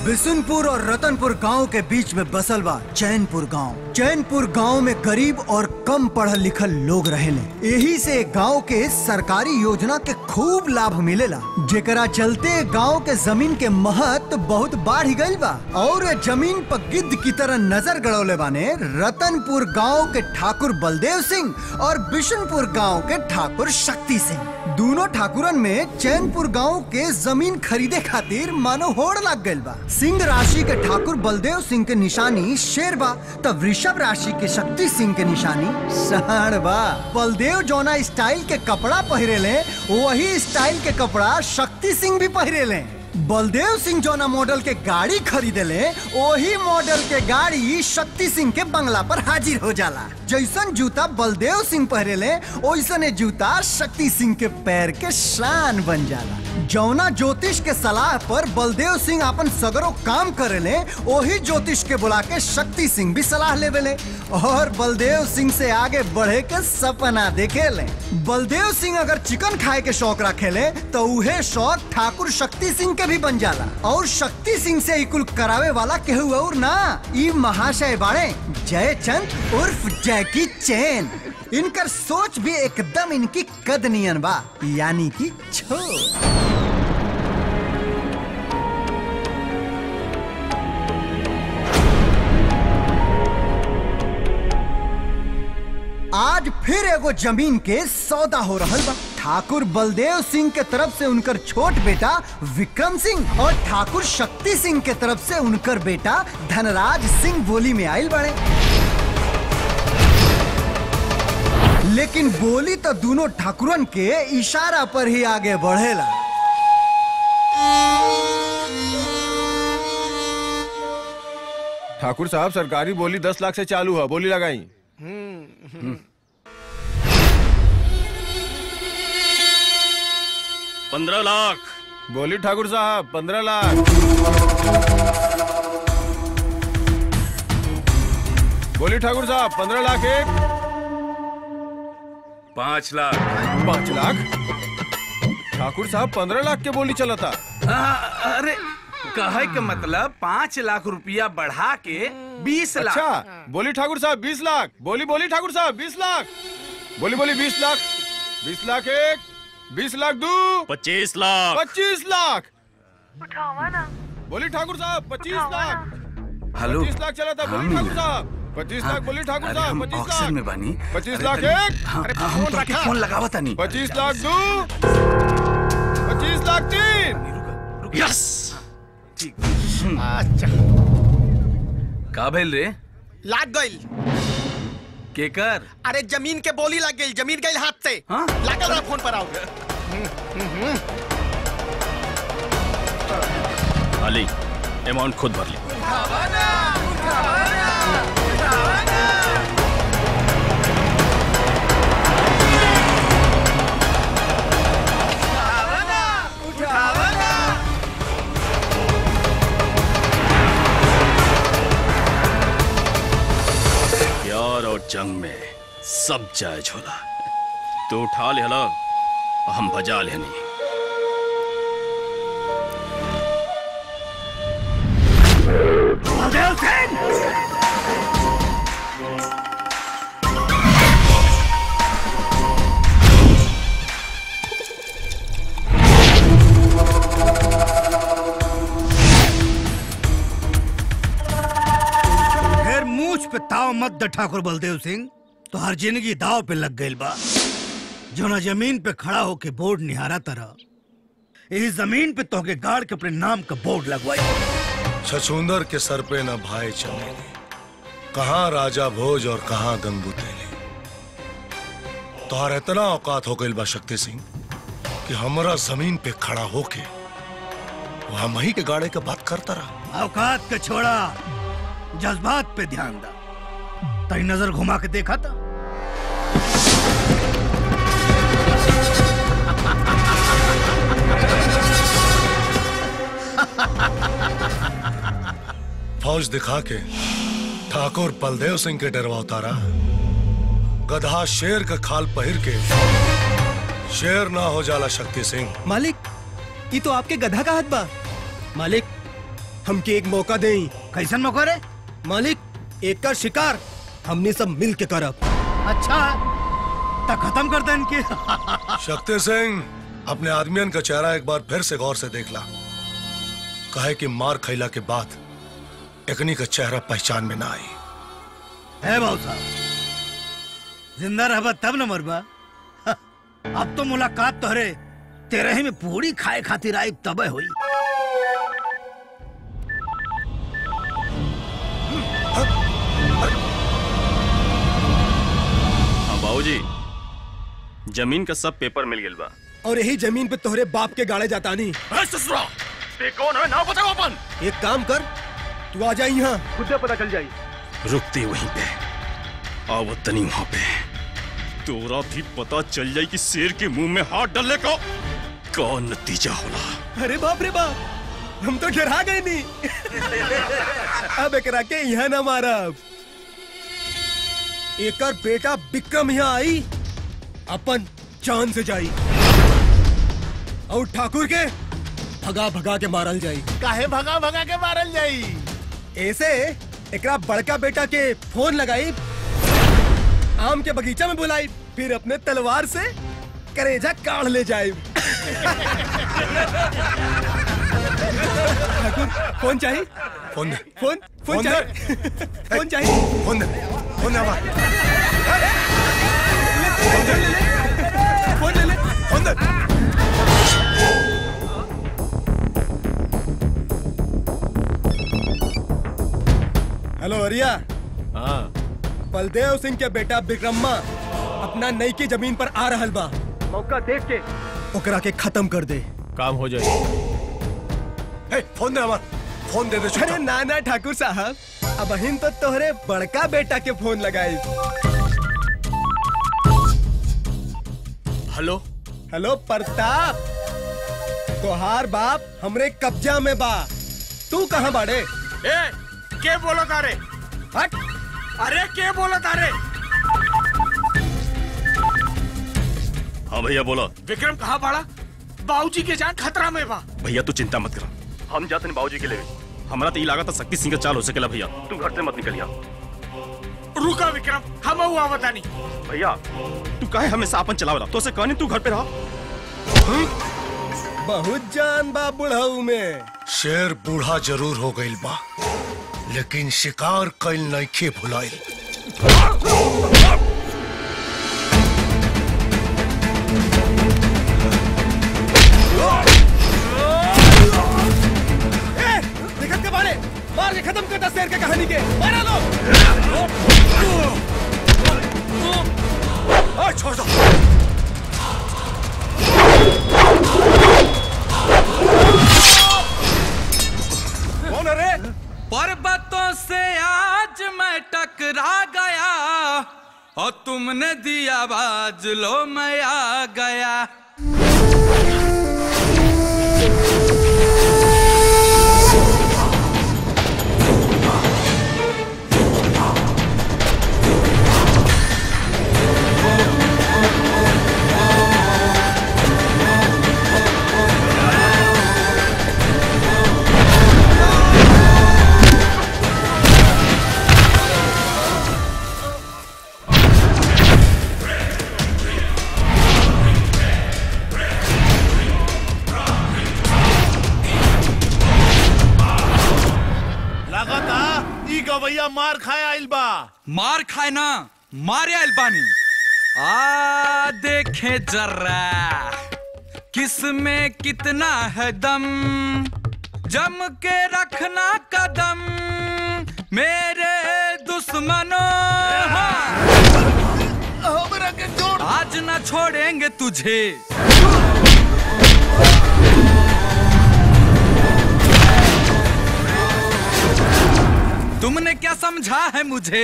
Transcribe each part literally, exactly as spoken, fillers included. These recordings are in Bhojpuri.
बिशुनपुर और रतनपुर गांव के बीच में बसल बा चैनपुर गांव। चैनपुर गांव में गरीब और कम पढ़ल लिखल लोग रहेले। यही से गांव के सरकारी योजना के खूब लाभ मिलेला, जेकरा चलते गांव के जमीन के महत्व बहुत बढ़ गईल बा। और जमीन पर गिद्ध की तरह नजर गड़ौले बाने रतनपुर गांव के ठाकुर बलदेव सिंह और बिशुनपुर गांव के ठाकुर शक्ति सिंह। दोनों ठाकुरन में चैनपुर गांव के जमीन खरीदे खातिर मानो होड़ लग गईल बा। सिंह राशि के ठाकुर बलदेव सिंह के निशानी शेर बा, तब वृषभ राशि के शक्ति सिंह के निशानी सांड बा। बलदेव जौना स्टाइल के कपड़ा पहिरेले वही स्टाइल के कपड़ा शक्ति सिंह भी पहिरेले। बलदेव सिंह जौना मॉडल के गाड़ी खरीदेले वही मॉडल के गाड़ी शक्ति सिंह के बंगला पर हाजिर हो जाला। जैसन जूता बलदेव सिंह पहरेले वैसने जूता शक्ति सिंह के पैर के शान बन जाला। जौना ज्योतिष के सलाह पर बलदेव सिंह अपन सगरो काम करेले वही ज्योतिष के बुला के शक्ति सिंह भी सलाह लेवेले और बलदेव सिंह से आगे बढ़े के सपना देखेले। बलदेव सिंह अगर चिकन खाए के शौक रखेले तो उहे शौक ठाकुर शक्ति सिंह के भी बन जाला। और शक्ति सिंह से इकुल करावे वाला केहू और ना, ई महाशय बाड़े जयचंद उर्फ जैकी चैन। इनकर सोच भी एकदम इनकी कद नियन बा, यानी कि छो। आज फिर एगो जमीन के सौदा हो रहल बा। ठाकुर बलदेव सिंह के तरफ से उनकर छोट बेटा विक्रम सिंह और ठाकुर शक्ति सिंह के तरफ से उनकर बेटा धनराज सिंह बोली में आयल बड़े। लेकिन बोली तो दोनों ठाकुरन के इशारा पर ही आगे बढ़ेला। ठाकुर साहब सरकारी बोली दस लाख से चालू है, बोली लगाई। पंद्रह लाख बोली ठाकुर साहब, पंद्रह लाख। बोली ठाकुर साहब, पंद्रह लाख एक। पांच लाख पांच लाख ठाकुर साहब पंद्रह लाख के बोली चला था। आ, अरे कहे के मतलब पाँच लाख रुपया बढ़ा के बीस लाख। अच्छा बोली ठाकुर साहब बीस लाख। बोली बोली ठाकुर साहब बीस लाख। बोली बोली बीस लाख। बीस लाख एक, बीस लाख दो, पच्चीस लाख पच्चीस लाख। उठावा ना। बोली ठाकुर साहब पच्चीस लाख। हेलो पच्चीस लाख चला था। बोली ठाकुर साहब पच्चीस लाख। बोली ठाकुर साहब पच्चीस लाख में बानी। पच्चीस लाख एक। हम तो के फोन लगावा तानी। पच्चीस लाख दो, पच्चीस लाख तीन। यस। अच्छा का भेल रे? लाग गइल। केकर? अरे जमीन के बोली लग गई, जमीन गई हाथ से। हाँ? लागल रहा फोन पर आओ। अली अमाउंट खुद भर ली। प्यार और जंग में सब जायज होला। तो उठा ले हला, हम बजा लेनी। बलदेव सिंह! फिर मूछ पे ताव मत द ठाकुर बलदेव सिंह, तो हर जिंदगी दाव पे लग गई बा। जो ना जमीन पे खड़ा होके बोर्ड निहारा तरह इस जमीन पे तोहके गाड़ के अपने नाम का बोर्ड लगवाई। छछूंदर के सर पे न भाई चमेली, कहाँ राजा भोज और कहाँ गंगू तेली। तोहर इतना औकात हो गई बा शक्ति सिंह कि हमरा जमीन पे खड़ा होके वहां मही के गाड़े के बात करता रहा। औकात के छोड़ा, जज्बात पे ध्यान दा। तई नजर घुमा के देखा था। फौज दिखा के ठाकुर बलदेव सिंह के डरवा उतारा। गधा शेर का खाल पहिर के शेर ना हो जाला शक्ति सिंह। मालिक ये तो आपके गधा का हाथ बा। मालिक हमके एक मौका दें। कैसन मौका रे? मालिक, एक का शिकार हमने सब मिल के करब। अच्छा तो खत्म कर दे इनके। शक्ति सिंह, अपने आदमियन का चेहरा एक बार फिर से गौर से देख ला। कहे कि मार खैला के बाद एकनी का चेहरा पहचान में ना आई। है बाबू साहब, जिंदा रहबा तब न मरबा। अब तो मुलाकात तोहरे तेरे ही में पूरी खाए खातिर आई तब हुई। हाँ बाबूजी, जमीन का सब पेपर मिल गया बा। और यही जमीन पे तोहरे बाप के गाड़े जाता नहीं। ससुरा, ते कौन है ना बताओ अपन। एक काम कर, तू आ जा यहाँ, खुद पता चल जाई। रुकते वहीं पे, आवत नहीं वहां पे। तोरा भी पता चल जाए कि शेर के मुंह में हाथ डालने का कौन नतीजा होला। अरे बाप रे बाप, हम तो डरा गए नहीं। अब एकरा के यहाँ ना मारा। एकर बेटा विक्रम यहाँ आई, अपन जान से जाई, और ठाकुर के भगा भगा के मारल जाई। काहे भगा भगा के मारल जाई? ऐसे एकरा बड़का बेटा के फोन लगाई, आम के बगीचा में बुलाई, फिर अपने तलवार से करेजा काढ़ ले जाए। ठाकुर, फोन चाहिए? फोन दे, फोन फोन फोन चाहिए? फोन चाहिए? फोन दे, फोन दे हमारा। फोन ले ले, फोन ले ले, फोन दे। हेलो अरिया। हाँ, बलदेव सिंह के बेटा विक्रम्मा अपना नई की जमीन पर आ रहल बा। मौका देख के ओकरा के खत्म कर दे। काम हो जाए। हे, फोन दे हमारा, फोन दे दे। अरे ना ना ठाकुर साहब, अब हिन तो तोहरे बड़का बेटा के फोन लगाई। हेलो हेलो प्रताप, तोहार बाप हमरे कब्जा में बा। तू कहाँ बाड़े? ए, के बोलो तारे? हट। अरे के बोलो तारे? हाँ भैया बोला। विक्रम कहाँ पड़ा? बाबूजी के जान खतरा में बा। भैया तू चिंता मत कर, हम जाते हैं बाबूजी के लिए। हमारा तो ये लागत शक्ति सिंह का चाल हो सकेला। भैया तू घर से मत निकलिया। रुका विक्रम, हम हुआ बतानी। भैया तू काहे हमेशा अपन चलावला, तो से कहनी तू घर पे रहा। बहुत जान बा बुढ़ऊ में। शेर बूढ़ा जरूर हो गईल बा, लेकिन शिकार कईल नइखे भुलाइल। दिक्कत के बारे मार के खत्म करता शेर के कहानी के। मारा लो। आ, छोड़ दो। कौन है रे? पर्वतों से आज मैं टकरा गया और तुमने दिया बाज, लो मैं आ गया। गवैया मार खाए आइल बा। मार खाए ना, मारे आइल बानी। आ देखे जरा किसमें कितना है दम, जम के रखना कदम मेरे दुश्मनों। आज न छोड़ेंगे तुझे। तुमने क्या समझा है मुझे?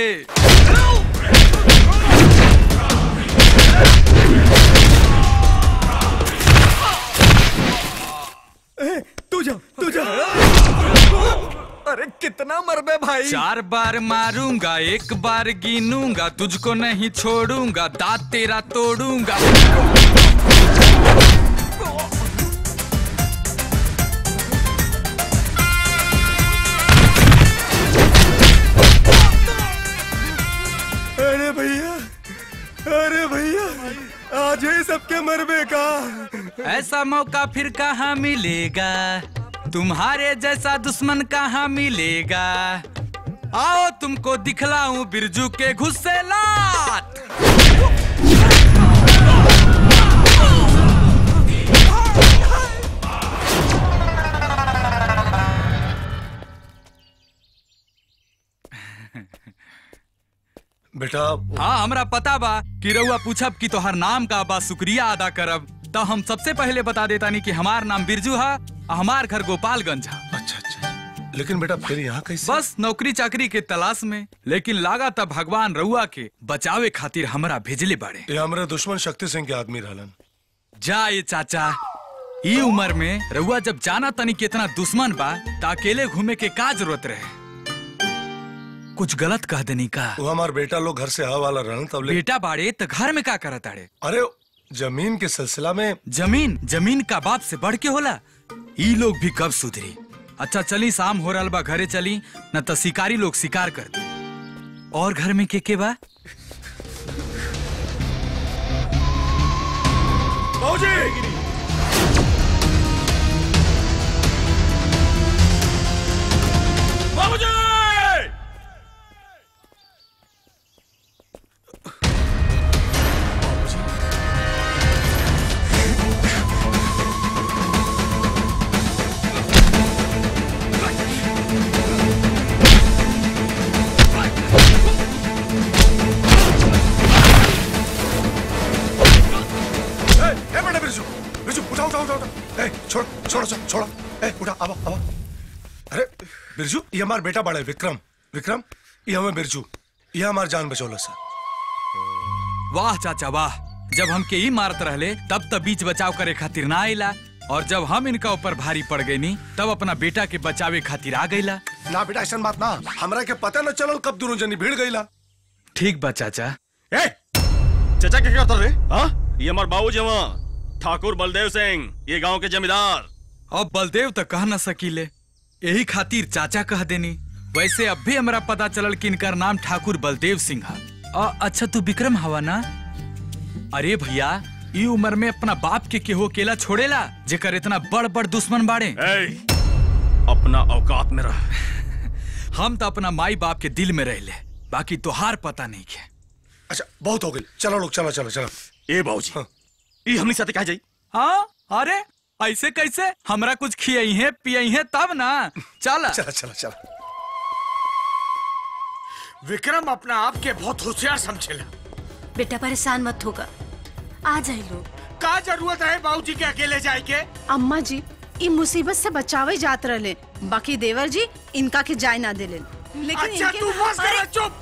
तू जा, तू जा। अरे कितना मरबे भाई? चार बार मारूंगा, एक बार गिनूंगा, तुझको नहीं छोड़ूंगा, दांत तेरा तोड़ूंगा। जैसा मौका फिर कहाँ मिलेगा, तुम्हारे जैसा दुश्मन कहाँ मिलेगा, आओ तुमको दिखलाऊं बिरजू के गुस्से लात। बेटा हाँ हमरा पता बा कि रउआ पूछब कि तोहर नाम का बा, शुक्रिया अदा करब। तो हम सबसे पहले बता देता नहीं कि हमार नाम बिरजू है, हमार घर गोपालगंज है। अच्छा अच्छा, लेकिन बेटा फिर यहाँ कैसे? बस नौकरी चाकरी के तलाश में, लेकिन लागा तब भगवान रउआ के बचावे खातिर हमरा भेजले बाड़े। ये हमारे दुश्मन शक्ति सिंह के आदमी रहलन। जा ये चाचा, ई उम्र में रउआ जब जाना तनी कितना दुश्मन बा ता अकेले घूमे के का जरूरत रहे। कुछ गलत कह देनी का? वो हमार बेटा लोग घर से आवा वाला रहन तब ले... बेटा बाड़े तो घर में का करत आड़े? अरे जमीन के सिलसिला में। जमीन जमीन का बाप से बढ़ के होला। ई लोग भी कब सुधरी। अच्छा चली, शाम हो रहा बा, घरे चली न तो शिकारी लोग शिकार कर दे। और घर में के के बा? बाबूजी बाबूजी छोड़ छोड़ छोड़ ए उठा अब अब। अरे बिरजू ये हमार बेटा बड़ा है विक्रम। विक्रम ये हमें बिरजू, ये हमार जान बचौला सर। वाह चाचा वाह, जब हम के ही मारत रहले तब तब बीच बचाव करे खातिर ना आइला, और जब हम इनका ऊपर भारी पड़ गई नी तब अपना बेटा के बचावे खातिर आ गईला। ना बेटा ऐसा बात ना, हमरा के पता न चलल कब दोनों जनी भीड़ गईला। ठीक बा चाचा। ए चाचा क्या करता रे? हाँ ये हमार बाबूजी वहाँ ठाकुर बलदेव सिंह, ये गांव के जमींदार। अब बलदेव तो कह न सकीले, यही खातिर चाचा कह देनी। वैसे अब भी हमारा पता चलल कि इनका नाम ठाकुर बलदेव सिंह है। अच्छा तू विक्रम हवा ना? अरे भैया ई उम्र में अपना बाप के केहो केला छोड़ेला जेकर इतना बड़ बड़ दुश्मन बाड़े। अपना औकात में रह। हम तो अपना माई बाप के दिल में रह ले, बाकी तोहार पता नहीं के। अच्छा बहुत हो गई, चलो लोग चलो चलो चलो। ए बाबूजी हाँ। ये हमनी साथे कहा जाई? हाँ अरे ऐसे कैसे, हमरा कुछ खियाई है पियाई है तब ना। चला चला चला चला। विक्रम अपना आप के बहुत होशियार समझेला। बेटा परेशान मत होगा, आ जाए लोग। का जरूरत है बाबूजी के अकेले जाए के? अम्मा जी इ मुसीबत से बचावे जात रहले, बाकी देवर जी इनका के जाय ना देले। लेकिन अच्छा तू बस कर, चुप।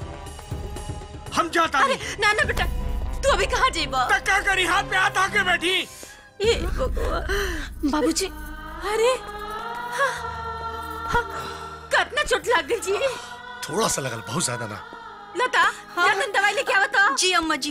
हम जाता नहीं। ना ना बेटा तू अभी कहाँ जेबा? क्या करी, हाथ पे हाथ आके बैठी। ये भगवान। बाबूजी अरे हाँ, हाँ, कितना चोट लग गई जी? थोड़ा सा लगल, बहुत ज्यादा ना। लता हाँ। तुम दवाई लेके आओ तो। जी अम्मा जी।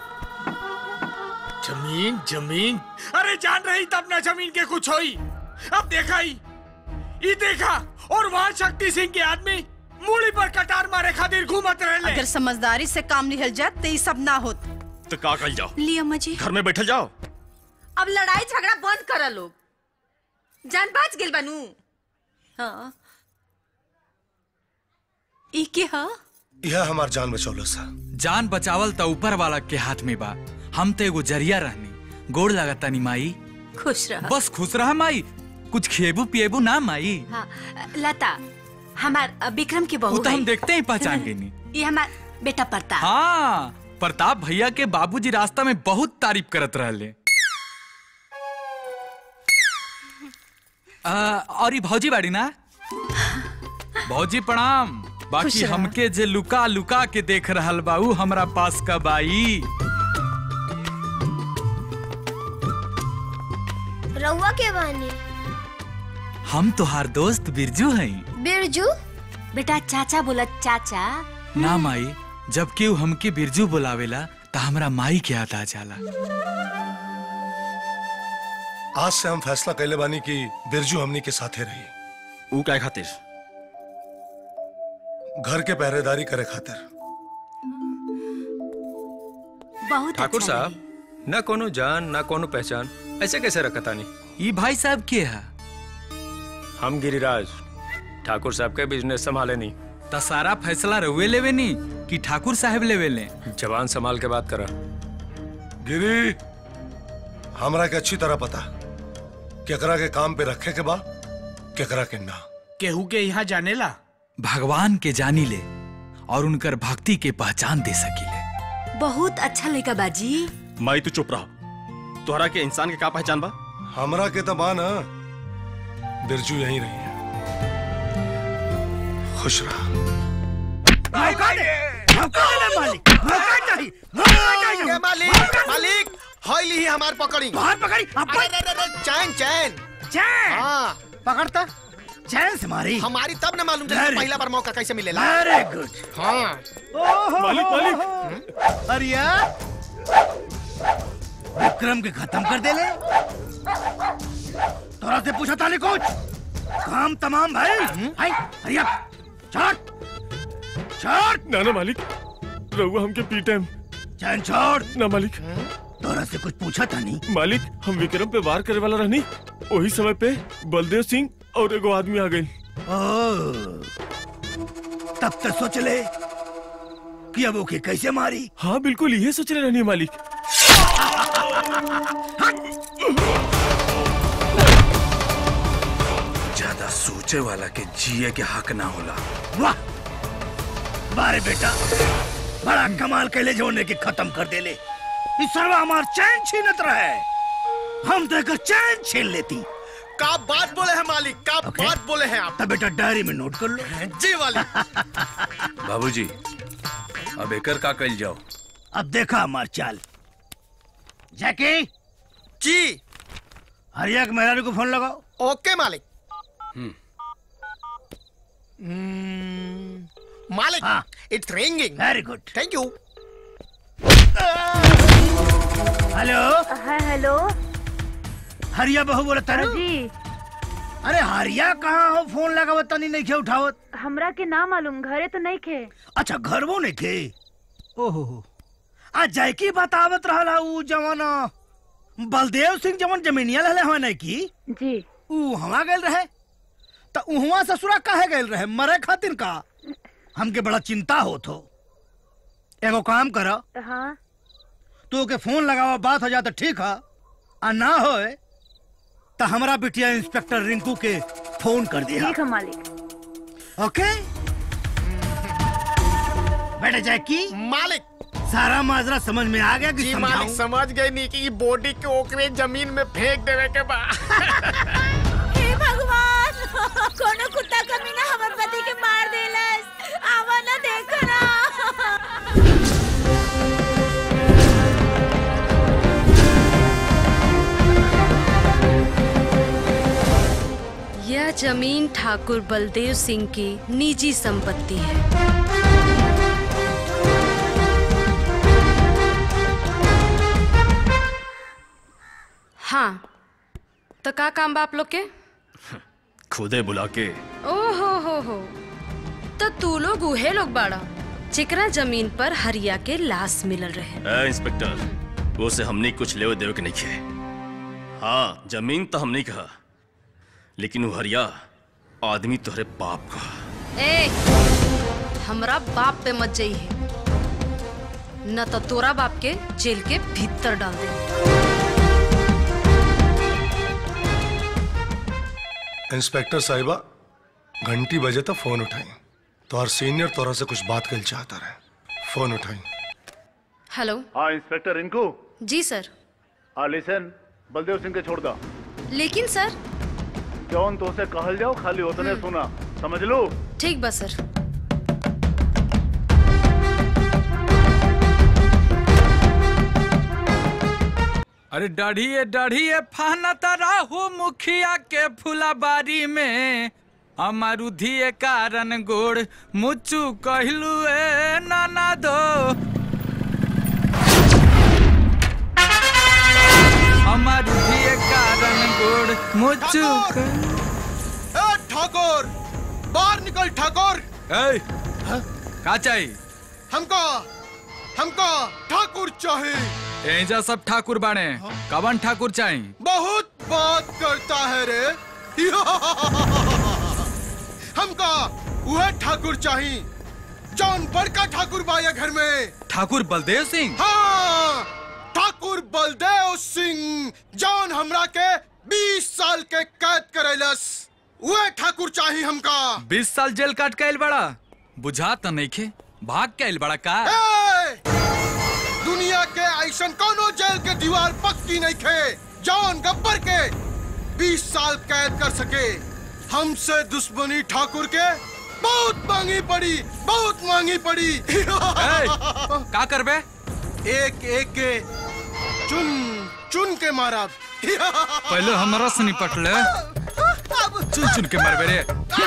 जमीन जमीन, अरे जान रही तब ना जमीन के कुछ होई। अब देखा ही ये देखा, और वहाँ शक्ति सिंह के आदमी मूली पर कटार मारे खातिर घूमत रहे। अगर समझदारी से काम निकल जाए तो ये सब ना होत। तो का कर जाओ? ली अम्मा जी घर में बैठल जाओ। अब लड़ाई झगड़ा बंद करा लोग, जान बाज गेल बनू। हाँ ई के हा? यह हमार जान बचौला सा। जान बचावल तो ऊपर वाला के हाथ में बा, हम तो एगो जरिया रहनी। गोड़ लागता नी माई। खुश रह। बस खुश रहा माई, कुछ खिएबू पिएबू ना माई। हाँ, लता हमार विक्रम की बहू तो हम देखते ही पहचान गई नी। ये हमार बेटा प्रताप। हाँ प्रताप भैया के बाबूजी रास्ता में बहुत तारीफ करत रहले। और ये भौजी बाड़ी ना? भौजी प्रणाम। बाकी हमके जे लुका लुका के देख रहल बाऊ हमरा पास का बाई। रउआ के बानी? हम तोहार दोस्त बिरजू हैं। बिरजू? बेटा चाचा बोला चाचा। ना माई, जब केहू हमके बिरजू बुलावेला तो हमरा माई के याद आ जाला। आज से हम फैसला कैले बानी कि बिरजू हमनी के साथे रही। वो क्या खातिर? घर के पहरेदारी करे खातिर। बहुत ठाकुर साहब, न कोनो जान न कोनो पहचान, ऐसे कैसे रखा तानी? ये भाई साहब के है? हम गिरिराज ठाकुर साहब के बिजनेस संभाले नहीं। तो सारा फैसला रहुए लेवे नहीं कि ठाकुर साहब लेवे ले? जवान संभाल के बात करा। गिरी, हमरा के अच्छी तरह पता केकरा के काम पे रखे के बा केकरा के ना। केहू के यहाँ जाने ला भगवान के जानी ले और उनकर भक्ति के पहचान दे सकीले। बहुत अच्छा लड़का बाजी। माई तू चुप रहो। तोहरा के इंसान के का पहचान बा? हमरा के तो बा ना, बिरजू यहीं रही है। खुश रहा। मौका दे, मौका दे मालिक, मौका चाहिए, मौका चाहिए। मालिक, मालिक, हाई ली हमार पकड़ी। बाहर पकड़ी, अब चैन, चैन, चैन। हाँ, पकड़ता, चैन से मारी। हमारी तब न मालूम चला पहला बार मौका कैसे मिलेला। Very good. हाँ। मालिक, मालिक। अरिया, विक्रम के खत्म कर दे ले। तोरा से पूछा था नहीं कुछ? काम तमाम भाई। हाय, अरिया, छोड़, छोड़। ना ना मालिक, रहुआ हमके पीटे। चैन छोड़। ना मालिक। तोरा से कुछ पूछा था नहीं? मालिक, हम विक्रम पे वार करे वाला रहनी, वही समय पे बलदेव सिंह और एगो आदमी आ गए। तब तक सोच ले कि अब ओके कैसे मारी। हाँ बिल्कुल ये सोच रहे रहनी मालिक। ज्यादा सोचे वाला के जिए के हक ना होला। वाह बारे बेटा, बड़ा कमाल कैले जो उन्हें के खत्म कर दे ले। इस सर्वा हमार चैन छीनत रहे, हम तो एक चैन छीन लेती। का बात बोले हैं मालिक, का okay. बात बोले हैं आप। तब बेटा डायरी में नोट कर लो। जी वाली। बाबूजी, अब एकर का कल जाओ। अब देखा हमार चाल। जैकी जी, हरिया के मेहरारू को फोन लगाओ। ओके मालिक। हम्म मालिक, हाँ। It's ringing. Very good, thank you. Hello. हाँ हेलो। हरिया बहू बोला तारू जी। अरे हरिया कहाँ हो? फोन लगावत तनी नहीं खे उठावत। हमरा के ना मालूम, घरे तो नहीं खे। अच्छा घर वो नहीं खे। ओहो हो, आज जैकी बतावत रहला ऊ जवान बलदेव सिंह जवान जमीनिया लहले हवा नहीं की जी। ऊ हवा गए रहे तो उहवा ससुरा काहे गए रहे? मरे खातिर का? हमके बड़ा चिंता होत हो। एगो काम करो। हाँ। तू के फोन लगावा, बात हो जाता ठीक है, आ ना होए तो हमारा बिटिया इंस्पेक्टर रिंकू के फोन कर दिया। ठीक है मालिक। ओके बेटा। जैकी मालिक, सारा माजरा समझ में आ गया कि जी मालिक समझ गए नहीं कि बॉडी के ओकरे जमीन में फेंक देवे के बा। हे भगवान, कोनो कुत्ता कमीना हमर पति के मार देलस। आवा ना देखो ना। यह जमीन ठाकुर बलदेव सिंह की निजी संपत्ति है। हाँ, तो का काम बा आप लोग के? खुदे बुला के। ओ हो हो हो, तो तू लोग उहे लोग बाड़ा चिकरा जमीन पर हरिया के लाश मिलल रहे। ए, इंस्पेक्टर, वो से हमने कुछ लेवे देवे के नहीं किए। हाँ, जमीन तो हम नहीं कहा, लेकिन वो हरिया आदमी तुहरे बाप का। ए, हमरा बाप पे मत जाइए, न तो तोरा बाप के जेल के भीतर डाल दे। इंस्पेक्टर साहिबा, घंटी बजे तो फोन उठाई। तो हर सीनियर तोरा से कुछ बात कर चाहता रहे। फोन उठाई। हेलो। हाँ इंस्पेक्टर रिंकू। जी सर। हाँ लिसन, बलदेव सिंह के छोड़ दो। लेकिन सर जौन तो से कहल जाओ खाली उतने सुना, समझ लो। ठीक बा सर। अरे दाढ़िए दाढ़िए फाना तारा हो मुखिया के फुलाबारी में, अमरुधिए कारण गोड़ मुचू कहलू ए नाना दो। अमरुधिए कारण गोड़ मुचू। ए ठाकुर, बाहर निकल ठाकुर। ए, का चाहिए? हमको हमको ठाकुर चाहिए। एजा सब ठाकुर बाणे। कवन ठाकुर चाहिए? बहुत बात करता है रे। हमका वह ठाकुर चाहिए जौन बड़का ठाकुर बाया घर में। ठाकुर बलदेव सिंह? हाँ, ठाकुर बलदेव सिंह जौन हमरा के बीस साल के कैद करेलस। वह ठाकुर चाहिए हमका। बीस साल जेल काट के आइल बड़ा, बुझा तो नहीं खे भाग के आइल बड़ा का? ए! दुनिया के ऐसन कोनो जेल के दीवार पक्की नहीं खे जौन गब्बर के बीस साल कैद कर सके। हमसे दुश्मनी ठाकुर के बहुत मांगी पड़ी, बहुत मांगी पड़ी। का करबे? एक एक के चुन चुन के मारा। पहले हमारा से निपट ले, चुन चुन के मारबे रे।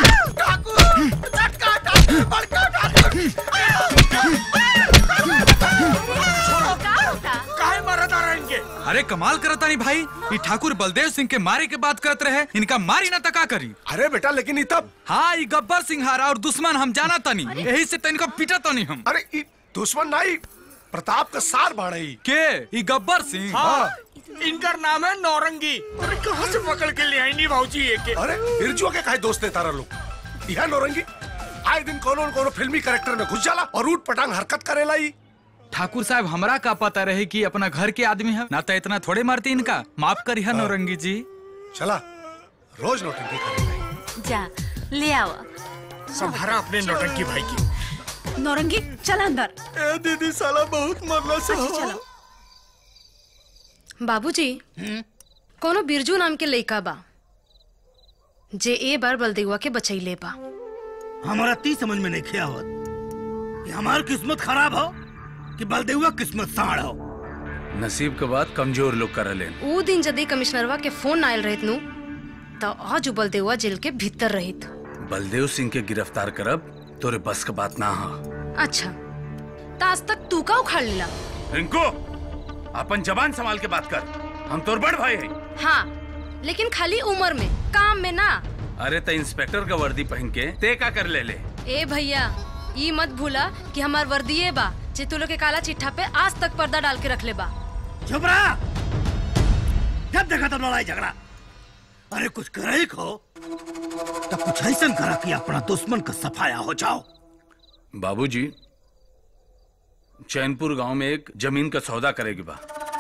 काहे मारा था इनके? अरे कमाल करता नहीं भाई, ये ठाकुर बलदेव सिंह के मारे के बात करते रहे, इनका मारी ना तका करी। अरे बेटा लेकिन ये तब हाँ ये गब्बर सिंह हारा और दुश्मन हम जाना तनी, यही से तो इनको पीटा तनी हम। अरे ये दुश्मन नहीं, प्रताप का सार बाड़ई के ये गब्बर सिंह। हाँ, इनका नाम है नौरंगी। अरे कहाँ से पकड़ के ले आई नी भाऊजी ये के? अरे हिरजुआ के काहे दोस्त है तारा लोग? यह नौरंगी आए दिन कोनो न कोनो फिल्मी कैरेक्टर में घुस जाला और ऊट पटांग हरकत करेला। ही ठाकुर साहब हमरा का पता रहे कि अपना घर के आदमी है ना, तो इतना थोड़े मारती इनका। माफ करिए नौरंगी जी। चला रोज नौटंकी करेगा। जा ले आओ। संभारा अपने नौटंकी भाई की। नौरंगी चल अंदर। ए दीदी साला बहुत मरला से। चलो बाबूजी, कोनो बिरजू नाम के लइका बा जे ए बार बलदेवा के बचैले बा। हमारा ती समझ में नहीं खिया होत कि हमार किस्मत खराब हो कि बलदेवा किस्मत साड़ हो। नसीब के बाद कमजोर लोग कर ले। ऊ दिन जदी कमिश्नरवा के फोन आयल रहित नु तो आज बलदेवा जेल के भीतर रहित। बलदेव सिंह के गिरफ्तार करब तोरे बस का बात ना हा। अच्छा तो आज तक तू का उखाड़ लेला? रिंकू अपन जबान संभाल के बात कर, हम तोर बड़ भाई हैं। हाँ लेकिन खाली उम्र में, काम में ना। अरे तो इंस्पेक्टर का वर्दी पहन के ते का कर ले ले। ए भैया ये मत भूला कि हमार वर्दीये बा जे तू लोग के काला चिट्ठा पे आज तक पर्दा डाल के रख ले बा। चुप रहा, जब देखा तब लड़ाई झगड़ा। अरे कुछ करे को तो कुछ ऐसा करा कि अपना दुश्मन का सफाया हो जाओ। बाबूजी, चैनपुर गांव में एक जमीन का सौदा करेगी बा।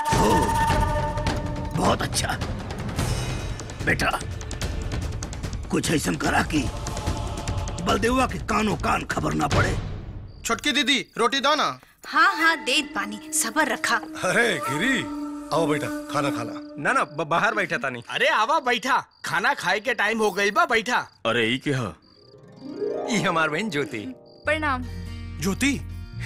बहुत अच्छा बेटा, कुछ ऐसा करा कि बलदेवा के कानों कान खबर ना पड़े। छोटकी दीदी रोटी दाना। हाँ हाँ दे पानी, सबर रखा। अरे गिरी आओ बेटा खाना खाना। ना ना बाहर बैठा था नहीं। अरे आवा बैठा, खाना खाए के टाइम हो गई बा, बैठा। अरे ये क्या? ये हमार बहन ज्योति। प्रणाम। ज्योति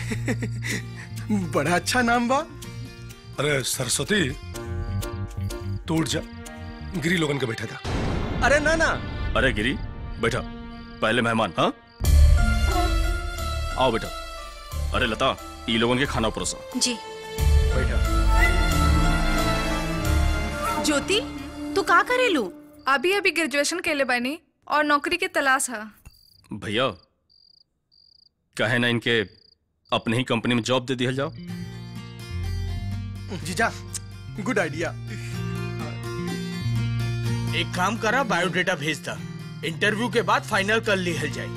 बड़ा अच्छा नाम बा। अरे सरस्वती तू उठ जा, गिरी लोगन के बैठा था। अरे ना ना। अरे गिरी बैठा, पहले मेहमान। हाँ आओ बेटा। अरे लता ये लोगों के खाना परोसा। जी बैठा। ज्योति तू का करेलू? अभी अभी ग्रेजुएशन के लिए बनी और नौकरी की तलाश है। भैया कहे ना इनके अपने ही कंपनी में जॉब दे दिया जाओ। जीजा गुड आइडिया। एक काम करा, बायोडेटा भेज दा, इंटरव्यू के बाद फाइनल कर लिहल जाए।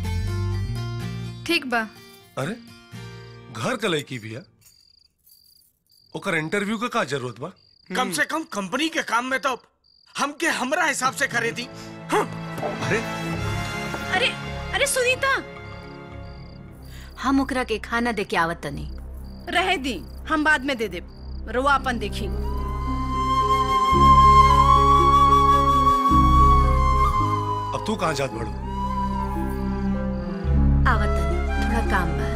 ठीक बा। अरे घर का लड़की भी है, ओकर इंटरव्यू का का जरूरत बा? कम से कम कंपनी के काम में तो हमके हमरा हिसाब से करे थी। हाँ। अरे अरे अरे सुनीता, हम ओकरा के खाना दे के आवत तनी। रहे दी, हम बाद में दे दे। रुआ अपन देखी। अब तू कहाँ जात बड़ो? आवत तनी, थोड़ा काम बा।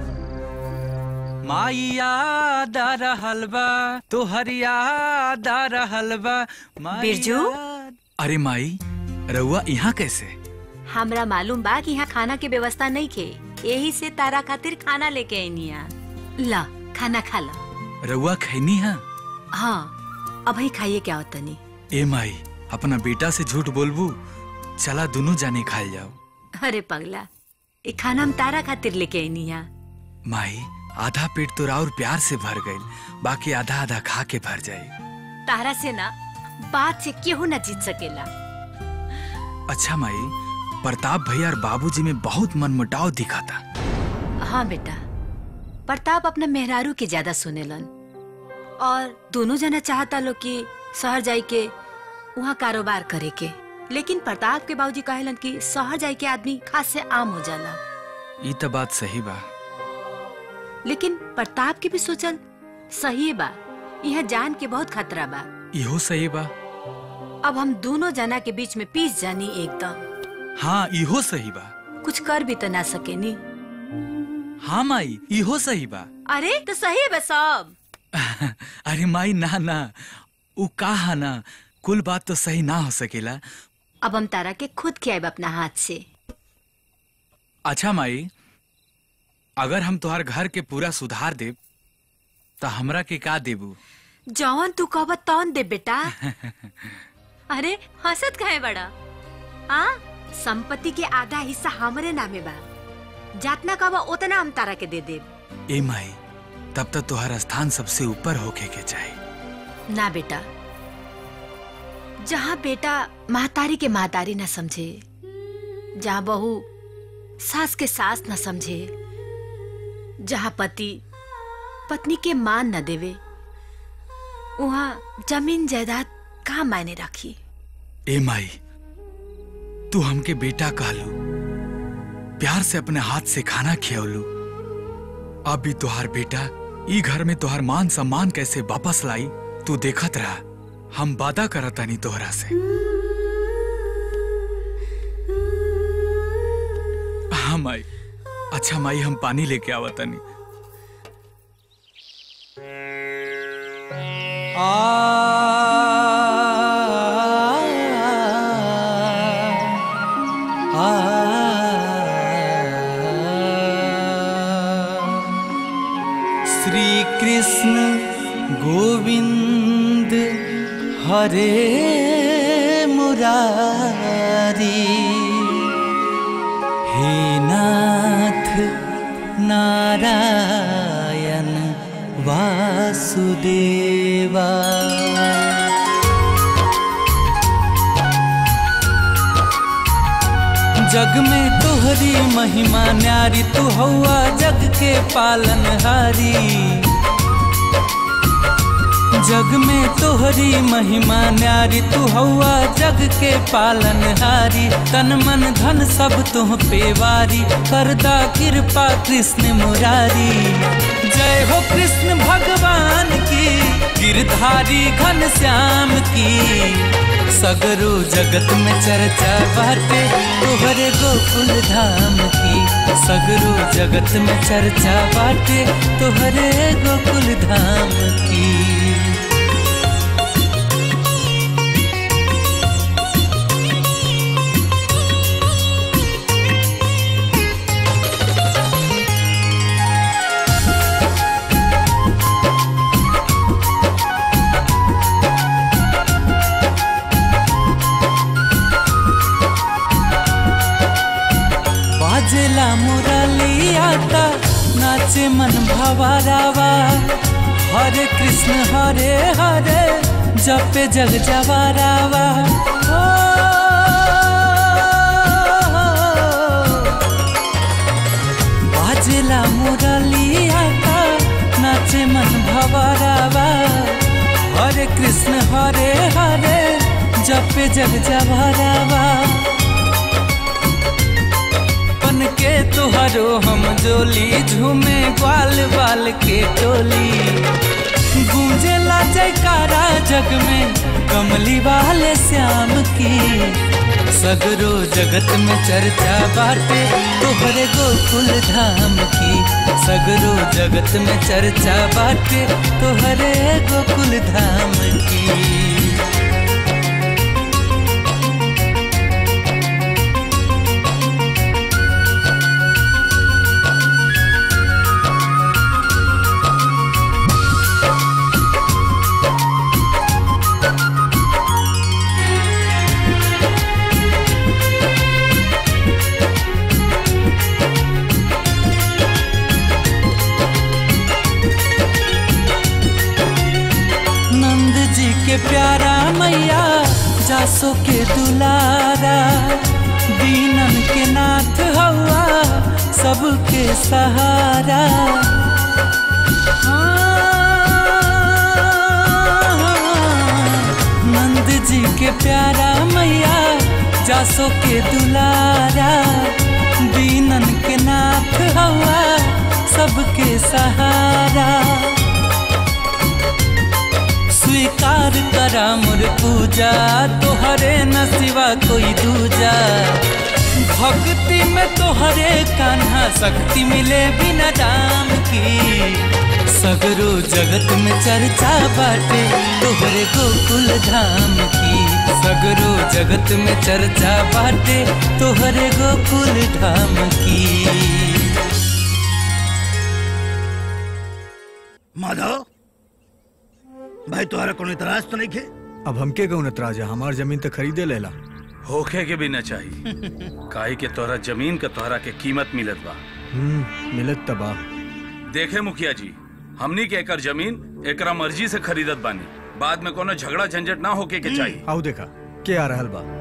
माइया दा रहल बा तोहरिया दा रहल बा। बिरजू? अरे माई रउआ यहाँ कैसे? हमरा मालूम बा कि यहाँ खाना के व्यवस्था नहीं खे, यही से तारा खातिर खाना लेके आईनिया। ला खाना खा ला। रउआ खैनी है? हाँ अब ही खाइए क्या होता नहीं। ए माई अपना बेटा से झूठ बोलबू, चला दोनों जाने खाए जाओ। अरे पगला, ये खाना हम तारा खातिर लेके आईनिया। माई आधा पेट तो राउर प्यार से भर गई, बाकी आधा आधा खा के भर जाए। तारा से ना बात से केहू ना जीत सकेला। अच्छा माई, प्रताप भैया और बाबूजी में बहुत मनमुटाव दिखा था। हाँ बेटा, प्रताप अपना मेहरारू के ज्यादा सुनेलन और दोनों जना चाहता लो कि शहर जाई के वहाँ कारोबार करे के, लेकिन प्रताप के बाबूजी कहेलन कि शहर जाई के आदमी खास से आम हो जाला। ये तो बात सही बा, लेकिन प्रताप के भी सोचल सही बा। यह जान के बहुत खतरा बा। इहो सही बा। अब हम दोनों जना के बीच में पीस जानी एकदम। हाँ इहो सही बा। कुछ कर भी तो ना सकेनी। हाँ माई इहो सही बा। अरे तो सही है सब। अरे माई ना ना, वो कहा ना, कुल बात तो सही ना हो सकेला। अब हम तारा के खुद खियाब अपना हाथ से। अच्छा माई, अगर हम तुहार घर के पूरा सुधार देब तो हमरा के का देबू? जौन तू कहब तौन दे बेटा। अरे हंसत काहे बड़ा? हाँ, संपत्ति के आधा हिस्सा हमरे नामे बा। जातना कहब उतना हम तारा के दे देब। ए माई, तब तक तुहार स्थान सबसे ऊपर होके के चाहे। ना बेटा, जहाँ बेटा महतारी के महतारी न समझे, जहाँ बहू सास के सास न समझे, जहाँ पति पत्नी के मान न देवे, वहाँ जमीन जायदाद कहाँ मायने रखी। ए माई, तू हमके बेटा कहलू, प्यार से अपने हाथ से खाना खियौलू। अब भी तुहार बेटा ई घर में तुहार मान सम्मान कैसे वापस लाई, तू देखत रहा। हम वादा करता नहीं तोहरा से। हाँ माई। अच्छा माई, हम पानी लेके आवता नहीं। श्री कृष्ण गोविंद हरे मुरारी, हे नाथ नारायण वासुदेवा। जग में तोहरी महिमा न्यारी, तू हौआ जग के पालनहारी। जग में तोहरी महिमा न्यारी, तू हौआ जग के पालनहारी। तन मन धन सब तुह पे वारी, करदा कृपा कृष्ण मुरारी। जय हो कृष्ण भगवान की, गिरधारी घन श्याम की। सगरो जगत में चर्चा बाटे तोहरे गोकुल धाम की। सगरो जगत में चर्चा बाटे तोहरे गोकुल धाम की। बाजेला मुरलिया ता नाचे मन भवारावा। हरे कृष्ण हरे हरे जपे जग जवारावा। बाजेला मुरलिया ता नाचे मन भवारावा। हरे कृष्ण हरे हरे जपे जग जवारावा। के तुहरो हम जोली, झूमे ग्वाल बाल के टोली। गूंजेला जयकारा जग में कमली वाले श्याम की। सगरो जगत में चर्चा बाटे तोहरे गोकुल धाम की। सगरो जगत में चर्चा बाटे तोहरे गोकुल धाम की। जासो के दुलारा दीनन के नाथ हवा सबके सहारा। नंद जी के प्यारा मैया जासो के दुलारा दीनन के नाथ हवा सबके सहारा। स्वीकार करा मोर पूजा तोहरे न सिवा कोई दूजा। भक्ति में तोहरे कान्हा शक्ति मिले बिना दाम की। सगरो जगत में चर्चा बाटे तोहरे गोकुल धाम की। सगरो जगत में चर्चा बाटे तोहरे गोकुल धाम की। माधव भाई तोहरा कोनो इतराज तो नहीं खे? अब हमके कौन इतराज है? हमार जमीन तो खरीदे लेला। होखे के भी न चाहिए काहे के तोहरा जमीन का तोहरा के कीमत मिलत बा। हम्म मिलत तबा। देखे मुखिया जी हमनी के एकर जमीन एकरा मर्जी से खरीदत बानी। बाद में कोनो झगड़ा झंझट ना होके के चाहिए। आओ देखा के आ रहल बा।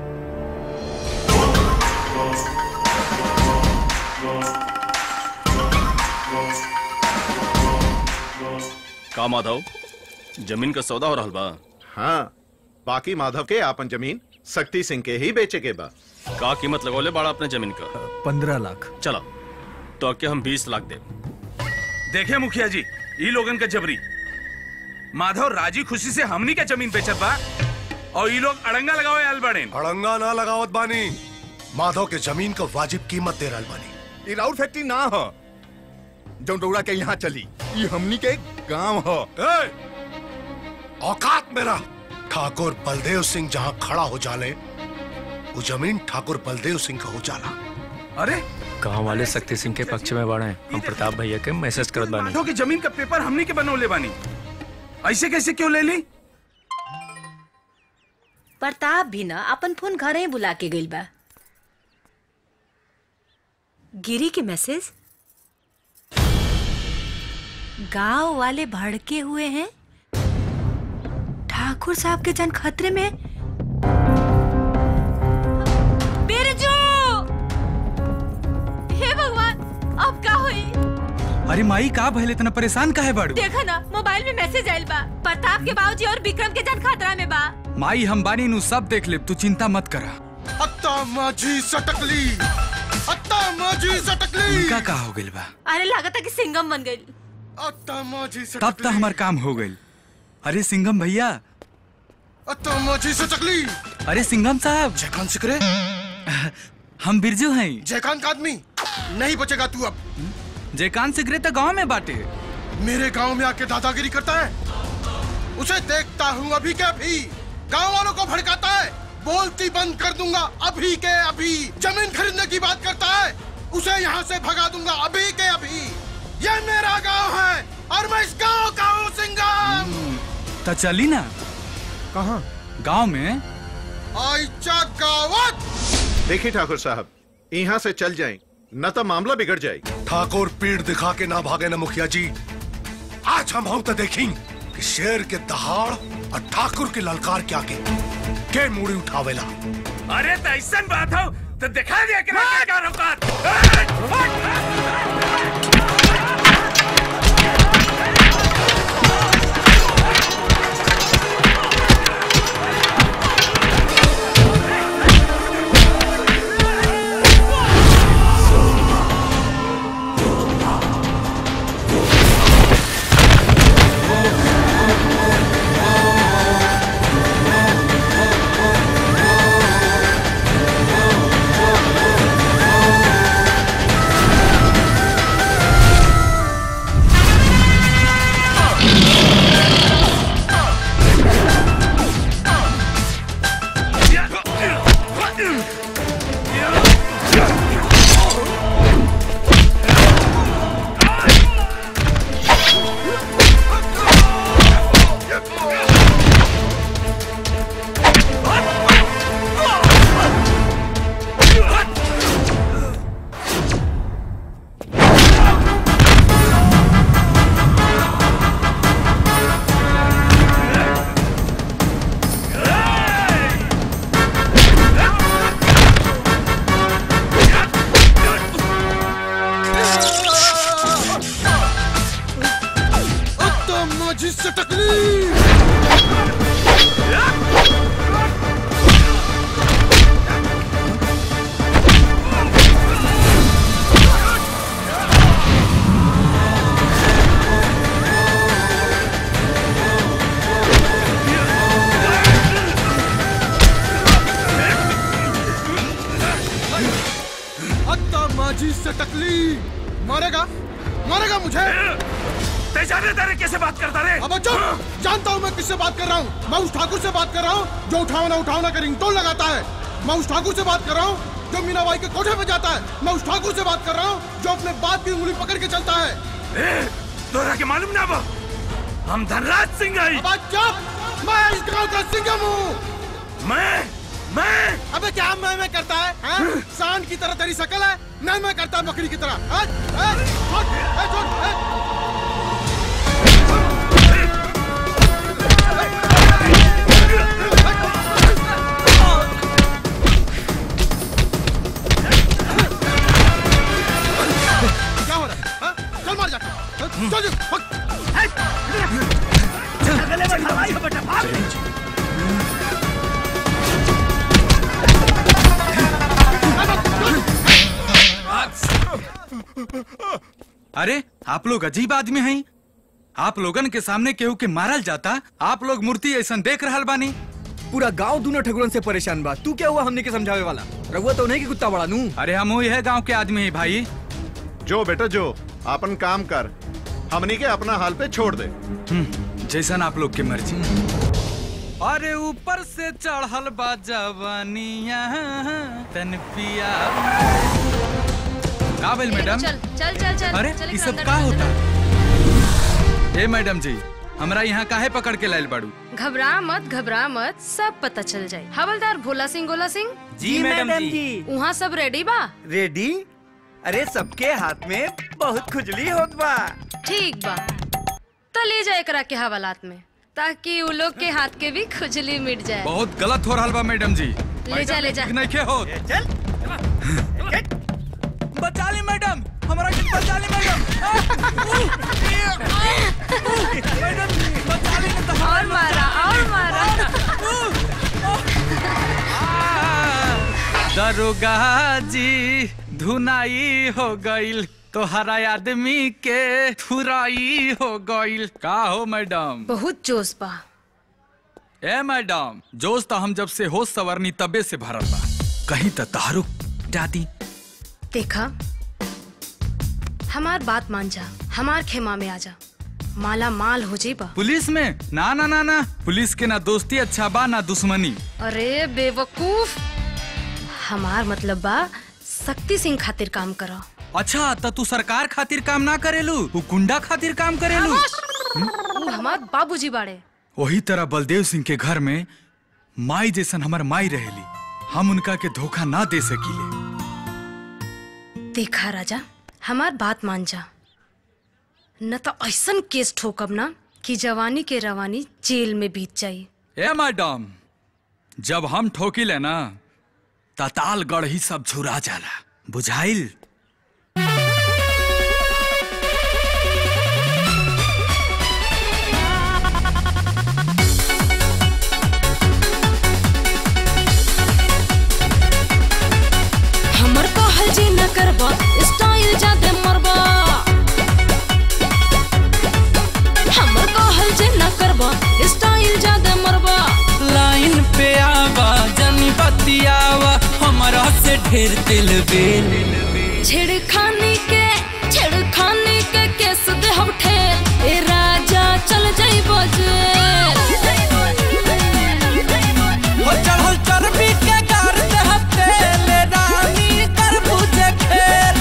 का माधव जमीन का सौदा हो रहल बा? हाँ बाकी माधव के आपन जमीन शक्ति सिंह के ही बेचे के बा। का कीमत लगौले बाड़ा अपने जमीन का? पंद्रह लाख। चला तो के हम बीस लाख दे। देखे मुखिया जी ई लोगन का जबरी। माधव राजी खुशी से हमनी के जमीन बेचत बा और ई लोग अड़ंगा लगावे आल बाड़ेन। अड़ंगा ना लगावत बानी, माधव के जमीन को वाजिब कीमत दे रहल बानी। ई राउर फैक्ट्री ना हो जो दौड़ा के यहाँ चली। ई हमनी के गांव हो। औकात मेरा ठाकुर बलदेव सिंह जहाँ खड़ा हो जाले वो जमीन ठाकुर बलदेव सिंह का हो जाला। अरे गांव वाले शक्ति सिंह के पक्ष में बाड़े। हम प्रताप भैया के मैसेज करत बानी। माधव की जमीन का पेपर हमनी के बनौले बानी। ऐसे कैसे क्यों ले ली? प्रताप भी ना अपन फोन घरे ही बुला के गइल बा। गिरी के मैसेज। गांव वाले भड़के हुए हैं। ठाकुर साहब के जान खतरे में। बिरजू! हे भगवान अब का हुई? अरे माई का भइल इतना परेशान काहे बाड़ू? देखा ना मोबाइल में मैसेज आइल बा। प्रताप के बाबूजी और विक्रम के जान खतरा में बा। माई हम बानी नु सब देख ले, तू चिंता मत करा। अत्ता माझी सटकली, अत्ता माझी सटकली। उनका का हो गइल बा? अरे लागत कि सिंगम बन गइल। अत्ता माझी सटकली। तब तो हमार काम हो गइल। अरे सिंगम भैया। अत्ता माझी सटकली। अरे सिंगम साहब। जयकांत सिकरे। हम बिरजू हैं। जयकांत का आदमी नहीं बचेगा तू अब। जयकांत सिकरे तो गांव में बाटे। मेरे गांव में आके दादागिरी करता है। उसे देखता हूँ अभी के अभी। गांव वालों को भड़काता है। बोलती बंद कर दूंगा अभी के अभी। जमीन खरीदने की बात करता है। उसे यहाँ से भगा दूंगा अभी के अभी। ये मेरा गांव है और मैं इस गांव का हूँ सिंगम। तो चली ना। कहाँ? गांव में। आइचा गावत। देखिए ठाकुर साहब यहाँ से चल जाएं, न तो मामला बिगड़ जाए। ठाकुर पीठ दिखा के ना भागे ना मुखिया जी। आज हम हम तो देखें कि शेर के दहाड़ और ठाकुर के ललकार के आगे के मूड़ी उठावेला। अरे तो ऐसा बात हो तो दिखा दिया कि क्या क्या औकात। बाजी से टकली मारेगा मारेगा मुझे। ते जाने तेरे कैसे बात करता रे? अब चुप, जानता हूँ मैं किससे बात कर रहा हूँ। मैं उस ठाकुर से बात कर रहा हूँ जो उठावना उठावना का रिंगटोन लगाता है। मैं उस ठाकुर से बात कर रहा हूँ जो मीनाबाई के कोठे पे जाता है। मैं उस ठाकुर से बात कर रहा हूँ जो अपने बाप की उंगली पकड़ के चलता है। तोरा के मालूम ना वो हम धनराज सिंह आई। अब चुप, मैं इस गांव का सिंघम हूँ। मैं मैं अबे क्या मैं मैं करता है, है? सांड की तरह तेरी शकल है, नहीं मैं करता बकरी की तरह। है? है? छोड़, है, छोड़, है? क्या हो रहा है? है? चल मार जाकर, चल चल, भाग। अरे आप लोग अजीब आदमी हैं। आप लोगन के सामने केहू के मारल जाता, आप लोग मूर्ति ऐसा देख रहल बानी। पूरा गांव दोनों ठगुरन से परेशान बा। तू क्या हुआ हमने के समझावे वाला? रघुआ तो नहीं कि कुत्ता बड़ा नू। अरे हम यह गांव के आदमी है भाई। जो बेटा जो अपन काम कर, हमनी के अपना हाल पे छोड़ दे। जैसा आप लोग की मर्जी। अरे ऊपर से चढ़ल बा जवानिया तन पिया। का भेल मैडम? चल चल चल चल। अरे चल ये सब अंदर का चल। होता? ए मैडम जी, हमरा यहाँ काहे पकड़ के लायल बाड़ू? घबरा मत घबरा मत, सब पता चल जाए। हवलदार भोला सिंह गोला सिंह। जी मैडम जी। वहाँ सब रेडी बा? रेडी? अरे सबके हाथ में बहुत खुजली होत बा। ठीक बा, तो ले जाए एकरा के हवालात में, ताकि उ लोग के हाथ के भी खुजली मिट जाए। बहुत गलत हो रहा बा मैडम जी। ले जा ले जा। नहीं के हो। चल बचा ली मैडम, हमारा किट बचा ली मैडम। मैडम बचा ली नहीं तो और मारा और मारा। दरोगा जी धुनाई हो गईल, तो हरा आदमी के थुराई हो गईल। का हो मैडम? बहुत जोश बा। ए मैडम, जोश तो हम जब से होश सवरनी तबे से भरल बा। कहीं तो तारुक जाती। देखा, हमार बात मान जा, हमार खेमा में आ जा, माला माल हो जेबा। पुलिस में? ना ना ना ना, पुलिस के ना दोस्ती अच्छा बा ना दुश्मनी। अरे बेवकूफ, हमार मतलब बा शक्ति सिंह खातिर काम करो। अच्छा, तो तू सरकार खातिर काम ना करेलू, तू गुंडा खातिर काम करेलू। वो हमार बाबूजी बाड़े। वही तरह बलदेव सिंह के घर में माई जैसन हमार माई रहेली, हम उनका के धोखा ना दे सकीले। देखा राजा, हमार बात मान जा, न तो ऐसन केस ठोकब ना कि जवानी के रवानी जेल में बीत जाई। ए मैडम, जब हम ठोकिले ना तताल गढ़ ही सब झुरा जाला, बुझाइल? हमर कहल जी न करबा, स्टाइल जादे मरबा। हमर कहल जी न करबा, स्टाइल जादे मरबा। लाइन पे आवा जनी बतियावा, हमारा से ढेर दिल बेल। छेड़खानी के छेड़खानी के केस दे हम ठेल, ए राजा चल जाई बजेल। हो चढ़ल चर्बी के गार दे हतेल, रानी कर बुझे खेल।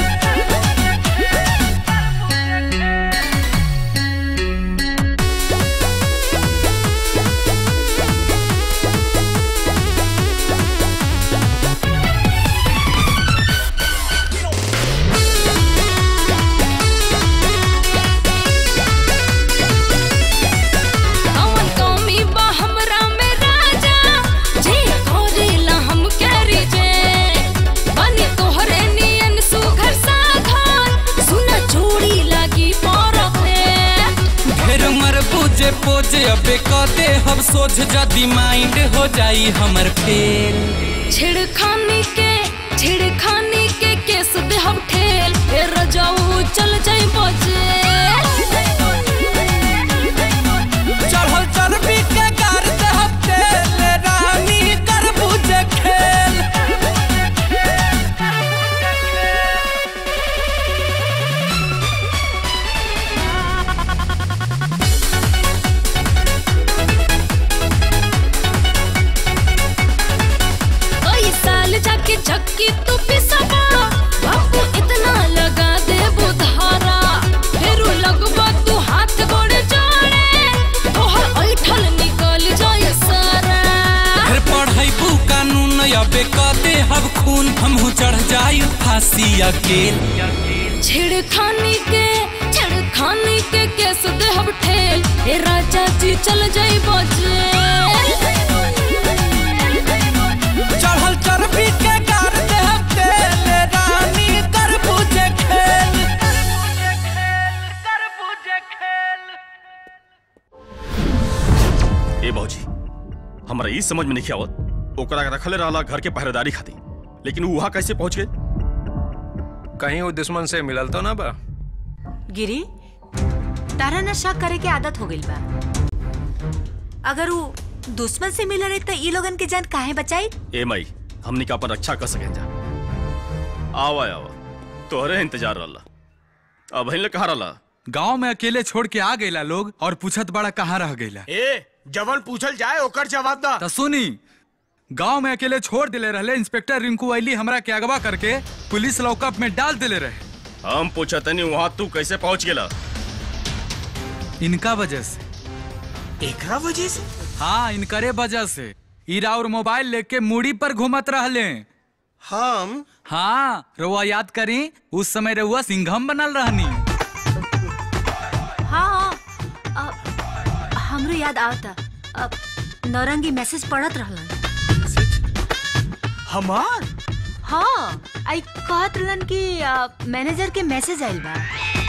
अवन कौमी बा हमरा में राजा, जी करेला हम कैरी जे। बने तोहरे नियन सुघर साघर, सुना चोरी लागी परखे। ढेर मर बुझे पोजे अबे कदे हम सोच जदी माइंड हो जाई हमर फेल। छेड़खानी के छेड़खानी के केस दे हम ठेल, ए रजाऊ चल जाई बजेल। चढ़ल चर्बी के गार दे हतेल, रानी कर बुझे खेल। चक्की तू पिसबा बाबू इतना लगा दे बुधारा फिर लगबा तू हाथ गोड़ जोड़े तोहर ऐठल निकल जाए सारा फिर पढ़ाई बू कानून अबे कहते हब खून हमहू चढ़ जाई फांसी अकेल छेड़खानी के छेड़खानी के केस दे हब ठेल ए राजा जी चल जाई बजेल चढ़ल चरबी के गार दे हम तेल रानी कर पूजे खेल कर पूजे खेल। ए बाबूजी हमरा ई समझ में नहीं आवत ओकरा रखले रहला घर के पहरेदारी खातिर, लेकिन वो वहां कैसे पहुंच गए? कहीं वो दुश्मन से मिलल तो ना बा? गिरी तारा न शक करे के आदत हो गई बा। अगर वो दुश्मन से मिल रहे तो ई लोगन के जान काहे बचाई? ए माई हमनी का अपन रक्षा कर सकें जा। आवा आवा तोहरे इंतजार रहला। अब हिल कहाँ रहला? गांव में अकेले छोड़ के आ गईला लोग और पूछत बड़ा कहाँ रह गईला। ए जवन पूछल जाए ओकर जवाब दा। तो सुनी गांव में अकेले छोड़ दिले रहले इंस्पेक्टर रिंकू वैली हमरा के अगवा करके पुलिस लॉकअप में डाल दिले रहे। हम पूछतनी वहाँ तू कैसे पहुँच गेला? इनका वजह से। एकरा वजह से? हाँ इनकरे वजह से। ईरा और मोबाइल लेके मुड़ी पर घूमत रहले। हम? हाँ रउआ याद करी उस समय रउआ सिंघम बनल रहनी। हाँ हाँ हमरो याद आवता। अब नौरंगी मैसेज पढ़त रहलन। हमार? हाँ आई कहत रहलन कि मैनेजर के मैसेज आइल बा।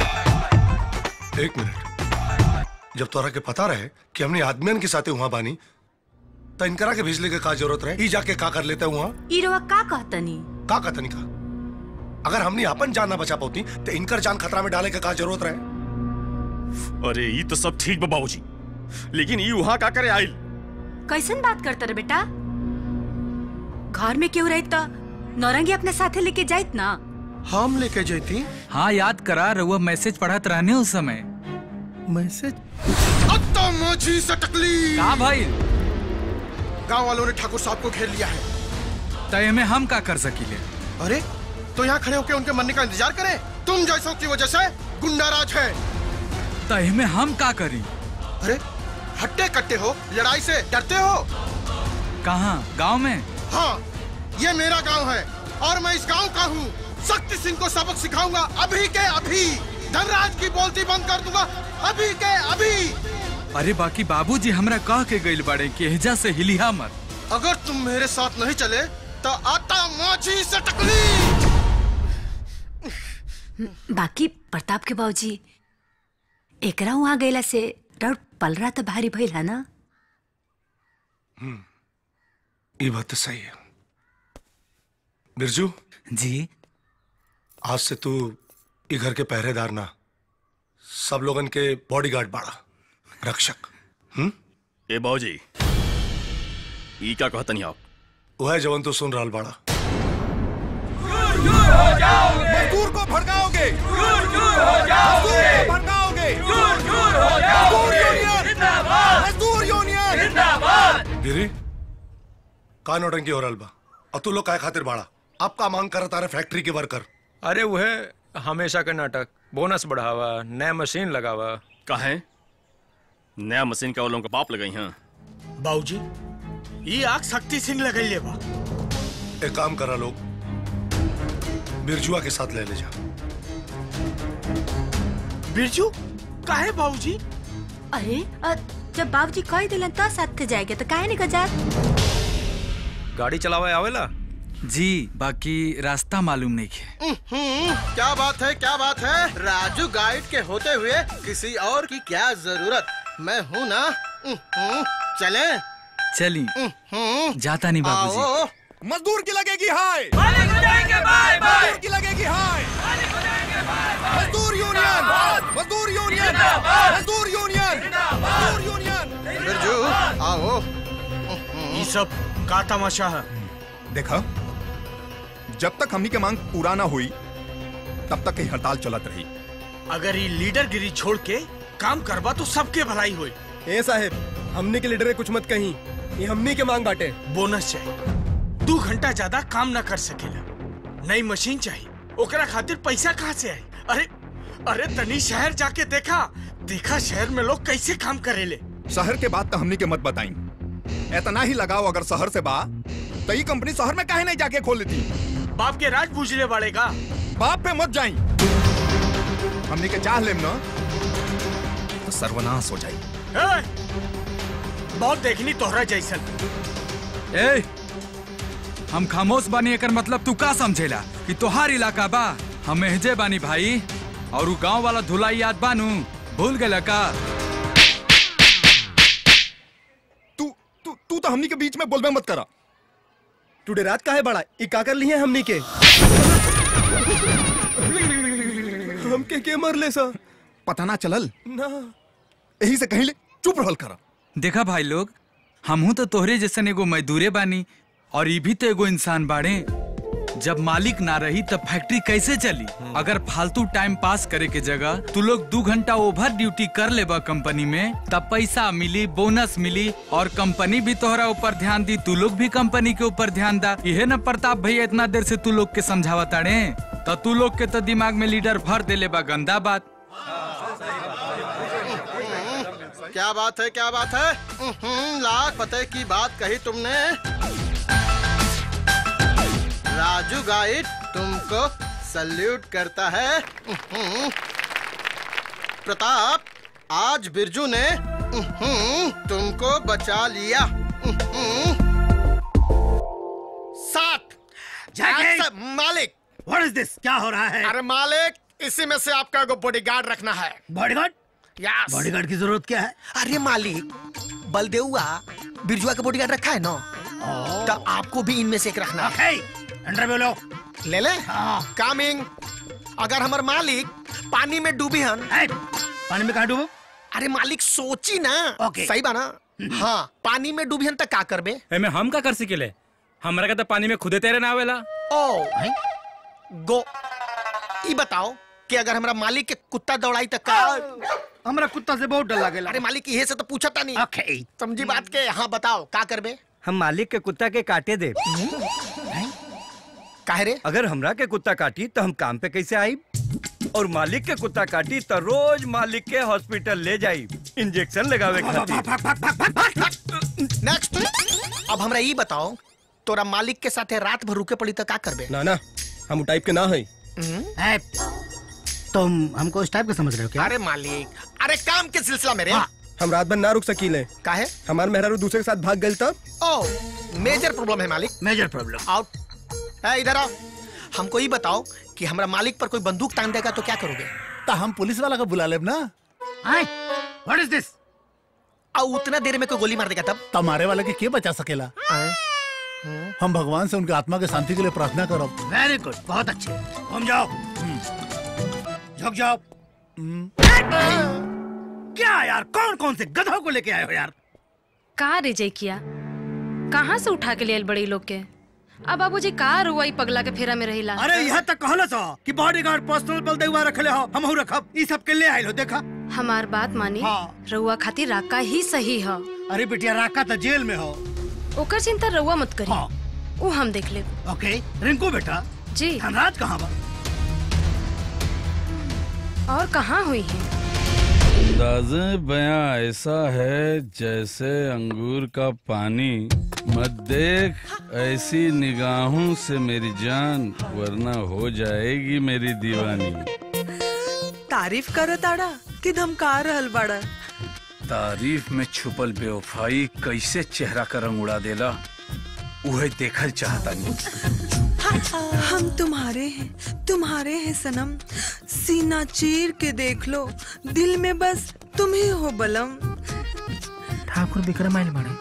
एक मिनट, जब तोरा के पता रहे कि हमने आदमियन के साथे वहाँ बानी तो इनकरा के भेजले के का जरूरत रहे? ई जाके का कर लेते वहाँ? ई रउआ का कहतनी? का कहतनी का? अगर हमने अपन जान ना बचा पाती तो इनकर जान खतरा में डाले के का जरूरत रहे? अरे ये तो सब ठीक बा बाबूजी, लेकिन ये वहाँ का करे आइल? कैसन बात करता रे बेटा? घर में क्यों रही तो नौरंगी अपने साथे लेके जाइत ना। हम लेके जाती? हाँ याद करा रउआ मैसेज पढ़त रहने उस समय। मैसेज? अब तो मुझी से टकली। का भाई? गांव वालों ने ठाकुर साहब को घेर लिया है। तय में हम का कर सकीले? अरे तो यहाँ खड़े होकर उनके मरने का इंतजार करें? तुम जैसों की वजह से गुंडाराज है। तय में हम का करी? अरे हट्टे कट्टे हो, लड़ाई से डरते हो? कहाँ? गांव में? हाँ ये मेरा गांव है और मैं इस गांव का हूँ। शक्ति सिंह को सबक सिखाऊंगा अभी के अभी। धनराज की बोलती बंद कर दूंगा अभी के अभी। अरे बाकी बाबूजी हमरा कह के गइल बाड़े कि एहजा से हिलिया मत। अगर तुम मेरे साथ नहीं चले तो आता माझी से टकली। बाकी प्रताप के बाबूजी एकरा वहाँ गईला से डाउट पलरा तो भारी भइल है ना? हम्म ये बात तो सही है। बिरजू जी आज से तू ये घर के पहरेदार ना, सब लोगन के बॉडीगार्ड बाड़ा, रक्षक। हम्म ए बाबूजी ई का कहतनी आप? वह जवन तो सुन रहल बाड़ा। मजदूर को भड़काओगे, भड़काओगे, मजदूर यूनियन। गिरी का नौटंकी हो रहल बा? और तू लोग काय खातिर बाड़ा? आपका मांग कर तारे फैक्ट्री के वर्कर। अरे वह हमेशा का नाटक, बोनस बढ़ावा, नया मशीन लगावा। काहे? नया मशीन का वो लोगों का बाप लगाई हैं। बाबूजी ये आग शक्ति सिंह लगैले बा। एक काम करा लोग, बिरजुआ के साथ ले ले जा। बिरजू काहे बाबूजी? अरे अ, जब बाबूजी कह दिलन त साथ के जाएगा तो काहे नहीं जात? गाड़ी चलावे आवेला? जी बाकी रास्ता मालूम नहीं है। क्या बात है, क्या बात है? राजू गाइड के होते हुए किसी और की क्या जरूरत? मैं हूँ ना। चले चली जाता नहीं बाबूजी। मजदूर की लगेगी हाय, मजदूर की लगेगी हाय। मजदूर यूनियन, मजदूर यूनियन, मजदूर यूनियन, मजदूर यूनियन। बिरजू आओ। ये सब का तमाशा है? देखा, जब तक हमनी के मांग पूरा ना हुई तब तक ही हड़ताल चलत रही। अगर ये लीडर गिरी छोड़ के काम करवा तो सबके भलाई हुई। ए साहेब हमनी के लीडर कुछ मत कहीं, ये हमनी के मांग बाटे। बोनस चाहिए, दो घंटा ज्यादा काम न कर सकेला। नई मशीन चाहिए, ओकरा खातिर पैसा कहाँ से आई? अरे अरे तनी शहर जाके देखा देखा शहर में लोग कैसे काम करेले। शहर के बात तो हमनी के मत बताई, इतना ही लगाओ अगर शहर से बा तो ये कंपनी शहर में काहे नहीं जाके खोल लेती? बाप के राज पूछले पड़ेगा। बाप पे मत जाई, हमनी के चाह लेम ना तो सर्वनाश हो जाई। ए, बहुत देखनी तोहरा जैसन। ए, हम खामोश बानी एकर मतलब तू का समझेला कि तोहार इलाका बा? हम एहजे बानी भाई, और उ गांव वाला धुलाई याद बानू, भूल गए का? तू तू तू तो हमनी के बीच में बोलबे मत करा। टुडे रात का है बड़ा ई का कर ली है हमनी के? हम के के मर ले सा पता ना चलल ना, यही से कहीं ले चुप रहल करा। देखा भाई लोग, हमहू तो तोहरे जैसन एगो मजदूरे बानी, और ये भी तो एगो इंसान बाड़े। जब मालिक ना रही तब फैक्ट्री कैसे चली? अगर फालतू टाइम पास करे के जगह तू लोग दो घंटा ओवर ड्यूटी कर लेबा कंपनी में, तब पैसा मिली, बोनस मिली, और कंपनी भी तोहरा ऊपर ध्यान दी, तू लोग भी कंपनी के ऊपर ध्यान दा। यह न प्रताप भैया इतना देर से तू लोग के समझावा ताड़े, तो तू लोग के तो दिमाग में लीडर भर दे लेबा गंदा बात। क्या बात है, क्या बात है? लाख पते की बात कही तुमने। राजू गाइड तुमको सल्यूट करता है। प्रताप, आज बिरजू ने तुमको बचा लिया। साठ मालिक। What is this? क्या हो रहा है? अरे मालिक, इसी में से आपका को बॉडीगार्ड रखना है। बॉडीगार्ड? यस। बॉडीगार्ड की जरूरत क्या है? अरे मालिक, बलदेउआ बिरजुआ का बॉडीगार्ड रखा है ना, तो आपको भी इनमें से एक रखना है। अंदर बोलो। ले ले। कमिंग। अगर हमार मालिक पानी में डूबी हन। पानी में कहाँ डूबो? अरे मालिक सोची ना। ओके। सही बा ना? हाँ, पानी में डूबी हन तो का करबे? एमे हम का कर सकेले? हमरा का तो पानी में खुदे तैरे ना आवेला। ओ गो, ई बताओ कि अगर हमरा मालिक के कुत्ता दौड़ाई तो का? हमरा कुत्ता से बहुत डर लगेला। अरे मालिक ये से तो पूछा था नहीं। ओके। समझी बात के? हाँ बताओ का करबे? हम मालिक के कुत्ता के काटे दे। काहे रे? अगर हमरा के कुत्ता काटी तो हम काम पे कैसे आई? और मालिक के कुत्ता काटी तो रोज मालिक के हॉस्पिटल ले जाई इंजेक्शन लगावे खातिर। नेक्स्ट। अब हमरा ये बताओ, तोरा मालिक के साथे रात भर रुके पड़ी तो का करबे? ना ना, हम टाइप के ना है। तुम हमको इस टाइप का समझ रहे हो क्या? अरे मालिक, अरे काम के सिलसिला में रे। हम रात भर ना रुक सकीले। काहे? हमार मेहरारू दूसरे के साथ भाग गई तब। ओ, मेजर प्रॉब्लम है मालिक। Major problem. आउट। है इधर आओ। हमको ये बताओ कि हमरा मालिक पर कोई बंदूक तान देगा तो क्या करोगे? तो हम पुलिस वाला को बुला लेब ना। What is this? और उतना देर में कोई गोली मार देगा तब? तुम्हारे वाले के के बचा सकेला? हम भगवान से उनके आत्मा के शांति के लिए प्रार्थना करो। वेरी गुड, बहुत अच्छे। घूम जाओ, झुक जाओ। क्या यार, कौन कौन से गधों को लेके आए हो यार? कहाँ रिजय किया? कहाँ से उठा के लिए बड़ी लोग के? अब बाबूजी कहाँ रुआई पगला के फेरा में रहिला? अरे यहाँ तक कहला सा कि बॉडीगार्ड पर्सनल बलदेउआ रखले हो, हम रखब, ई सब के ले आइल हो। देखा हमार बात मानी। हाँ। रउआ खातिर राका ही सही है। अरे बिटिया, राका तो जेल में हो। ओकर चिंता रउआ मत करी। हाँ। वो हम देख ले। ओके। रिंकू बेटा जी, धनराज कहाँ बा? और कहाँ हुई है? अंदाज़े बयां ऐसा है जैसे अंगूर का पानी, मत देख ऐसी निगाहों से मेरी जान, वरना हो जाएगी मेरी दीवानी। तारीफ करो ताड़ा कि धमका रहल बड़ा? तारीफ में छुपल बेवफाई कैसे चेहरा का रंग उड़ा देला, उहे देखल चाहता नहीं। हम तुम्हारे हैं, तुम्हारे हैं सनम, सीना चीर के देख लो, दिल में बस तुम ही हो बलम। ठाकुर विक्रम आइल बाड़े।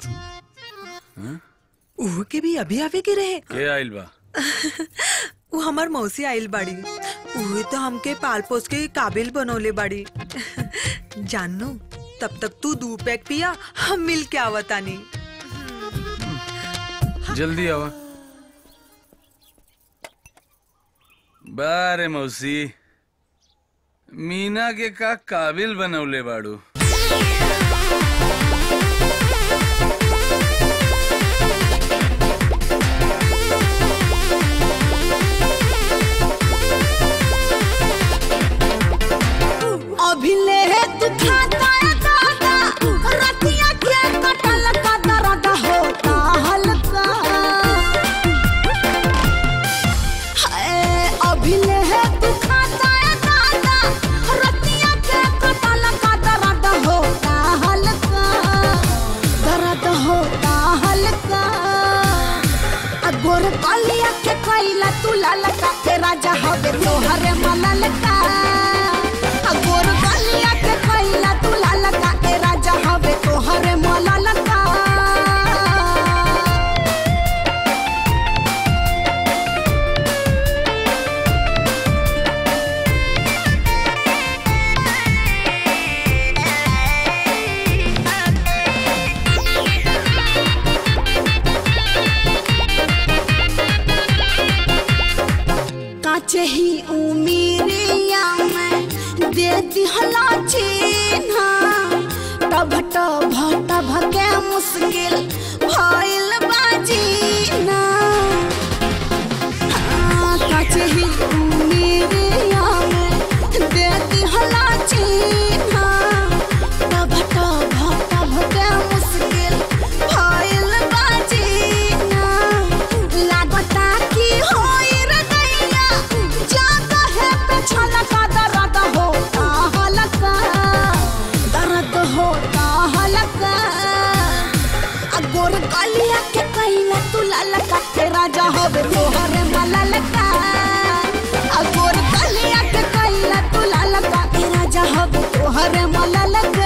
उह के भी अभी आवे के रहे। के आइल बा? वो हमार मौसी आइल बाड़ी, उहे तो हमके पाल पोस के काबिल बनौले बाड़ी। जानो, तब तक तू दू पैक पिया, हम मिल के आवतानी। जल्दी आवा। बारे मौसी, मीना के का काबिल बनौले बाड़ू? गोर कलिया के कैला तू ललका के राजा हवे तोहरे मललका गोर कलिया के कैला तू ललका के राजा हवे तोहरे मललका काचे ही उमीरिया में दे दिहला चिन्हा टभ टभ टभ के मुश्किल भइल बाजीना हाँ, काचे ही उमीरिया में दे दिहला चिन्हा टभ टभ टभ के मुश्किल भइल बाजीना लागता की होई रे दैया जाता है पे छलका दर्द होता हलका दर्द होता हलका अगोर कलिया के कैला तू ललका के राजा होवे तोहरे मललका अगोर कलिया के कैला तू ललका के राजा होवे तोहरे मललका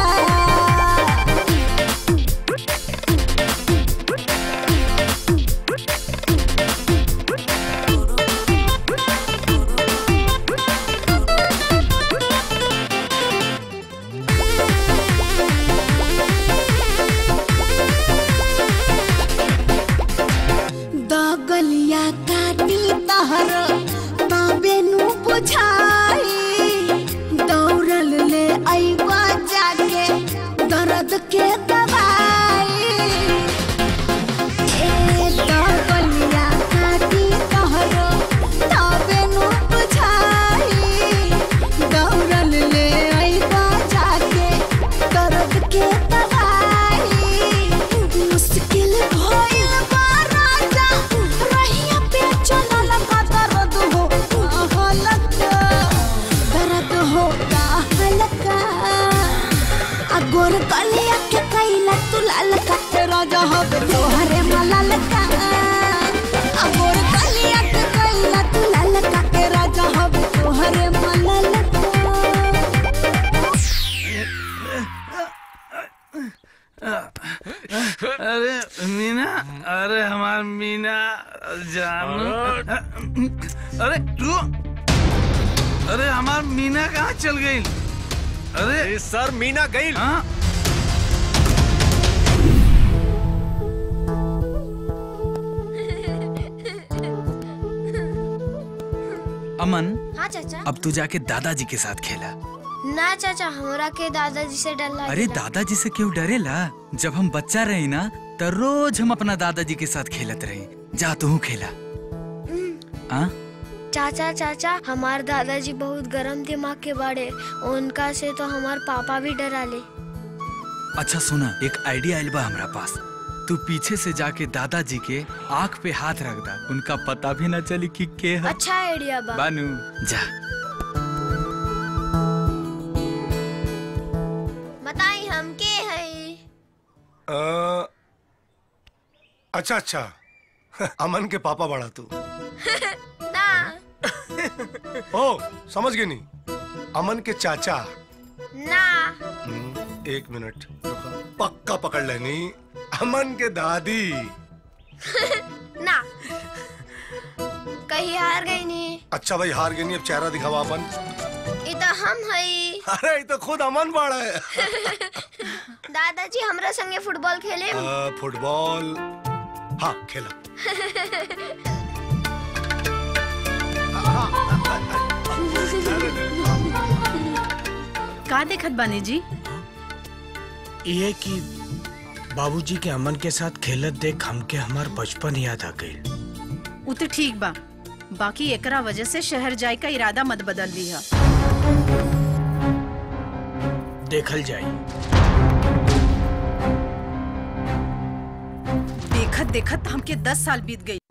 दगलिया काटी तहर ताबेनु बुझाई दौड़ल ले आईबा जाके दर्द के दवाई ए दगलिया काटी तहर ताबेनु बुझाई दौड़ल ले आईबा जाके दर्द के दवाई मुश्किल भइल बा राजा रहिया पे चलल का दर्द हो हलका दर्द हो हलका अगोर कलिया के कैला तू ललका के राजा होवे तोहरे मललका अगोर कलिया के कैला तू ललका के राजा होवे तोहरे मललका अरे मीना, अरे हमार मीना जानू, अरे तू, अरे हमार मीना कहाँ चल गई? अरे सर मीना गई। हाँ? अमन, हाँ चाचा। अब तू जाके दादाजी के साथ खेला। ना चाचा, हमरा के दादाजी से डर लगेला। अरे दादाजी से क्यों डरेला? जब हम बच्चा रही ना तो रोज हम अपना दादाजी के साथ खेलत रही। जा तू खेला। हाँ? चाचा चाचा, हमार दादाजी बहुत गरम दिमाग के बाड़े, उनका से तो हमार पापा भी डरा ले। अच्छा सुना, एक आइडिया आइल बा हमरा पास। तू पीछे से जाके दादाजी के आँख पे हाथ रख दा, उनका पता भी न चली कि के है। अच्छा आइडिया बा। बानू जा। बताई हम के है? आ, अच्छा अच्छा अमन के पापा बड़ा तू। ना। ओ समझ गई नहीं, अमन के चाचा। ना। एक मिनट पक्का पकड़ लेनी, अमन के दादी। ना। कहीं हार गई नहीं। अच्छा भाई हार गई नहीं, अब चेहरा दिखावा अपन। इता हम हई। अरे ये तो खुद अमन बाड़ा है। दादाजी हमरा संगे फुटबॉल खेले। आ, फुटबॉल हाँ खेला। का देखत बानी जी? ये कि बाबूजी के अमन के साथ खेलत देख हमके हमार बचपन याद आ गई। उ तो ठीक बा, बाकी एकरा वजह से शहर जाए का इरादा मत बदल लिया। देखल जाई। देखत देखत हमके दस साल बीत गई।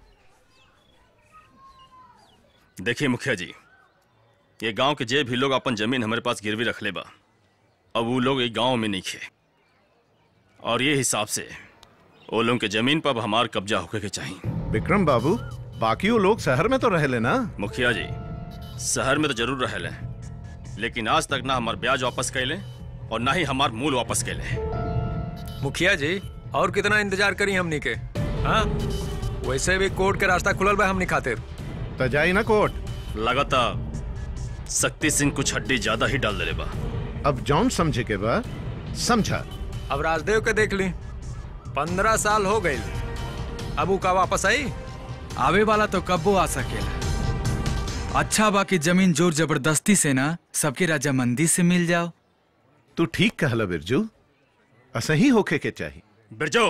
देखिए मुखिया जी, ये गांव के जे भी लोग अपन जमीन हमारे पास गिरवी रख ले बा, अब वो लोग एक गांव में नहीं खे, और ये हिसाब से वो लोगों के जमीन पर अब हमार कब्जा होके के चाहिए। विक्रम बाबू, बाकी वो लोग शहर में तो रह लेना। मुखिया जी, शहर में तो जरूर रह ले, लेकिन आज तक ना हमार ब्याज वापस कैले और ना ही हमार मूल वापस कैले। मुखिया जी, और कितना इंतजार करी हमनी के? हाँ, वैसे भी कोर्ट के रास्ता खुलल बा हमनी खातिर। तो जाई ना कोर्ट। लगाता शक्ति सिंह कुछ हड्डी ज्यादा ही डाल दे बा। अब जॉन समझे के बा समझा। अब राजदेव के देख ली, पंद्रह साल हो गए, अब वो का वापस आई? आवे वाला तो कब्बो आ सकेला। अच्छा बाकी जमीन जोर जबरदस्ती से ना सबके राजामंदी से मिल जाओ। तू ठीक कहला बिरजू, असही होके के चाहिए। बिरजू,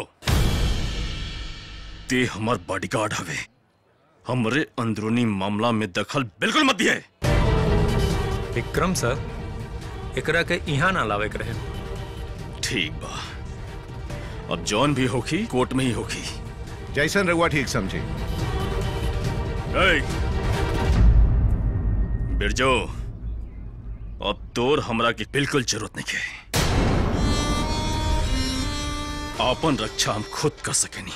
ते हमार बॉडीगार्ड हवे, हमरे अंदरूनी मामला में दखल बिल्कुल मत दिए। विक्रम सर, एकरा के यहाँ ना लावे के रहे। ठीक बा, अब जॉन भी होखी कोर्ट में ही होखी। जैसन रघुआ ठीक समझे। बिरजू, अब तोर हमरा की बिल्कुल जरूरत नहीं है। अपन रक्षा हम खुद कर सकेनी।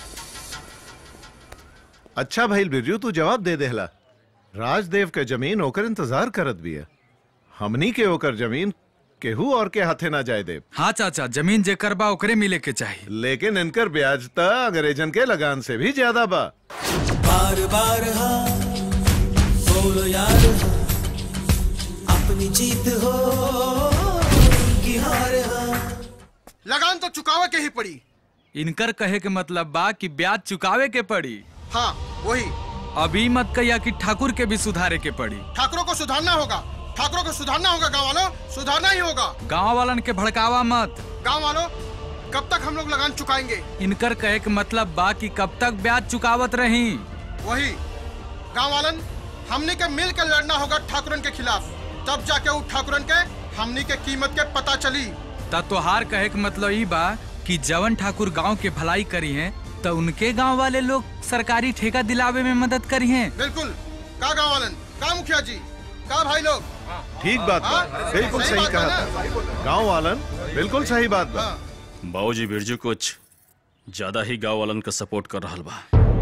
अच्छा भाई बिरजू, तू जवाब दे देहला। राजदेव के जमीन ओकर इंतजार करत भी है, हमनी के ओकर जमीन केहू और के हाथे ना जाए दे। हाँ चाचा, जमीन जेकर बा ओकरे मिले के चाहिए। लेकिन इनकर ब्याज त अंग्रेजन के लगान से भी ज्यादा बा। बार बार हाँ बोलो यार, अपनी जीत हो कि हार। हाँ, लगान तो चुकावे के ही पड़ी। इनकर कहे के मतलब बा कि ब्याज चुकावे के पड़ी। हाँ वही। अभी मत कहिया कि ठाकुर के भी सुधारे के पड़ी। ठाकुरों को सुधारना होगा, ठाकुरों को सुधारना होगा। गाँव वालों, सुधारना ही होगा। गाँव वालन के भड़कावा मत। गाँव वालों, कब तक हम लोग लगान चुकाएंगे? इनकर कहे के मतलब बा कि कब तक ब्याज चुकावत रही। वही। गाँव वालन, हमने के मिल के लड़ना होगा ठाकुरन के खिलाफ, तब जाके वो ठाकुरन के हमनी के कीमत के पता चली। ता तोहार कहे के मतलब ई बा कि जवन ठाकुर गांव के भलाई करी हैं तो उनके गांव वाले लोग सरकारी ठेका दिलावे में मदद करी हैं। बिल्कुल। का गाँव वालन, का मुखिया जी, का भाई लोग, ठीक बात बा, बिल्कुल सही कहा। गाँव वालन बिल्कुल सही बात बा। बाबूजी, बिरजू कुछ ज्यादा ही गाँव वालन का सपोर्ट कर रहा बा।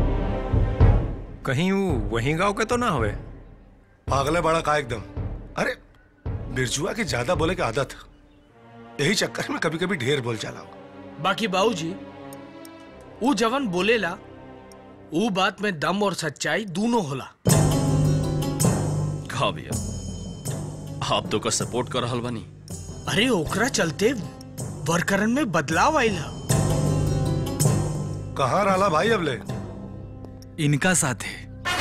कहीं वो वही गांव के तो ना हुए? पागले बड़ा का एकदम। अरे बिरजुआ की ज्यादा बोले की आदत, यही चक्कर में कभी कभी ढेर बोल चला। बाकी बाबूजी, वो जवन बोलेला वो बात में दम और सच्चाई दोनों होला। कहा भैया, आप तो का सपोर्ट कर रहा बानी। अरे ओकरा चलते वर्करन में बदलाव आइला। कहाँ रहा भाई अब ले? इनका साथ है।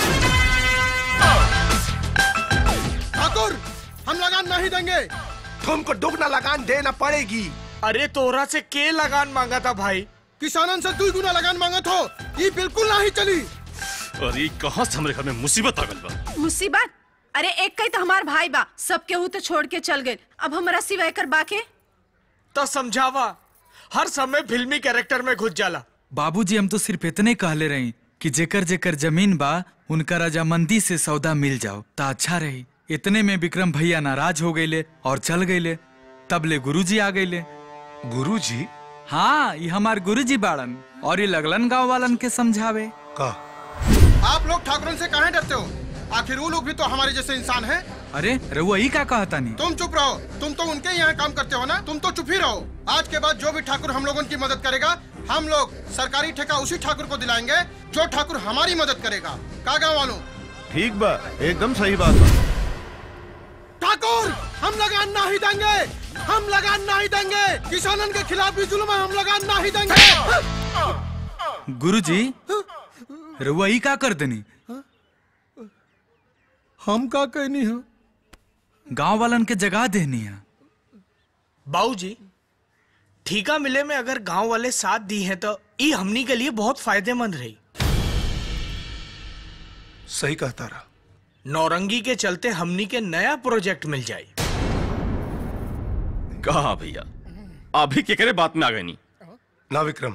ठाकुर, हम लगान नहीं देंगे। तुमको दुगना लगान देना पड़ेगी। अरे तोरा से के लगान मांगा था भाई? किसानन से दो गुना लगान मांगा था, ये बिल्कुल नहीं चली। अरे कहाँ से हमारे घर में मुसीबत आ गई बा? मुसीबत? अरे एक कई तो हमार भाई बा, सब केहू तो छोड़ के चल गए, अब हमारा सिवाय कर बाके। तो समझावा, हर समय फिल्मी कैरेक्टर में घुस जाला। बाबूजी, हम तो सिर्फ इतने कहले रही कि जेकर जेकर जमीन बा उनका रजामंदी से सौदा मिल जाओ ता अच्छा रही। इतने में विक्रम भैया नाराज हो गए और चल गए। तब ले गुरुजी आ गए। गुरुजी? हाँ, ये हमार गुरुजी बाड़न और ये लगलन गाँव वालन के समझावे। का? आप लोग ठाकुरन से काहे डरते हो? आखिर वो लोग भी तो हमारे जैसे इंसान हैं। अरे रहुआ ही क्या कहता नहीं? तुम चुप रहो, तुम तो उनके यहाँ काम करते हो ना, तुम तो चुप ही रहो। आज के बाद जो भी ठाकुर हम लोगों की मदद करेगा, हम लोग सरकारी ठेका उसी ठाकुर को दिलाएंगे जो ठाकुर हमारी मदद करेगा। का गाँव वालों? ठीक बा, एकदम सही बात बा। ठाकुर, हम लगान नहीं देंगे, हम लगान नहीं देंगे। किसानन के खिलाफ भी जुल्म है, हम लगान नहीं देंगे। गुरुजी, रहुआ ही क्या कर देनी? हम का कहनी है? गांव वालन के जगह देनी है। बाबूजी, ठीका मिले में अगर गांव वाले साथ दी हैं तो ये हमनी के लिए बहुत फायदेमंद रही। सही कहता रहा। नौरंगी के चलते हमनी के नया प्रोजेक्ट मिल जाए। कहा भैया, अभी के करे बात में आ गई नहीं ना विक्रम।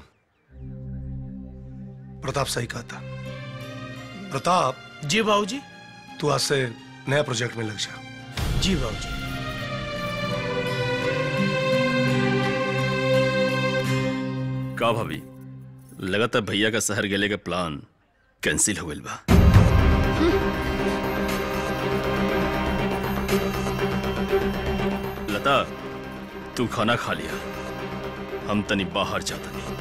प्रताप सही कहता। प्रताप। जी बाबूजी। तू आज से नया प्रोजेक्ट में लग जा। जी बाबूजी। का भाभी, लगातार भैया का शहर गेले का प्लान कैंसिल हो गइल बा। लता तू खाना खा लिया, हम तनी बाहर जाता नहीं।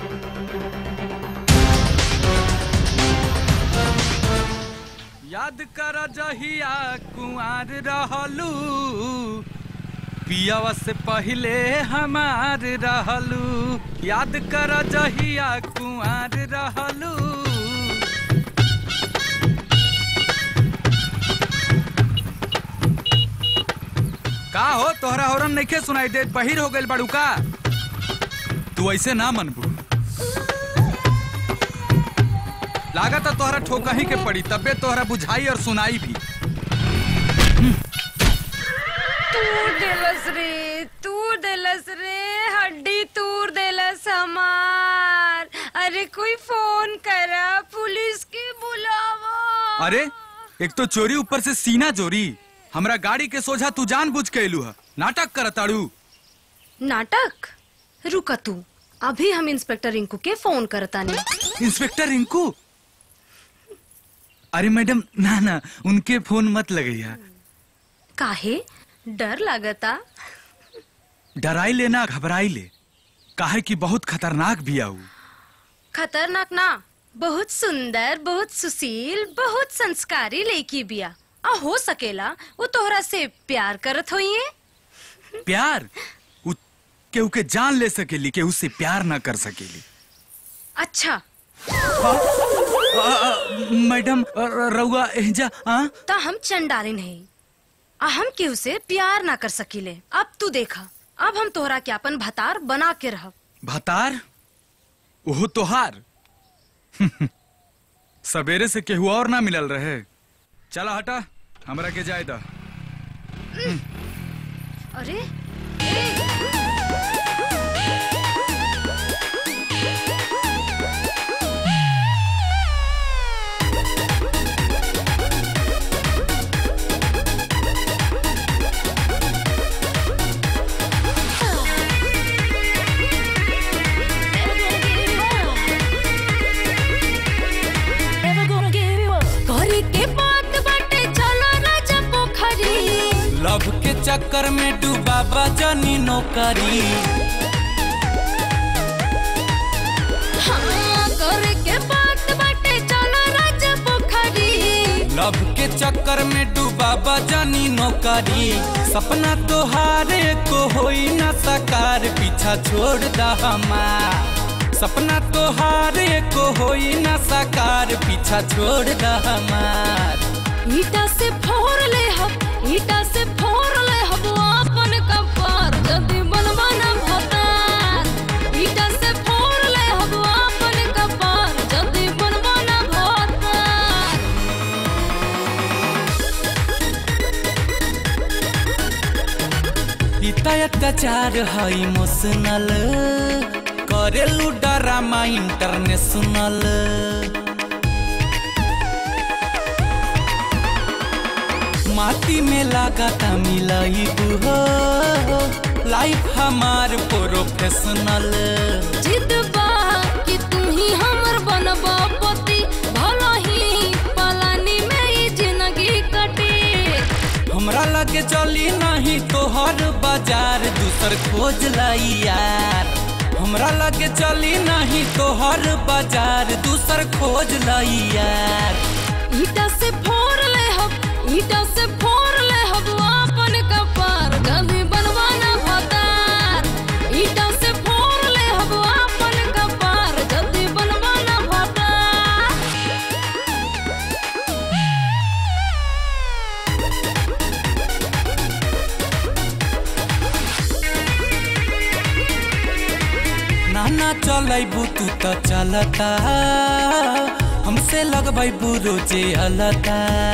याद कर जहिया कुंवर रहलू, पियावा से पहले हमार रहलू। याद कर जहिया कुंवर रहलू। का हो तोहरा हॉर्न नइखे सुनाई देत? बहिर हो गइल बाड़ू का? तू ऐसे ना मनबू, लागत है तोहरा ठोका ही के पड़ी, तबे तोहरा बुझाई और सुनाई भी। तूर देलस रे, तूर देलस रे, हड्डी तूर देलस हमार। अरे कोई फोन करा, पुलिस के बुलावा। अरे एक तो चोरी ऊपर से सीना चोरी। हमरा गाड़ी के सोझा तू जानबूझ के एलू है, नाटक करताड़ू। नाटक? रुका तू, अभी हम इंस्पेक्टर रिंकू के फोन करतानी। इंस्पेक्टर रिंकू? अरे मैडम ना ना, उनके फोन मत लगैया। काहे? डर लगता? डराई ले ना घबराई ले, काहे कि बहुत खतरनाक भी आऊ। खतरनाक ना, बहुत सुंदर, बहुत सुशील, बहुत संस्कारी लड़की बिया। आ हो सकेला वो तोहरा से प्यार करत होइए। प्यार? उ केहू के जान ले सकेली, केहू से प्यार ना कर सकेली। अच्छा मैडम रउआ एजा आ? ता हम चंडाली नहीं, आ हम केहू से प्यार ना कर सकीले। अब तू देखा, अब हम तोहरा के अपन भतार बना के रहब। भतार? ओहो तोहार? सवेरे से केहू और ना मिलल रहे। चला हटा, हमरा के जाए दा। अरे लव के चक्कर में डूबा बजनी नौकरी। हाँ, करे के बात बाटे चलो राजा पोखरी। लव के चक्कर में डूबा बजनी नौकरी। सपना तोहारे को होई ना साकार, पीछा छोड़ दा हमार। सपना तोहारे को होई ना साकार, पीछा छोड़ दा हमार। ईटा से फोड़ ले हम, ईटा से फोड़ ले हम अपन कपार, जदी बनवा ना भतार। ईटा से फोड़ ले हम अपन कपार, जदी बनवा ना भतार। इतना अत्याचार है इमोशनल, करेलू ड्रामा इंटरनेशनल। माटी में लगाता मिलाई हो, लाइफ हमार प्रोफेशनल। जिद बा कि तू ही हमर बनबा पति, भला ही पलानी में ई जिंदगी कटे। हमरा लगे चली नहीं तोहर बाजार, दूसर खोज लाई यार। हमरा लगे चली नहीं तोहर बाजार, दूसर खोज लाई यार। ईटा से फोड़ ले हम, ईटा से फोड़ ले हम अपन कपार, जदी बनवा ना भतार। ईटा से फोड़ ले हम अपन कपार, जदी बनवा ना भतार। नाना चलैबू तू तो चलता, हमसे लगबैबू रोजे अलता।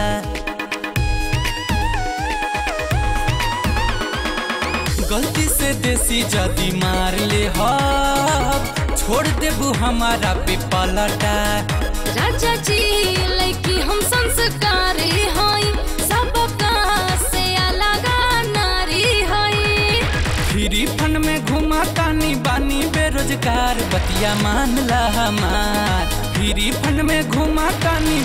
गलती से देसी जदी मार ले हो, छोड़ देबू हमारा पे पलटा। राजा जी लड़की हम संस्कारी हई, सबका से अलग नारी हई। फ्री फंड में घुमा तानी बानी बेरोजगार, बतिया मान ला हमार। फ्री फंड में घुमा तानी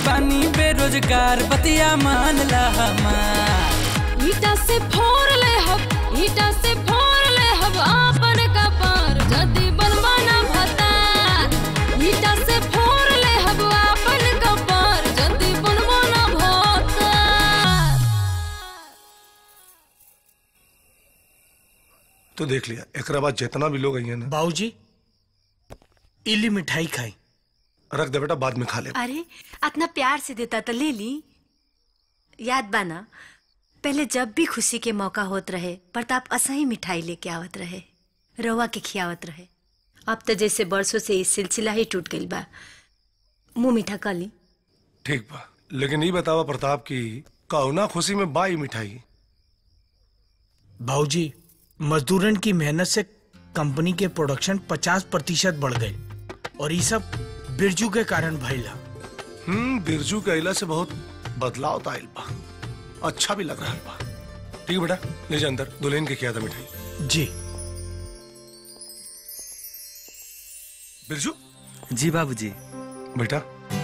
बेरोजगार बतिया मान ला हमार। ईटा से फोड़ ले हब ईटा से फोड़ ले हब आपन कपार जदी बनवाना भतार। ईटा से फोड़ ले हब आपन कपार जदी बनवाना भतार। तो देख लिया एकरा बाद जितना भी लोग आई है ना। बाबूजी इली मिठाई खाई। रख दे बेटा बाद में खा ले। अरे इतना प्यार से देता तो ले ली। याद बाना पहले जब भी खुशी के मौका होत रहे प्रताप असही मिठाई लेके आवत रहे, रवा के खियावत रहे। अब तो जैसे बरसों से इस सिलसिला ही टूट गई बा। मुंह मीठा कर ली। ठीक बा, लेकिन ये बतावा प्रताप की कौना खुशी में बाई मिठाई। बाबूजी मजदूरन की मेहनत से कंपनी के प्रोडक्शन पचास प्रतिशत बढ़ गए और ये सब बिरजू के कारण भइला। हम्म बिरजू के अइला से बहुत बदलाव तो आइल बा, अच्छा भी लग रहा बा। ठीक है बेटा ले जा अंदर, दुल्हन के खिया था मिठाई। जी बिरजू। जी बाबूजी। बेटा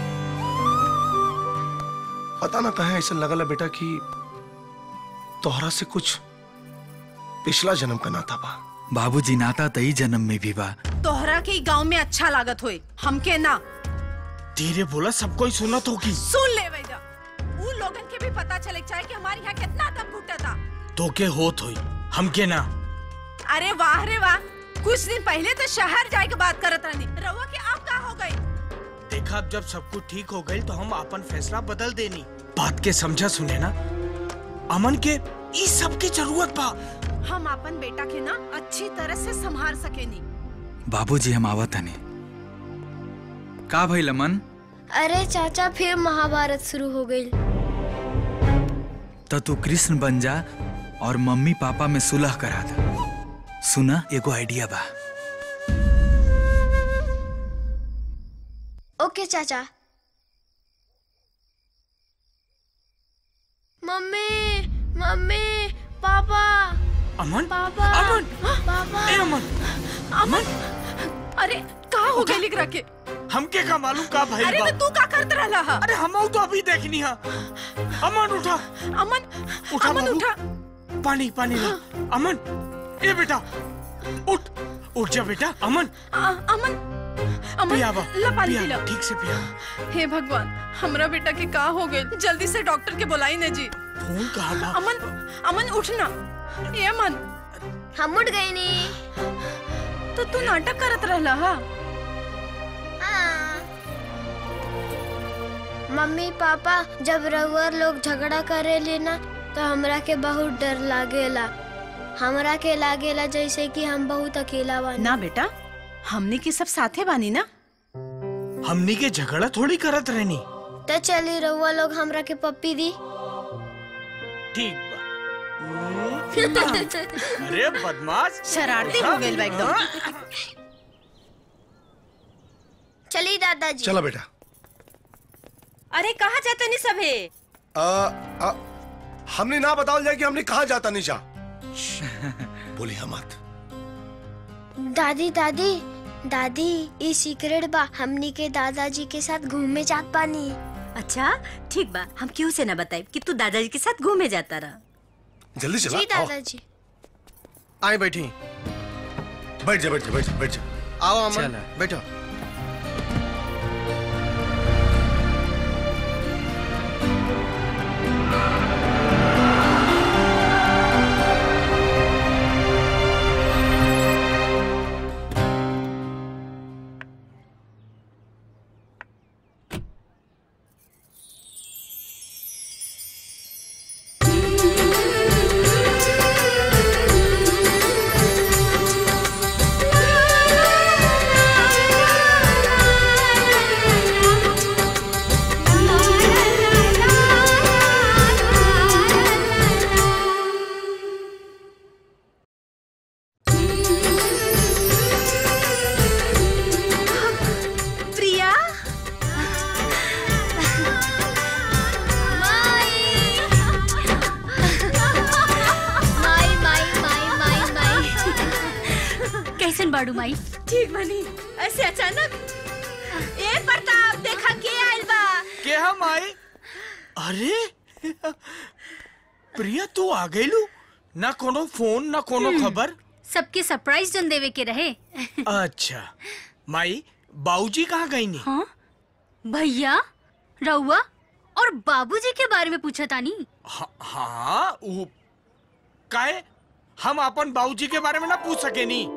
पता ना कहे ऐसा लगला बेटा कि तोहरा से कुछ पिछला जन्म का नाता बा। बाबूजी नाता तई जन्म में भी बा। तोहरा के गांव में अच्छा लागत होए, हमके ना। धीरे बोला सब कोई सुनत होगी। सुन ले भैया, वो लोगन के भी पता चले चाहे कि हमारे यहाँ कितना दम घुटा था। तो के होत होई, हमके ना। अरे वाह रे वाह, कुछ दिन पहले तो शहर जाए के बात करत रहनी, रवा के आप का हो गई। देखा अब जब सब कुछ ठीक हो गई तो हम अपन फैसला बदल देनी। बात के समझा सुने ना, अमन के इस सब की जरूरत बा। हम अपन बेटा के ना अच्छी तरह से संभाल सकेनी। बाबूजी हम आवत हने। का भइल अमन? अरे चाचा फिर महाभारत शुरू हो गई। तो तू कृष्ण बन जा और मम्मी पापा में सुलह करा दे। सुना एगो आइडिया बा। ओके चाचा। Mummy mummy papa. अमन पापा अमन पापा ए अमन अमन अरे कहाँ हो गई लिख रखे? हमके का मालूम का भाई। अरे तो तू का करत रहला हा? अरे हम तो अभी देखनी है। अमन उठा। अमन उठा अमन उठा। पानी पानी ला। अमन ए बेटा उठ उठ जा बेटा। अमन आ, अमन अमन पिया बा, ला पानी पिया, पी ला। ठीक से पिया। हे भगवान, हमरा बेटा के का हो गई? जल्दी से डॉक्टर के बुलाई ना जी। फोन कहाँ बा? अमन अमन उठना। ए अमन हम उठ गए नी। तो तू नाटक करत रहला हा? हाँ। मम्मी पापा जब रउआ लोग झगड़ा करे लेना तो हमरा के बहुत डर लागेला। हमरा के लागेला जैसे कि हम बहुत अकेला बानी। ना बेटा, हमने के सब साथे बानी ना। हमनी के झगड़ा थोड़ी करत रहनी। तो चली रउआ लोग हमरा के पप्पी दी। ठीक बा। अरे बदमाश शरारती हो गई एकदम। चली दादाजी। चला बेटा। अरे कहाँ जाते नहीं सब है? आ, आ, हमने ना बताओ जाए कि हमने कहाँ जाता नहीं जा। बोली हम मत। दादी दादी दादी ये सीक्रेट बा, हमनी के दादाजी के साथ घूमे जात पानी। अच्छा ठीक बा, हम क्यों से न बताए कि तू दादाजी के साथ घूमे जाता रहा। जल्दी चला। जी दादाजी। आए बैठी। बैठ जा बैठ जा बैठ जा बैठ जा। आओ अमन बैठो। बाड़ू माई? ठीक बनी। ऐसे अचानक? ए प्रताप देखा के आइल बा। के हम आई? अरे प्रिया तू आ गईलू, ना कोनो फोन ना कोनो खबर। सबके सरप्राइज जन देवे के रहे। अच्छा माई, बाबूजी कहाँ गई नी? हाँ भैया, रउआ और बाबूजी के बारे में पूछा तानी। हाँ, हाँ वो काहे हम अपन बाबूजी के बारे में ना पूछ सके नी।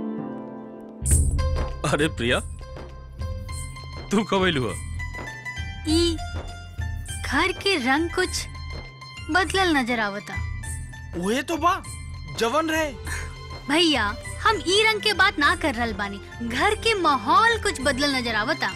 अरे प्रिया, तू कब आइलू हो? ई घर के रंग कुछ बदलल नजर आवता। वही तो बा जवन रहे। भैया, हम ई रंग के बात ना कर रहल बानी, घर के माहौल कुछ बदलल नजर आवता।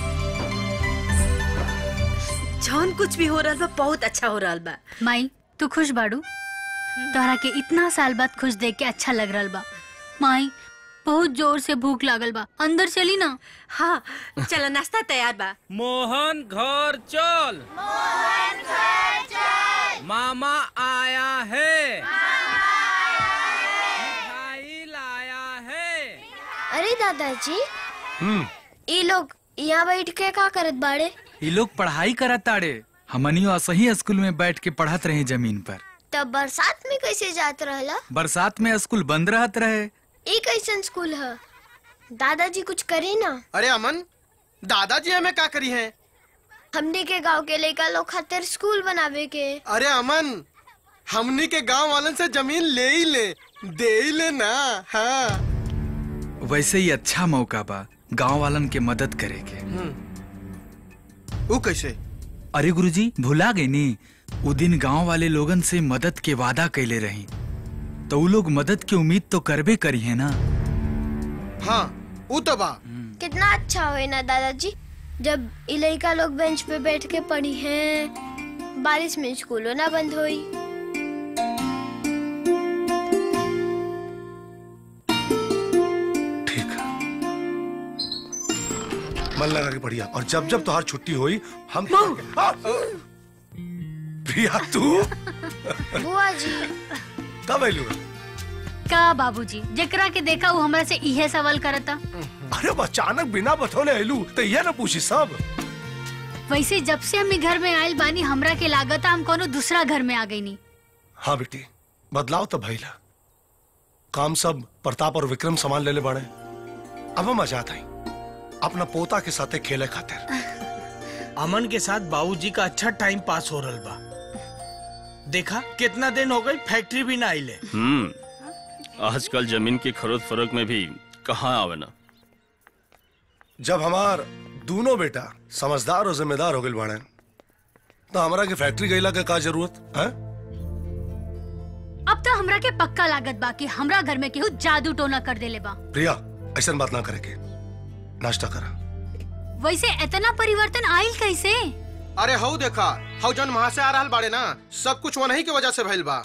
जौन कुछ भी हो रहा बा बहुत अच्छा हो रहा बा। माई, तू खुश बाड़ू? तोहरा के इतना साल बाद खुश देख के अच्छा लग रहा बा। माई, बहुत जोर से भूख लागल बा, अंदर चली ना। हाँ चलो, नाश्ता तैयार बा। मोहन घर चल। मोहन घर चल। मामा आया है। मिठाई लाया है। अरे दादाजी, हम्म ये लोग यहाँ बैठ के का करत बाड़े? ये लोग पढ़ाई करत ताड़े। हमनियो असही स्कूल में बैठ के पढ़त रहे जमीन पर। तब बरसात में कैसे जात रहला? बरसात में स्कूल बंद रहत रहे। ये कैसन स्कूल है? दादाजी कुछ करी ना। अरे अमन, दादाजी हमें क्या करी है? हमने के गांव के लड़का लोग खातिर स्कूल बनावे के। अरे अमन, हमने के गांव वालन से जमीन ले ही ले, दे ही ले ना। हाँ वैसे ही अच्छा मौका बा गांव वालन के मदद करे के। वो कैसे? अरे गुरुजी, भुला गई नी? वो दिन गांव वाले लोगन से मदद के वादा कैले रही, तो वो लोग मदद की उम्मीद तो करबे करी है ना। हाँ वो तो बा। कितना अच्छा हुए ना दादाजी, जब ये लड़का लोग बेंच पे बैठ के पढ़ी हैं, बारिश में स्कूलों ना बंद हुई। मन लगा के बढ़िया। और जब जब तुम्हारी छुट्टी हुई हम प्रिया तू बुआ जी कब आइलू? का बाबूजी, जेकरा के देखा वो हमरा से इहे सवाल करता। अरे अचानक बिना बतौले आइलू तो यह ना पूछी सब। वैसे जब से हम घर में आयल बानी, हमरा के लागता हम कोनो दूसरा घर में आ गई नी। हाँ बेटी, बदलाव तो भइला। काम सब प्रताप और विक्रम संभाल ले ले बाड़े। अब हम आजाद हैं अपना पोता के साथे खेले खातिर। अमन के साथ बाबूजी का अच्छा टाइम पास हो रहा बा। देखा कितना दिन हो गई फैक्ट्री भी ना आइले। हम्म आजकल जमीन की खरीद फरोख्त में भी कहाँ आवे ना। जब हमार दोनों बेटा समझदार और जिम्मेदार हो गए बाड़े, तो हमारा के फैक्ट्री गईला के का जरूरत है? अब तो हमरा के पक्का लागत बा कि हमरा घर में केहू जादू टोना कर देले बा। प्रिया, ऐसा बात ना करे के। नाश्ता करा। वैसे इतना परिवर्तन आइल कैसे? अरे हऊ देखा, हऊ जन वहां से आ रहा बाड़े ना, सब कुछ वही की वजह से भइल बा।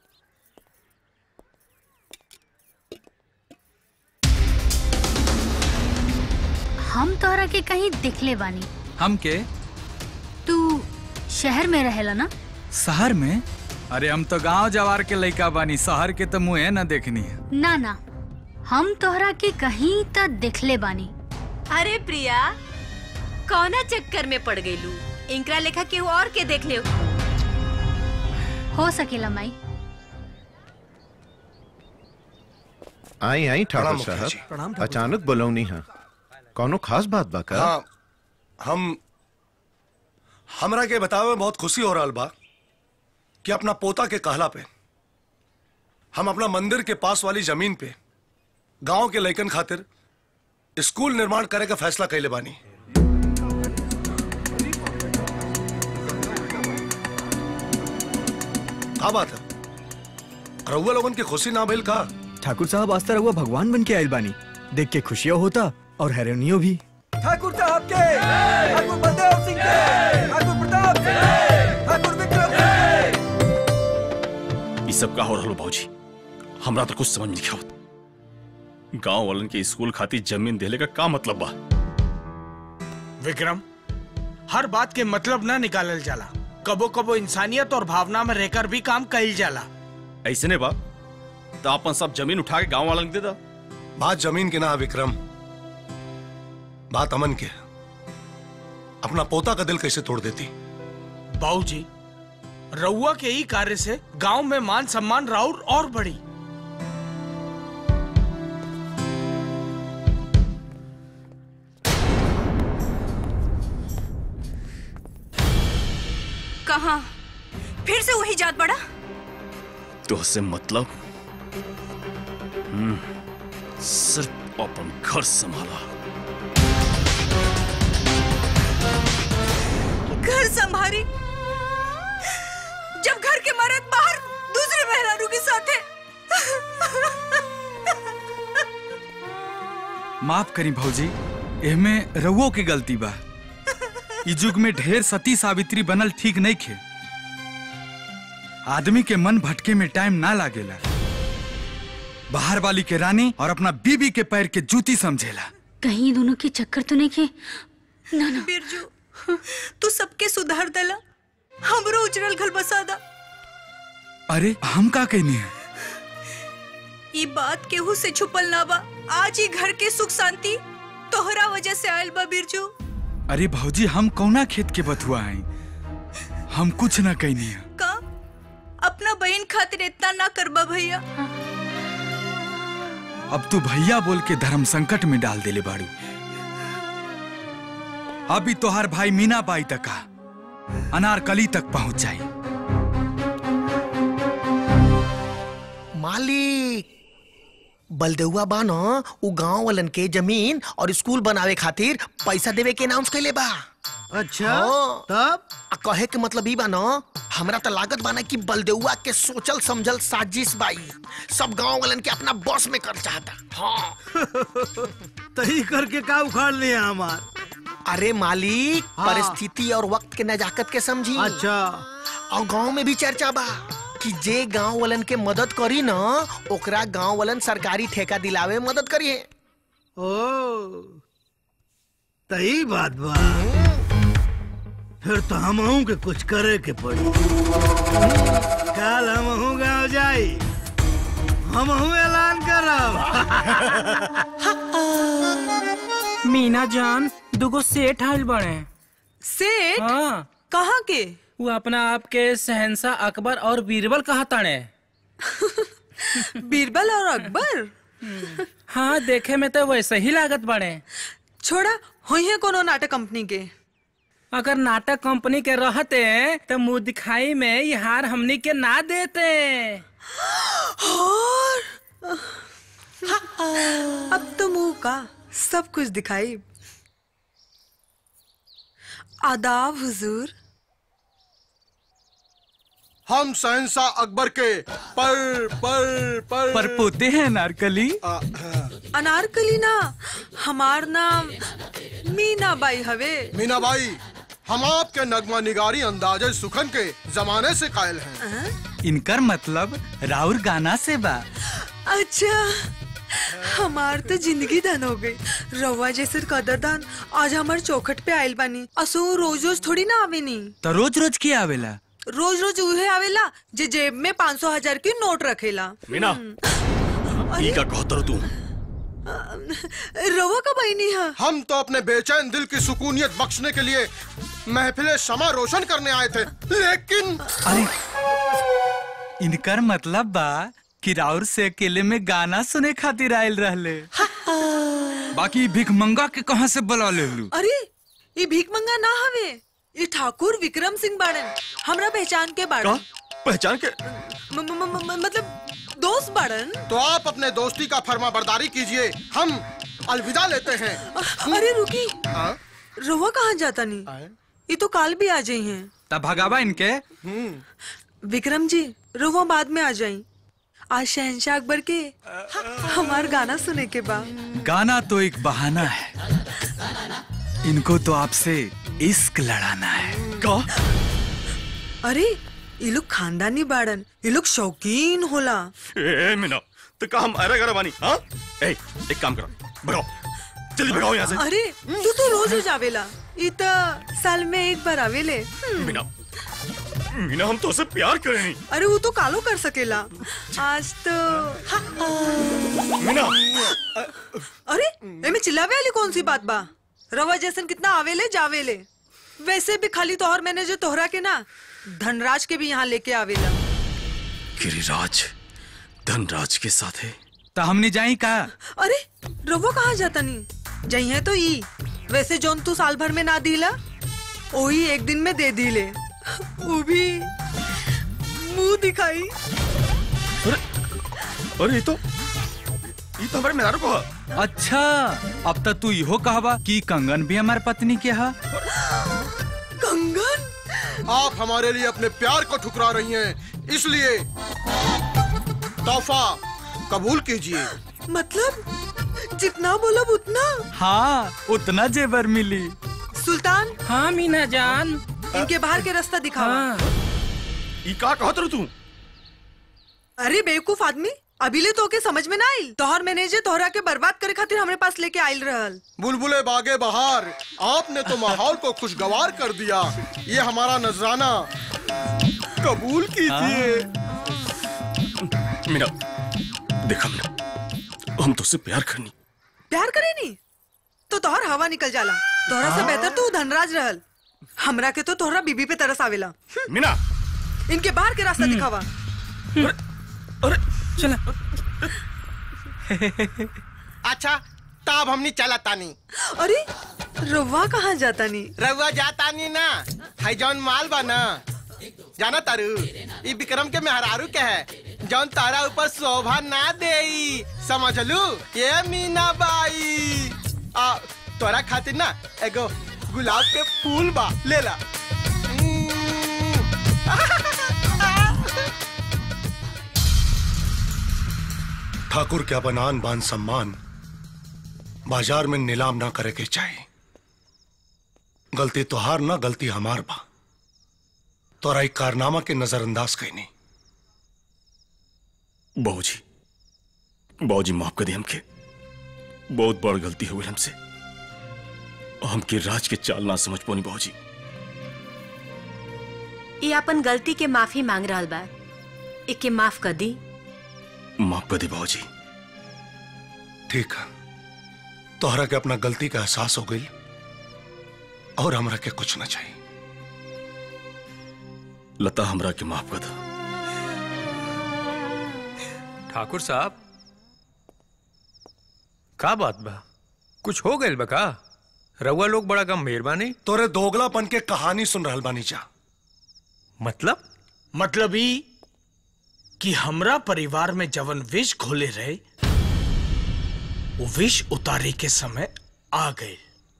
हम तोहरा के कहीं दिखले बानी। हम के? तू शहर में रहेला ना? शहर में? अरे हम तो गांव जवार के लड़का बानी, शहर के तो मुँह ना देखनी है। ना ना, हम तोहरा के कहीं तो दिखले बानी। अरे प्रिया, कौना चक्कर में पड़ गई लू? इनकरा लेखा के और के देख ले हो सकेला माई। आई आई ठाकुर साहब, अचानक बुलौनी है, कौनो खास बात बा का? हाँ, हम हमरा के बतावे बहुत खुशी हो रहा बा कि अपना पोता के कहला पे हम अपना मंदिर के पास वाली जमीन पे गांव के लइकन खातिर स्कूल निर्माण करे का फैसला कैले बानी। क्या बात है? रउआ लोगन की खुशी ना भइल का? ठाकुर साहब, आज रउआ भगवान बन के आयल बानी, देख के खुशियां होता और हैरानियों भी। ठाकुर साहब के, ठाकुर बलदेव सिंह के, ठाकुर प्रताप सिंह के, ठाकुर विक्रम के। ये सब का हो रहा बाबूजी? हमरा तो कुछ समझ नहीं आवत। गांव वालन के स्कूल खातिर जमीन देले का का मतलब बा? विक्रम, हर बात के मतलब ना निकालल जाला। कबो कबो इंसानियत और भावना में रहकर भी काम कइल जाला। ऐसे ने बा तो अपन सब जमीन उठा के गांव वालन दे दा। बात जमीन के ना है विक्रम, बात अमन के। अपना पोता का दिल कैसे तोड़ देती? बाबूजी, रउआ के ही कार्य से गांव में मान सम्मान राउर और बढ़ी। कहाँ फिर से वही जात बड़ा? तो से मतलब हम्म, सिर्फ अपन घर संभाला। घर संभारी जब घर के मर्द बाहर दूसरे मेहरारू के साथ है। माफ करी भौजी, एहमे रउओ की गलती बा। इस युग में ढेर सती सावित्री बनल ठीक नहीं खे। आदमी के मन भटके में टाइम ना लागेला। बाहर वाली के रानी और अपना बीबी के पैर के जूती समझेला। कहीं दोनों के चक्कर तो नहीं खे? ना ना बिरजू, तू सबके सुधार देला, हमरो उजरल घर बसा दा। अरे हम का कहनी है? ये बात केहू से छुपल ना बा। आज ही घर के सुख शांति तोहरा वजह से आयल बा बिरजू। अरे भौजी, हम कौना खेत के बथुआ हैं? हम कुछ ना कहनी है। का अपना बहन खातिर इतना ना करबा भैया। अब तू भैया बोल के धर्म संकट में डाल देले बाड़ू। अभी तोहार भाई मीना बाई तक का अनारकली तक पहुंच जाई। मालिक बलदेउआ बा न उ गांव वालन के जमीन और स्कूल बनावे खातिर पैसा देवे के अनाउंस कैले बा। अच्छा तब कहे के मतलब ई बा न, हमरा तो लागत बा न कि बलदेउआ के सोचल समझल साजिश बाई सब गांव वालन के अपना बस में कर चाहता। हाँ तही करके का उखाड़ लिया हमार। अरे मालिक, हाँ। परिस्थिति और वक्त के नजाकत के समझी। अच्छा और गांव में भी चर्चा बा कि जे गांव वालन के मदद करी न, ओकरा गांव वालन सरकारी ठेका दिलावे मदद करी है। ओ तही बात बा। फिर तो हमहू के कुछ करे के पड़ी। कल हमहू गांव जाई, हमहू ऐलान करब। मीना जान, दुगो सेठ आइल बड़े। सेठ? हाँ। कहाँ के? वो अपना आप के शहंशाह अकबर और बीरबल कहा ताने। बीरबल और अकबर? हाँ, देखे में तो वैसे ही लागत बड़े। छोड़ा, हुई है कोनो नाटक कंपनी के। अगर नाटक कंपनी के रहते तो मुंह दिखाई में ये हार हमनी के ना देते। और अब तो मुंह का सब कुछ दिखाई। आदाब हुजूर। हम शहंशाह अकबर के पर पर पर पर पोते हैं अनारकली। अनारकली ना, हमार नाम मीना बाई हवे। मीना बाई, हम आपके नगमा निगारी अंदाजे सुखन के जमाने से कायल हैं। इनकर मतलब राउर गाना से बा। अच्छा, हमार तो जिंदगी धन हो गई। रवा जैसे कदरदान आज हमार चौखट पे आयल बानी। असो रोज रोज थोड़ी ना आवे नी। तो रोज रोज की आवेला? रोज रोज उहे आवेला जे जेब में पाँच सौ हजार की नोट रखेला। मीना, ई का कहतर तू? रवा का बहनी है। हम तो अपने बेचैन दिल की सुकूनियत बख्शने के लिए महफिले शमा रोशन करने आए थे, लेकिन अरे इनकर मतलब बा कि राउर से अकेले में गाना सुने खातिर आयल रहले। बाकी भीख मंगा के कहाँ से बुला ले लू? अरे ये भीख मंगा ना हवे, ये ठाकुर विक्रम सिंह बाड़न। हमरा पहचान के बाड़न। पहचान के? म, म, म, म, मतलब दोस्त बाड़न। तो आप अपने दोस्ती का फर्मा बरदारी कीजिए, हम अलविदा लेते हैं। अरे रुकी, रवा कहाँ जाता नहीं? ये तो काल भी आ जाई हैं। तब भगावा इनके। विक्रम जी, रवा बाद में आ जाई। आज शहंशाह अकबर के हमार गाना सुने के बाद। गाना तो एक बहाना है, इनको तो आपसे इश्क लड़ाना है। का? अरे ये लोग खानदानी बाड़न, ये लोग शौकीन होला। ए मीना, तो का हम अरे गरे बानी? हाँ? ए, एक काम करो, भगाओ, जल्दी भगाओ यहाँ से। अरे तू तो रोज रोज आवेला, ये तो साल में एक बार आवेले। मीना, मीना हम तो से प्यार करेनी। अरे वो तो कालो कर सकेला। आज तो मीना, अरे एमे चिल्लावे वाली कौन सी बात बा? रवा जैसन कितना आवेले जावेले। वैसे भी खाली तोहर मैनेजर तोहरा के ना धनराज के भी यहाँ लेके आवेला। गिरिराज धनराज के साथ है तो हमने जाई का? अरे रवो कहाँ जाता नहीं जाई है तो ई वैसे जोन तू साल भर में ना दिला वही एक दिन में दे दिले, वो भी मुंह दिखाई। अरे अरे ये तो ये तो हमारे मेहरारू को है। अच्छा अब तक तू इहो कहवा कि कंगन भी हमारे पत्नी के है। कंगन? आप हमारे लिए अपने प्यार को ठुकरा रही हैं, इसलिए तोहफा कबूल कीजिए। मतलब जितना बोला उतना? हाँ उतना जेवर मिली। सुल्तान। हाँ मीना जान। इनके बाहर के रास्ता दिखावा। हाँ। ई का कहत रह तू? अरे बेवकूफ आदमी, अभी ले तो के समझ में ना आई। तोहर मैनेजर तोहरा के बर्बाद करे खातिर हमारे पास लेके आइल रहल। बुलबुले बागे बहार, आपने तो माहौल को खुशगवार कर दिया। ये हमारा नजराना कबूल कीजिए। मीना देखा मीना, हम तुझसे प्यार करनी। प्यार करे नहीं तो तोहर हवा निकल जाला। तोहरा से बेहतर तो धनराज रहल। हमरा के तो तोहरा बीबी पे तरस आवेला। मीना इनके बाहर के रास्ता दिखावा। अरे, अरे चला। अच्छा तब हमनी चला तानी। अरे रवा कहाँ जाता नी? रवा जाता नी ना, है जौन माल बा ना, जाना तारू ई विक्रम के मेहरारू के है जौन तारा ऊपर शोभा ना देई, समझ लू? ये मीना बाई आ तोरा खातिर ना एगो गुलाब के फूल बा, ले ला। ठाकुर के अपन आन बान सम्मान बाजार में नीलाम ना करे के चाहिए। गलती तोहार ना, गलती हमार बा। तोरा एक कारनामा के नजरअंदाज कईनी। बाबूजी बाबूजी माफ कर दे हमके, बहुत बड़ गलती हो गई हमसे। हमके राज के चाल ना समझ पौनी बाबूजी। ये अपन गलती के माफी मांग रहा बा, इके माफ कर दी। माफ कर दे बाबूजी। ठीक है, तोहरा के अपना गलती का एहसास हो गई और हमरा के कुछ ना चाहिए। लता हमरा के माफ कर दो। ठाकुर साहब का बात बा? कुछ हो गए बका? रउआ लोग बड़ा गंभीर बानी। तोरे दोगलापन के कहानी सुन रहल बानी जा। मतलब मतलब ई कि हमरा परिवार में जवन विष घोले रहे वो विष उतारे के समय आ गए।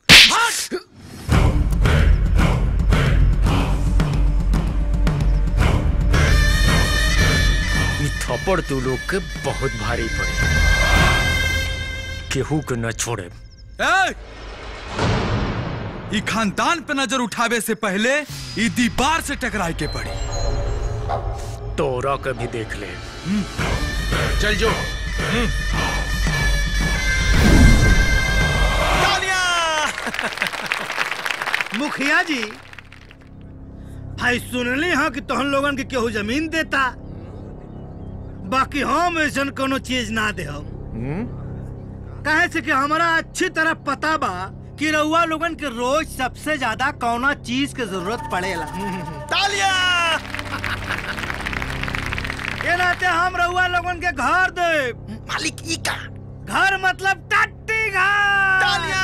थप्पड़ तू लोग के बहुत भारी पड़े, केहू के न छोड़े। ए! ई खानदान पे नजर उठावे से पहले ई दीवार से टकराए के पड़ी। तोरा के भी देख ले। चल जो। मुखिया जी भाई सुनली हाँ कि तोहन लोगन के केहू जमीन देता, बाकी हम ऐसा कोनो चीज ना दे। कहे से कि हमारा अच्छी तरह पता बा कि रउआ लोगन के रोज सबसे ज्यादा कौना चीज के जरूरत पड़ेला। तालिया! ये नाते हम रउआ लोगन के घर दे। मालिक ई का? घर मतलब टट्टी घर। तालिया!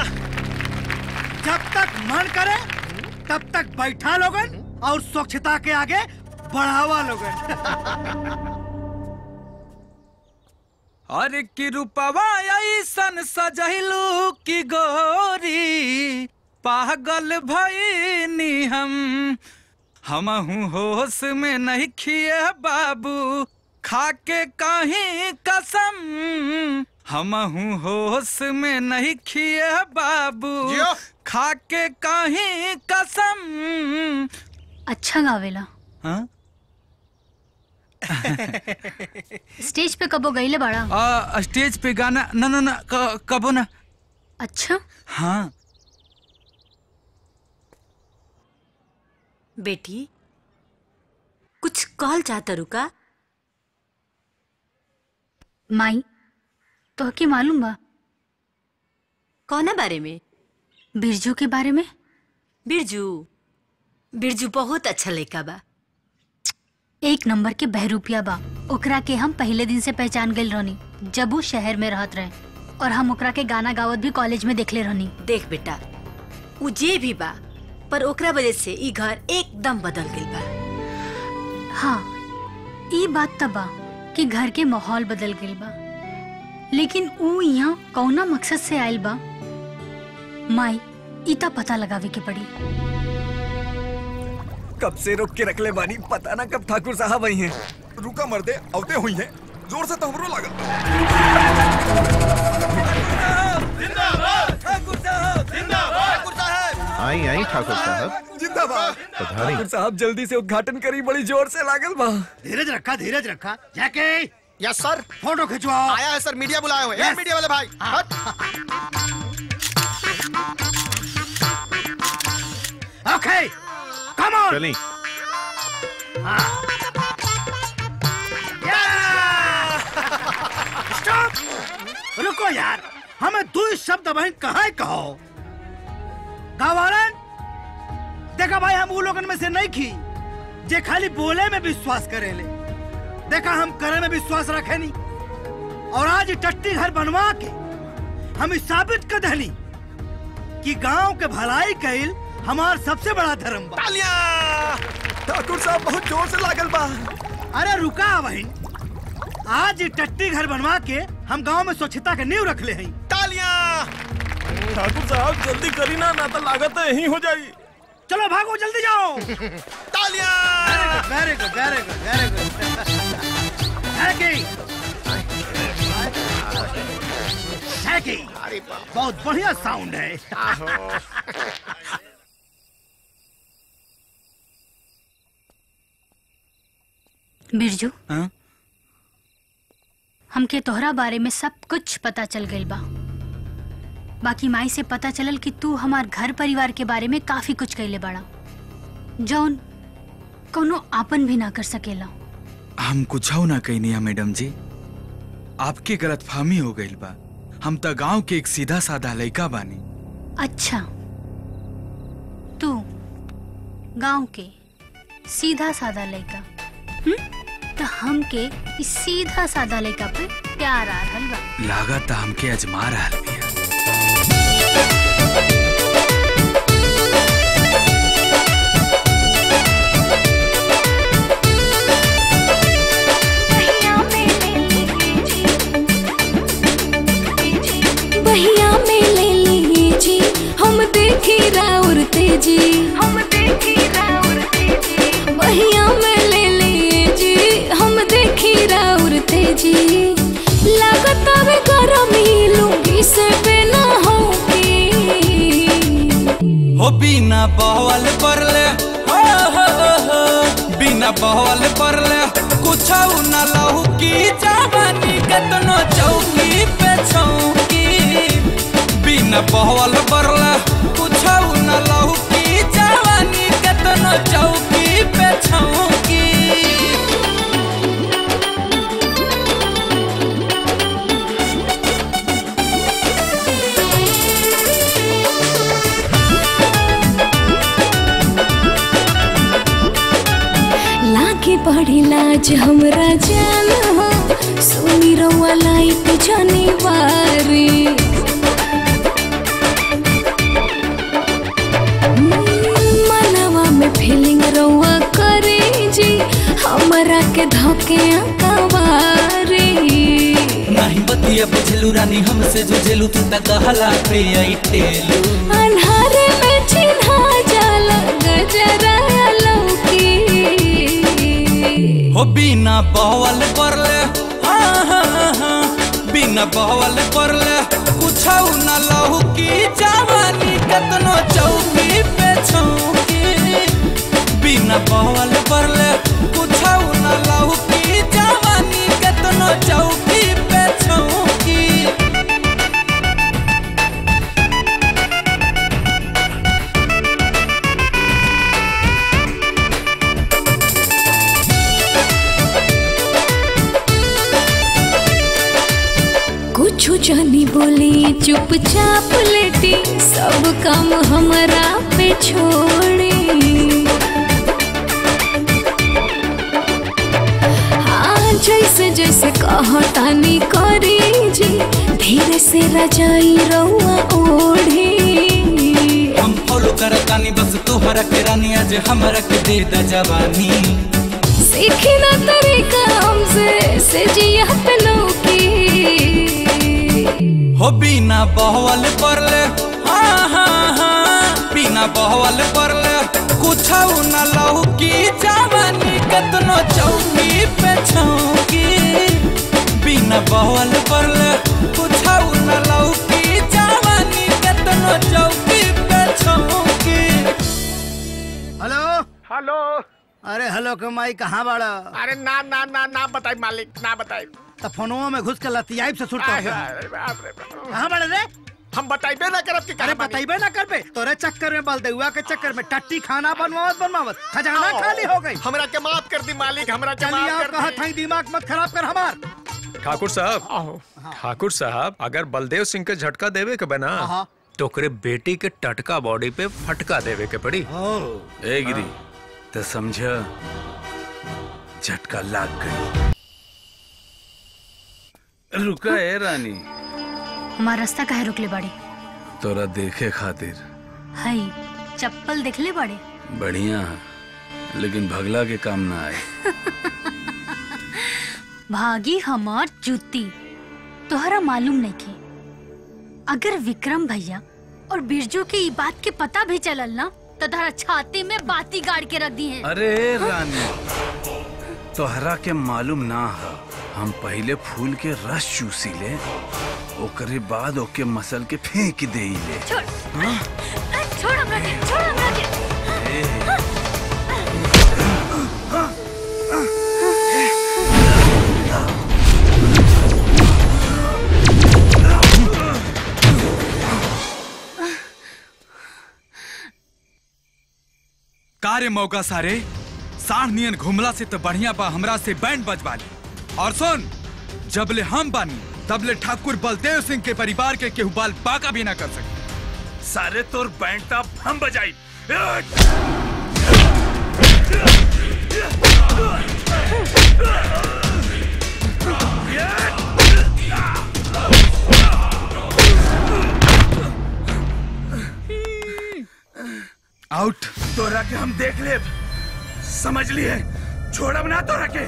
जब तक मन करे तब तक बैठा लोगन और स्वच्छता के आगे बढ़ावा लोगन। अरे की रूपवा ऐसन सजहिलू की गोरी, पागल भईनी हम हमहू होश में नहीं खिए बाबू, खाके कहीं कसम हमहू होश में नहीं खिए बाबू, खाके कहीं कसम। अच्छा गावेला। हाँ? स्टेज पे कबो गईले बाड़ा? आ, स्टेज पे गाना न न न क- कबो ना। अच्छा हाँ। बेटी कुछ कॉल चाहता रुका? माई तो के मालूम बा कौन बारे में? बिरजू के बारे में। बिरजू बिरजू बहुत अच्छा लड़का बा। एक नंबर के बहरूपिया बा। ओकरा के हम पहले दिन से पहचान गइल रहनी जब वो शहर में रहत रहे, और हम ओकरा के गाना गावत भी कॉलेज में देखले रहनी। देख बेटा, उ जे भी बा पर ओकरा वजह से ई घर एकदम बदल गइल बा। हाँ, ई बात त बा कि घर के माहौल बदल गइल बा, लेकिन ऊ यहाँ कौना मकसद से आयल बा माई ई त पता लगावे के पड़ी। कब से रोक के रख ले बानी, पता ना कब ठाकुर साहब आई हैं। रुका मर्दे, अवते हुई हैं। जोर से तो हमरो लागल। जिंदाबाद ठाकुर साहब, जिंदाबाद ठाकुर साहब। आई आई ठाकुर साहब, जिंदाबाद। पधारी। ठाकुर साहब जल्दी से उद्घाटन करी, बड़ी जोर से लागल बा। धीरज रखा, धीरज रखा। जैके यस सर। फोटो खिंचवाओ। आया है सर, मीडिया बुलाए हुए हैं। मीडिया वाले भाई हट। ओके कम ऑन। चली। स्टॉप, रुको यार, हमें दो शब्द भाई कहाँ कहो। गावारन देखा भाई, हम वो लोगन में से नहीं की जे खाली बोले में विश्वास करे ले। देखा हम करे में विश्वास रखे नहीं, और आज टट्टी घर बनवा के हम साबित कर दहली कि गांव के भलाई कैल हमार सबसे बड़ा धर्म बा। ठाकुर साहब बहुत जोर से लागल बा। अरे रुका बहन, आज टट्टी घर बनवा के हम गांव में स्वच्छता के नींव रख ले हैं। तालियां। ठाकुर साहब जल्दी करी ना, ना तो लागत यही हो जाई। चलो भागो, जल्दी जाओ। तालियां। Very good, very good, very good. बहुत बढ़िया साउंड है। बिरजू, हमके तोहरा बारे में सब कुछ पता चल गइल बा। बाकी माई से पता चलल कि तू हमार घर परिवार के बारे में काफी कुछ कइले बाड़ा, जौन कोनो आपन भी ना कर सकेला। हम कुछ ना कहनी है मैडम जी, आपके गलतफहमी हो गई बा। हम तो गांव के एक सीधा साधा लड़का बानी। अच्छा, तू गांव के सीधा साधा लड़का, तो हमके इस सीधा साधा लड़का पे प्यार आ रहल बा। लागत हमके अजमा रहल बिया। बहिया में ले लीजिए जी, हम देखी राउर तेजी, हम देखी राउर तेजी। बहिया में ले लीजिए जी, हम देखी राउर तेजी। लागत आवे गरमी लूंगी से बिना होगी। हो बिना बहवल परले, हो हो हो बिना बहवल परले कुछ न लहू की जवानी कतनो चौकी पे छौकी। बिना बहवल परले कुछ न लहू की जवानी कतनो चौकी पे छौकी। लागे बड़ी लाज हमरा जान हो, सुनी रउआ लाइट जाने वारी। मनवा में फीलिंग रउआ करे जी, हमरा के धोके अकवारी। नहीं बतिया बुझलू रानी, हमसे जुझेलू तू त कहला पे आइटेलू। अन्हारे में चिन्हा जाला गजरा लौकी। हो बिना बहवल परले, हाँ हाँ हाँ बिना बहवल परले कुछ न लहू की जवानी कतनो चौकी पे छौकी। बिना बहवल परले कुछ न लहू की जवानी कतनो चौकी पे छौकी। कुछ जानी बोली चुपचाप लेटी सब काम हमरा पे छोड़ी हाँ जैसे जैसे कहतानी करी जी धीरे से रजाई रउआ ओढ़ी हम फॉलो करतानी बस तोहरा के रानी आज हमरा के दे द जवानी सीखी ना तरीका हमसे से जिया पे लौकी हो बिना बहवल परले हाँ हाँ हाँ बिना बहवल परले कुछ न लौकी जवानी कतनो चौकी पे छौकी बिना बहवल परले कुछ न लौकी जवानी कतनो चौकी पे छौकी। Hello hello. अरे हेलो कमाई कहाँ बाड़ा? अरे ना ना ना ना बताई मालिक ना बताई। तो फोनवा में घुस के लतियाई से सुनता कहाँ बाड़ा रे? हम बताइबे ना करब कि अरे बताइबे ना करबे तोरे चक्कर में बलदेउआ के चक्कर में टट्टी खाना बनवावत बनवावत खजाना खाली हो गई। हमरा के माफ कर दी मालिक हमरा के माफ कर दी। कहा था दिमाग मत खराब कर हमार। ठाकुर साहब ठाकुर साहब अगर बलदेव सिंह के झटका देवे के बना तो ओकरे बेटी के टटका बॉडी पे फटका देवे के पड़ी। ए गिरी तो समझ झटका लाग गई। रुका है रानी हमारा रास्ता काहे रुकले बाड़े? तोरा देखे खातिर। हई चप्पल देखले बाड़े? बढ़िया लेकिन भगला के काम ना आए। भागी हमार जूती तोहरा मालूम नहीं के अगर विक्रम भैया और बिरजू के ये बात के पता भी चलल ना तो तोहरा छाती में बाती गाड़ के रख दी है। अरे रानी तोहरा के मालूम ना है हम पहले फूल के रस चूसी ले ओकरे बाद ओके मसल के फेंक दे ले। छोड़ छोड़ हमरा के छोड़ हमरा के। कार्य मौका सारे साढ़ नियन घुमला से तो बढ़िया बा हमरा से बैंड बजवाली। और सुन जबले हम बानी तबले ठाकुर बलदेव सिंह के परिवार के केहू बाल बाका भी ना कर सके। सारे तोर बैंड तब हम बजाई। आउट। तोरा के हम देख ले समझ लिए छोड़ब ना तोरा के।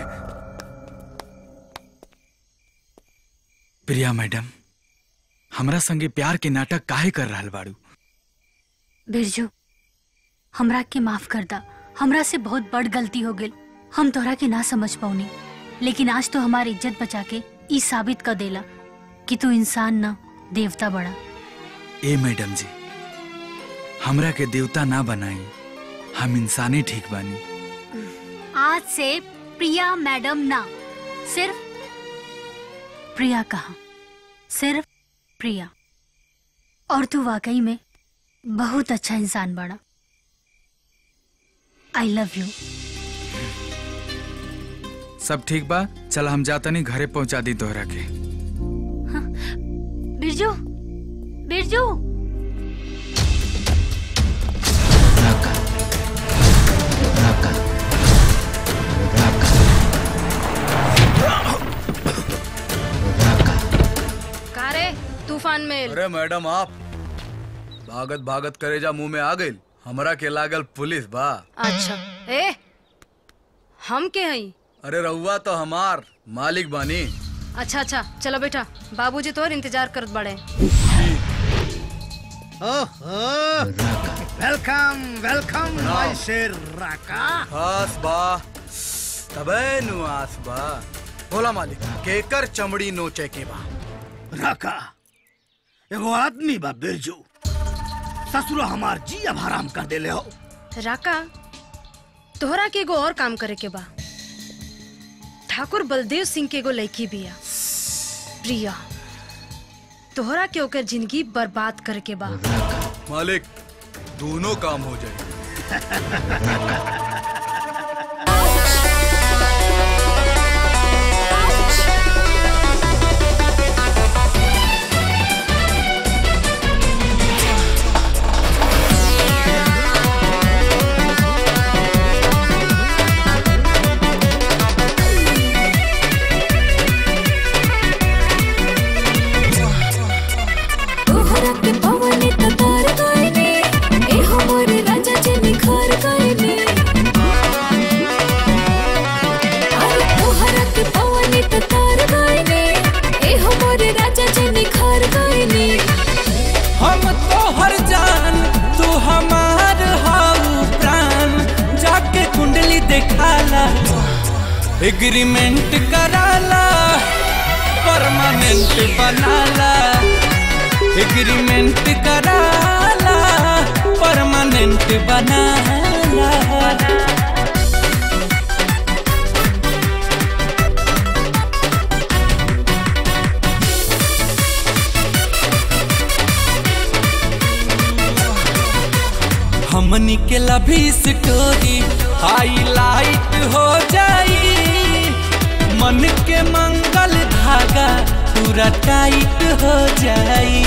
प्रिया मैडम हमरा संगे प्यार के नाटक काहे कर रहल बाड़ू? बिरजू हमरा के माफ कर दा हमरा से बहुत बड़ गलती हो गई। हम तोहरा के ना समझ पाऊनी लेकिन आज तो हमारी इज्जत बचा के ई साबित कर देला कि तू इंसान ना देवता बड़ा। ए मैडम जी हमरा के देवता ना बनाई हम इंसानी ठीक बानी। आज से प्रिया मैडम ना सिर्फ प्रिया कहा सिर्फ प्रिया। और तू वाकई में बहुत अच्छा इंसान बड़ा। I love you. सब ठीक बा चल हम जाता नहीं घरे पहुंचा दी तोहरा के। बिरजू बिरजू तूफान में। अरे मैडम आप भागत भागत करेजा मुंह में आ गई हमरा के लागल पुलिस बा। अच्छा ए हम के हई? अरे रहुआ तो हमार मालिक बानी। अच्छा अच्छा चलो बेटा बाबूजी तोर इंतजार करत बड़े। ओहो वेलकम वेलकम माय शेर राका। खास बा तबे नुआस बा। बोला मालिक केकर चमड़ी नोचे के बा? राका एगो आदमी बा बिरजू ससुरा हमार जी अब हराम कर देले हो। राका तोहरा के एगो और काम करे के बा। ठाकुर बलदेव सिंह के एगो लड़की बिया प्रिया तोहरा के ओकर जिंदगी बर्बाद करे के बा। मालिक दोनों काम हो जाए। कराला एग्रीमेंट कराला परमानेंट बनाला एग्रीमेंट कराला परमानेंट बनाला। हमनी के लभी स्टोरी हाईलाइट हो जाई मन के मंगल धागा पूरा टाइट हो जाई।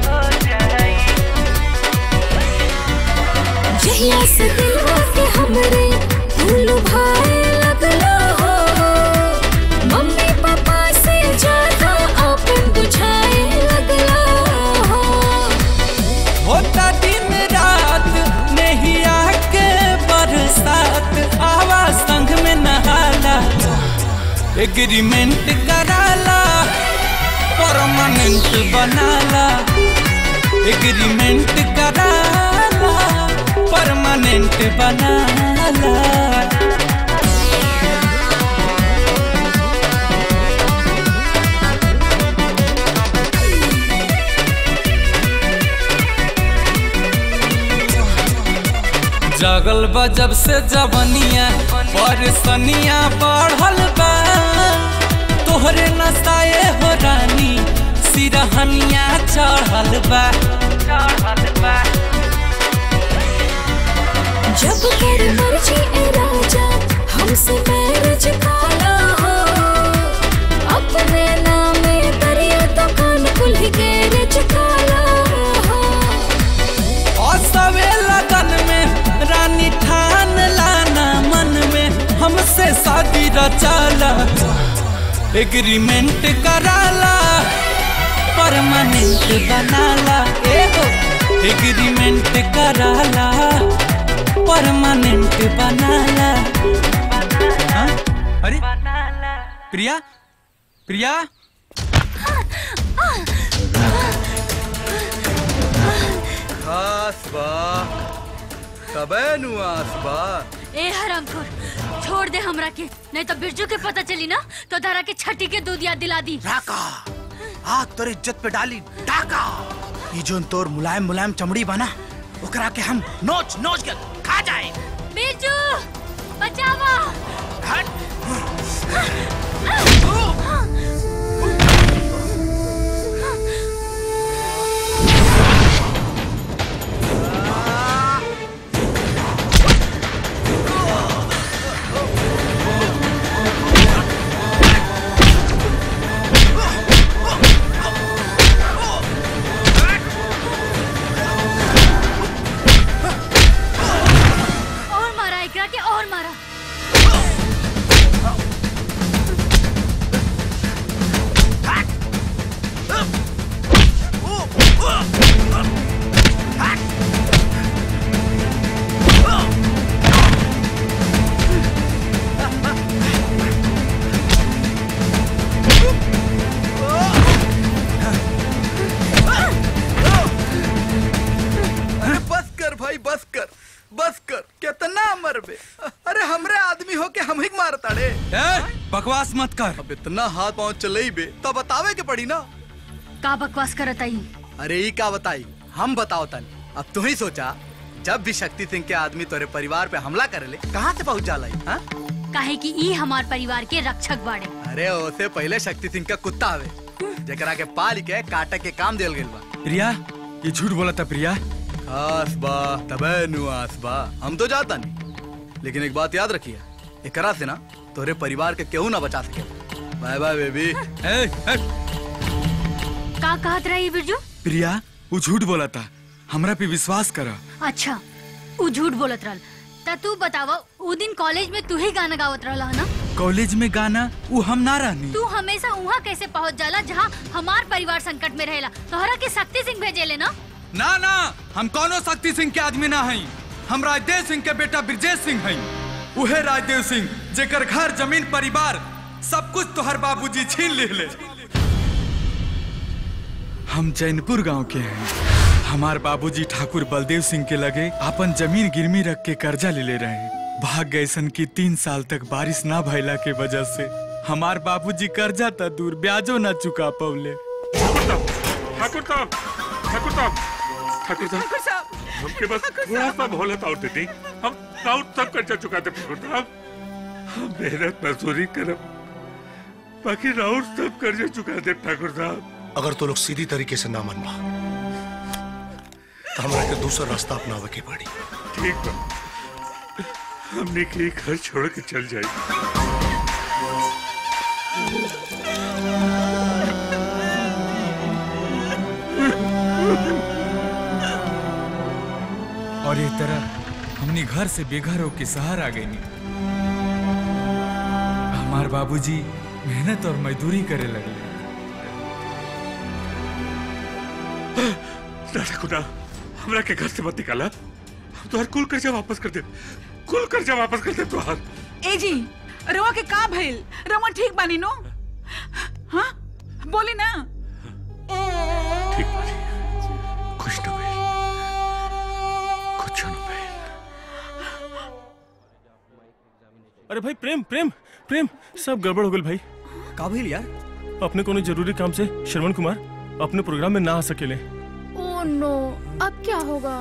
जहिया से दिलवा के हमरे फूल भाए लगलो हो मम्मी पापा से ज्यादा अपन बुझाए लगलो हो। होता दिन रात नहीं आके बरसात आवा संग में नहाला एग्रीमेंट कराला परमानेंट बनाला एग्रीमेंट कराला परमानेंट बनाला। जगल बा जब से जवनिया परसनिया बढ़ल बा तोहरे नसाए हो रानी सिरहनिया चढ़ल बा। जब कर मर्जी ए राजा हमसे मैरिज काला हो अपने नामे दरिया दुकान कुल गैरेज काला हो। और सवे लगन में रानी ठान लाना मन में हमसे शादी रचाला एग्रीमेंट कराला परमानेंट बनाला एगो एग्रीमेंट कराला परमानेंट बनाला। हाँ? अरे प्रिया प्रिया खास बा तबे नुआस बा। ए हरामखोर छोड़ दे हमरा के नहीं तो बिरजू के पता चली ना तो धरा के छठी के दूध याद दिला दी। डाका आग तोर इज्जत पे डाली डाका ये जोन तोर मुलायम मुलायम चमड़ी बना ओकरा के हम नोच नोच के खा जाए। बिरजू बचावा के और मारा। बस कर भाई बस कर बस कर कितना मरबे। अरे हमरे आदमी हो के हम ही मारता रे। बकवास मत कर। अब इतना हाथ पाँव चले बे तो बतावे के पड़ी ना। का बकवास करत आई? अरे ई का बताई हम बताओ तन। अब तू ही सोचा जब भी शक्ति सिंह के आदमी तोरे परिवार पे हमला करे कहाँ से पहुँच जाला? हाँ काहे कि ई हमार परिवार के रक्षक बाड़े। अरे उससे पहले शक्ति सिंह का कुत्ता आवे जकरा के पाल के काटे के काम देल गेल बा। प्रिया ये झूठ बोला था प्रिया। आस बा तबे नु आस बा हम तो जाता नहीं लेकिन एक बात याद रखिए एकरा से ना तोरे परिवार के केहू ना बचा सके। Bye bye baby. ए, ए। का कहत रही बिरजू? प्रिया वो झूठ बोला था हमरा पे विश्वास कर। अच्छा वो झूठ बोलत रहल ता तू बतावा उ दिन कॉलेज में तू ही गाना गावत रहला है ना? कॉलेज में गाना वो हम ना रहनी। तू हमेशा वहाँ कैसे पहुँच जाला जहाँ हमार परिवार संकट में रहेला? तोहरा के शक्ति सिंह भेजेले ना? ना ना हम कौनो शक्ति सिंह के आदमी ना हई। हम राजदेव सिंह के बेटा ब्रजेश सिंह हई। उहे राजदेव सिंह जेकर घर जमीन परिवार सब कुछ तोहर बाबूजी छीन ले। हम जैनपुर गांव के हैं। हमार बाबूजी ठाकुर बलदेव सिंह के लगे अपन जमीन गिरवी रख के कर्जा ले ले रहे हैं। भाग्य ऐसन की तीन साल तक बारिश ना भइला के वजह से हमार बाबूजी कर्जा त दूर ब्याजो ना चुका पवले। ठाकुर साहब, ठाकुर साहब, ठाकुर ठाकुर साहब, हमके बस थोड़ा सा मोहलत और दे दी, हम राउत सब कर्जा चुकाते ठाकुर साहब। हम मेहनत मजदूरी करब, बाकी राउत सब कर्जा चुका दे ठाकुर साहब। अगर तो लोग सीधी तरीके से ना मनवा तो हमारे के दूसरा रास्ता अपनावे के पड़ी। ठीक बा, हमने के घर छोड़ के चल जाए। और ये तरह हमने घर से बेघर होके शहर आ गई। हमार बाबूजी मेहनत और मजदूरी करे लगे। खुदा हमरा के घर से मत निकाला, हम तुहार कुल कर्जा वापस कर दे, कुल कर्जा वापस कर दे तुहार। ए जी, रवा के का भइल? रवा ठीक बानी नो? हाँ, बोली ना। ठीक बानी, कुछ न भइल, कुछ न भइल। अरे भाई प्रेम प्रेम प्रेम सब गड़बड़ हो गई भाई। का भइल यार? अपने कोनो जरूरी काम से श्रवण कुमार अपने प्रोग्राम में ना आ सकेले। ओह नो, अब क्या होगा?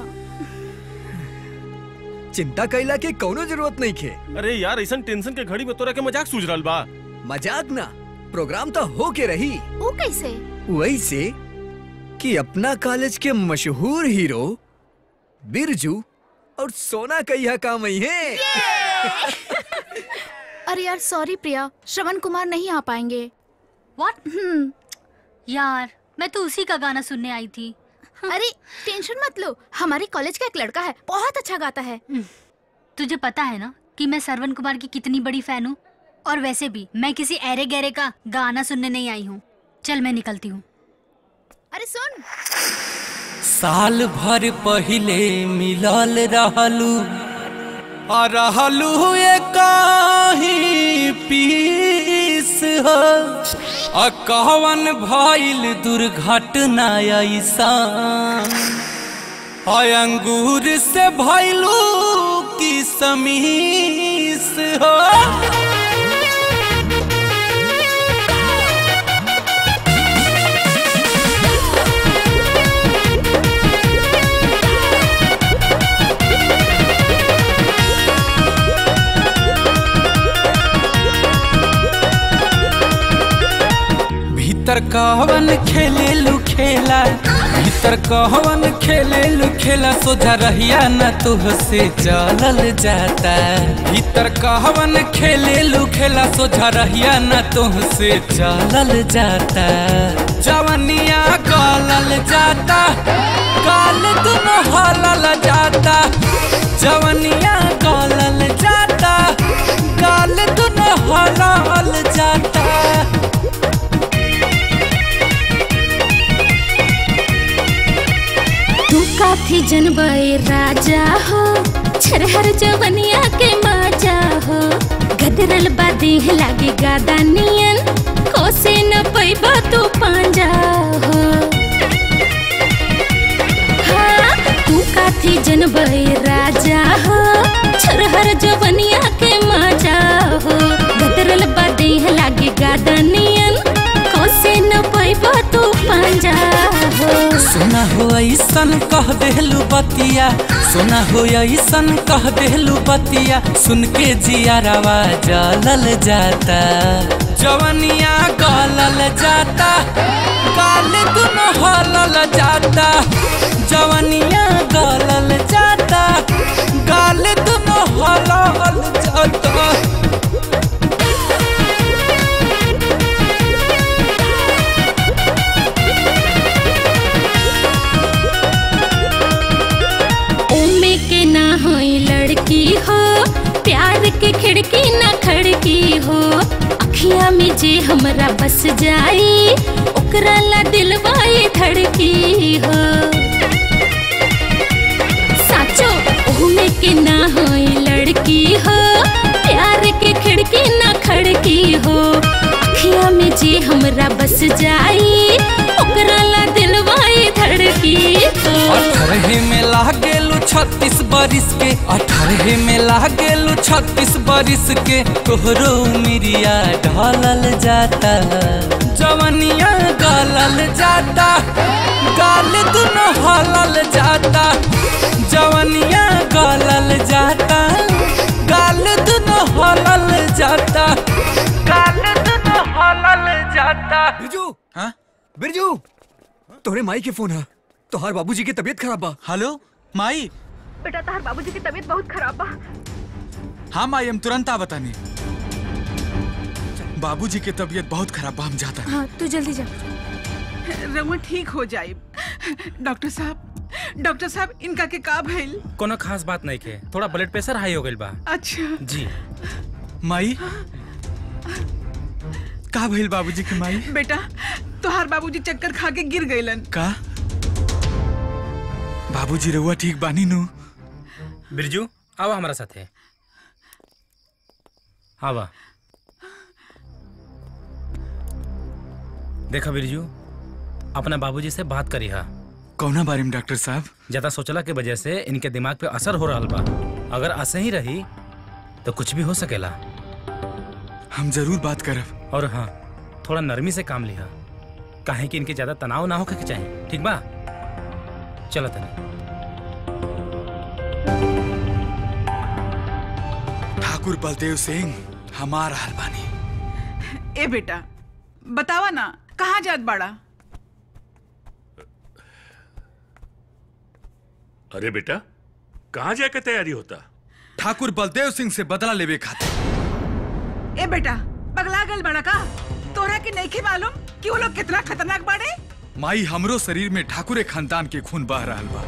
चिंता कैला के कोनो जरूरत नहीं खे। अरे यार ऐसा टेंशन के घड़ी में तोरा के मजाक सूझ रहल बा। मजाक ना, प्रोग्राम तो हो के रही। वो कैसे? वैसे कि अपना कॉलेज के मशहूर हीरो बिरजू और सोना कहिया काम ही है। अरे यार सॉरी प्रिया, श्रवण कुमार नहीं आ पाएंगे। व्हाट? हम्म यार मैं तो उसी का गाना सुनने आई थी। अरे टेंशन मत लो, हमारे कॉलेज का एक लड़का है, बहुत अच्छा गाता है। तुझे पता है ना कि मैं श्रवण कुमार की कितनी बड़ी फैन हूँ। और वैसे भी मैं किसी ऐरे गहरे का गाना सुनने नहीं आई हूँ। चल मैं निकलती हूँ। अरे सुन, साल भर पहले मिलल रहलू आ रहलू ये काही पीस हो आ कहवन भइल दुर्घटना ऐसान आ अंगूर से भइलू की समीस हो। भीतर कहवन खेले लू खेला, भीतर कहवन खेले लू खेला, सोझा रहिया न तुहसे चलल जाता। भीतर कहवन खेले लू खेला, सोझा रहिया न तुहसे चलल जाता। जवनिया गलल जाता, गाल दुनो हलल जाता। जवनिया गलल जाता, गाल दुनो हलल जाता। काफी जनबे राजा हो, छरहर जवनिया के माजा हो। गदरल बादी लागे गादा नियन, कोसे न पैबा तू पांजा हो। हाँ, तू काफी जनबे राजा हो, छरहर जवनिया के माजा हो। गदरल बादी लागे गादा नियन, कोसे न पैबा तू पांजा हो। सुना हो ऐसन कह देलू बतिया, सुना हो ऐसन कह देलू बतिया, सुन के जियारवा जलल जाता। जवनिया गलल जाता, गाल दुनो हलल जाता। जवनिया गलल जाता, गाल दुनो हलल जाता। लड़की हो, प्यार के खिड़की न खड़की हो। अखिया में जे हमरा बस जाई, ओकरा ला दिलवाई धड़की हो। साचो ओमे के ना होई लड़की हो, प्यार के खिड़की न खड़की हो। अखिया में जे हमरा बस जाई, ओकरा ला दिलवाई धड़की हो। अठरही में लागेलू छत्तीस बरिस के अठारह में लागेलू छत्तीस बरिस के तोहरो मिरिया ढलल जाता जवनिया गलल जाता गाल दुनो हलल जाता जवनिया गलल जाता गाल दुनो हलल जाता गाल दुनो हलल जाता। बिरजू हाँ बिरजू तोहरे माई के फोन है तोहार बाबूजी की तबीयत खराब बा। हेलो माई। बेटा तोहार बाबूजी की तबीयत बहुत खराब बा। हाँ माई हम तुरंत आ बतानी। बाबूजी की तबीयत बहुत खराब बा हम जाता। हाँ तू जल्दी जा। रउआ ठीक हो जाए। डॉक्टर साहब डॉक्टर साहब इनका के का भइल? कोनो खास बात नहीं के थोड़ा ब्लड प्रेशर हाई हो गइल बा। अच्छा जी माई का भइल बाबूजी की माई? बेटा तोहार बाबूजी चक्कर खा के गिर गइलन। का बाबूजी रहुआ ठीक बानी नु? बिरजू आवा हमारा साथे आवा। देखा बिरजू अपना बाबूजी से बात करी हा। कौना बारे में डॉक्टर साहब? ज्यादा सोचला के वजह से इनके दिमाग पे असर हो रहा बा। अगर ऐसे ही रही तो कुछ भी हो सकेला। हम जरूर बात करब। और हाँ थोड़ा नरमी से काम लिहा काहे कि इनके ज्यादा तनाव ना होके चाहिए। ठीक बा चलो तनी। ठाकुर बलदेव सिंह हमारा हलवानी। ए बेटा बतावा ना कहाँ जात बाड़ा? अरे बेटा कहाँ जाके तैयारी होता? ठाकुर बलदेव सिंह से बदला लेवे खातिर। ए बेटा पगला गल बड़ा का? तोरा के नहीं के मालूम कि वो लोग कितना खतरनाक बाड़े? माई हमरो शरीर में ठाकुरे खानदान के खून बह रहा बा।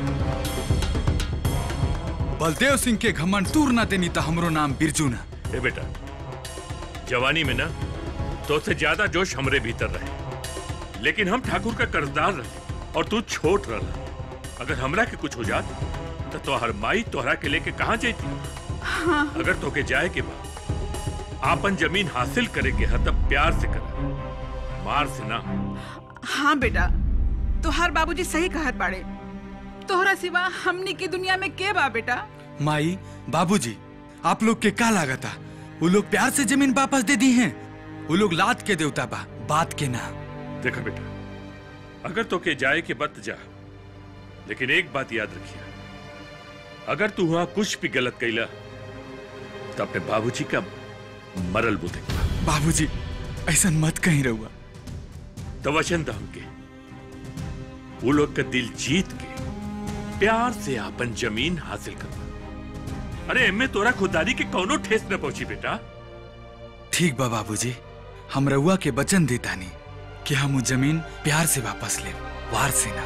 बलदेव सिंह के घमंड तूर ना देनी तो हमरो नाम बिरजू ना। ए बेटा जवानी में ना तो से ज्यादा जोश हमरे भीतर रहे लेकिन हम ठाकुर का कर्जदार रहे और तू छोट रहा। अगर हमरा के कुछ हो जात तो तोहर माई तोहरा के लेके कहाँ जाती? हाँ। अगर तोके जाए के बाद आपन जमीन हासिल करे के है तब प्यार से कर मार से ना। हाँ बेटा तोहार बाबूजी सही कहत बाड़े। तोहरा सिवा हमनी की दुनिया में के बा बेटा? माई बाबूजी आप लोग के का लागता? वो लोग प्यार से जमीन वापस दे दी हैं। वो लोग लात के देवता बा बात के ना। देखा बेटा अगर तोके जाए के बत जा लेकिन एक बात याद रखिए अगर तू वहां कुछ भी गलत कैला तो अपने बाबूजी का मरल बुद्धि। बाबूजी ऐसा मत कहीं रहुआ। तो वचन दम के वो लोग का दिल जीत के प्यार से अपन जमीन हासिल करवा। अरे एमे तोरा खुदारी के कौनो ठेस न पहुंची बेटा। ठीक बा बाबूजी हम रहुआ के वचन देतानी कि हम वो जमीन प्यार से वापस ले वार से ना।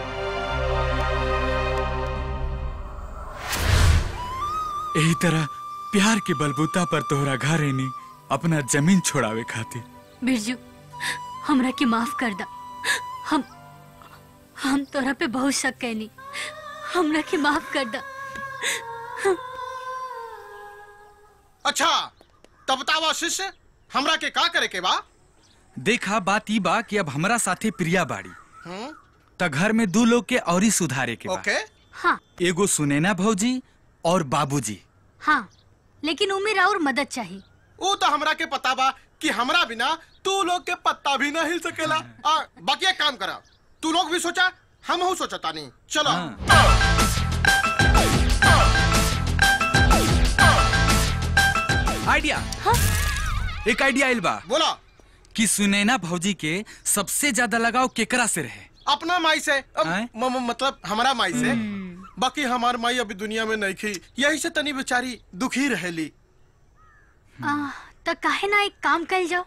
यही तरह प्यार के बलबूता पर तोहरा घर एनी अपना जमीन छोड़ावे खातिर। बिरजू हमरा के माफ कर दा। हम हम तोरा पे बहुत शक कैनी। हमरा के माफ कर दा। अच्छा तब बतावा शिष्य हमरा के का करे के बा? देखा बात ई बा कि अब हमरा साथे प्रिया बाड़ी हम्म त घर में दो लोग के और ही सुधारे के बा। ओके हाँ एगो सुनैना भौजी और बाबूजी। हाँ लेकिन उमें और मदद चाहिए। वो तो हमरा के पता बा कि हमरा बिना तू लोग के पत्ता भी ना हिल सकेला। आ, बाकी एक काम करा तू लोग भी सोचा हम हो सोचा तानी। चलो आइडिया। हाँ? एक आइडिया आइल बा। बोला कि सुनैना भौजी के सबसे ज्यादा लगाव केकरा से रहे? अपना माई से। म, म, मतलब हमारा माई से। बाकी हमार माई अभी दुनिया में नहीं थी यही से तनी बेचारी दुखी रहेली। तो काहे ना एक काम कर जाओ।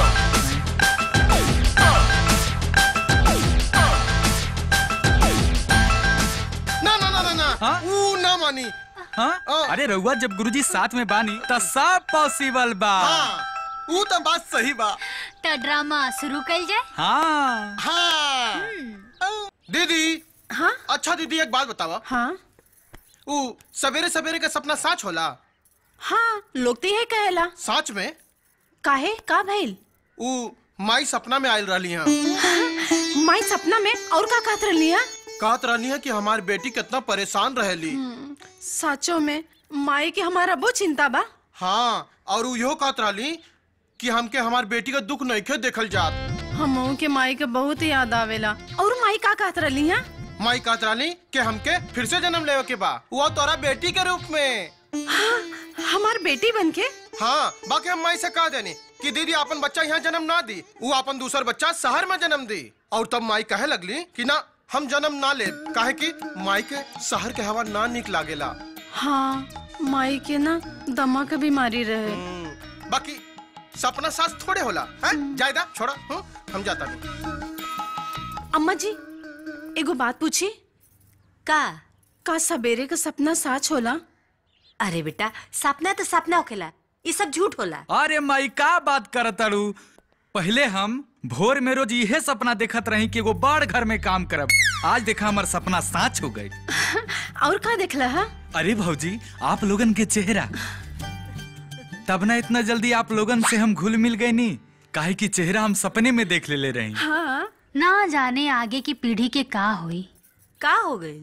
ना ना ना ना ना हाँ? वो ना मानी। हाँ? अरे रउआ जब गुरुजी साथ में बानी तो सब पॉसिबल बा। हाँ वो तो बात सही बा। तो ड्रामा शुरू कर जाए। हाँ हाँ दीदी। हाँ अच्छा दीदी एक बात बतावा। हाँ वो सवेरे सवेरे का सपना सच होला? हाँ लोग तो यही कहेला। सच में? काहे का भइल? वो माई सपना में आयल रही हैं। माई सपना में और का कहत रही है? कहत रहनी है कि हमारी बेटी कितना परेशान रहेली। सचो में माई के हमारा बहुत चिंता बा। हाँ, और उ यो कहत रहली कि हमके हमार बेटी का दुख नइखे देखल जात। हमहू के माई के बहुत याद आवेला। और माई का कहत रहली है? माई कहत रहली कि हमके फिर से जन्म लेवे के बा, वो तोरा बेटी के रूप में। हाँ, हमार बेटी बनके? हाँ, बाकी हम माई से कह देनी कि दीदी अपन बच्चा यहाँ जन्म ना दी, वो अपन दूसर बच्चा शहर में जन्म दी। और तब माई कहे लगली कि ना हम जन्म ना ले, काहे कि माई के शहर के हवा ना निक लागेला। हाँ, माई के ना दमा के बीमारी रहे। बाकी सपना सास थोड़े होला है? जायदा छोड़ा, हुँ? हम जाता नहीं। अम्मा जी एगो बात पूछी का? का सवेरे का सपना सच होला? अरे बेटा, सपना तो सपना होखेला, ये सब झूठ होला। अरे माई का बात करत अड़ू? पहले हम भोर में रोज यहे सपना देखत रही कि एगो बड़ घर में काम करब। आज देखा हमार सपना सच हो गई। और का देखला है? अरे भौजी, आप लोगन के चेहरा। तब ना इतना जल्दी आप लोगन से हम घुल मिल गए नी, काहे कि चेहरा हम सपने में देख ले ले रही। हाँ। ना जाने आगे की पीढ़ी के का होई। का हो गई?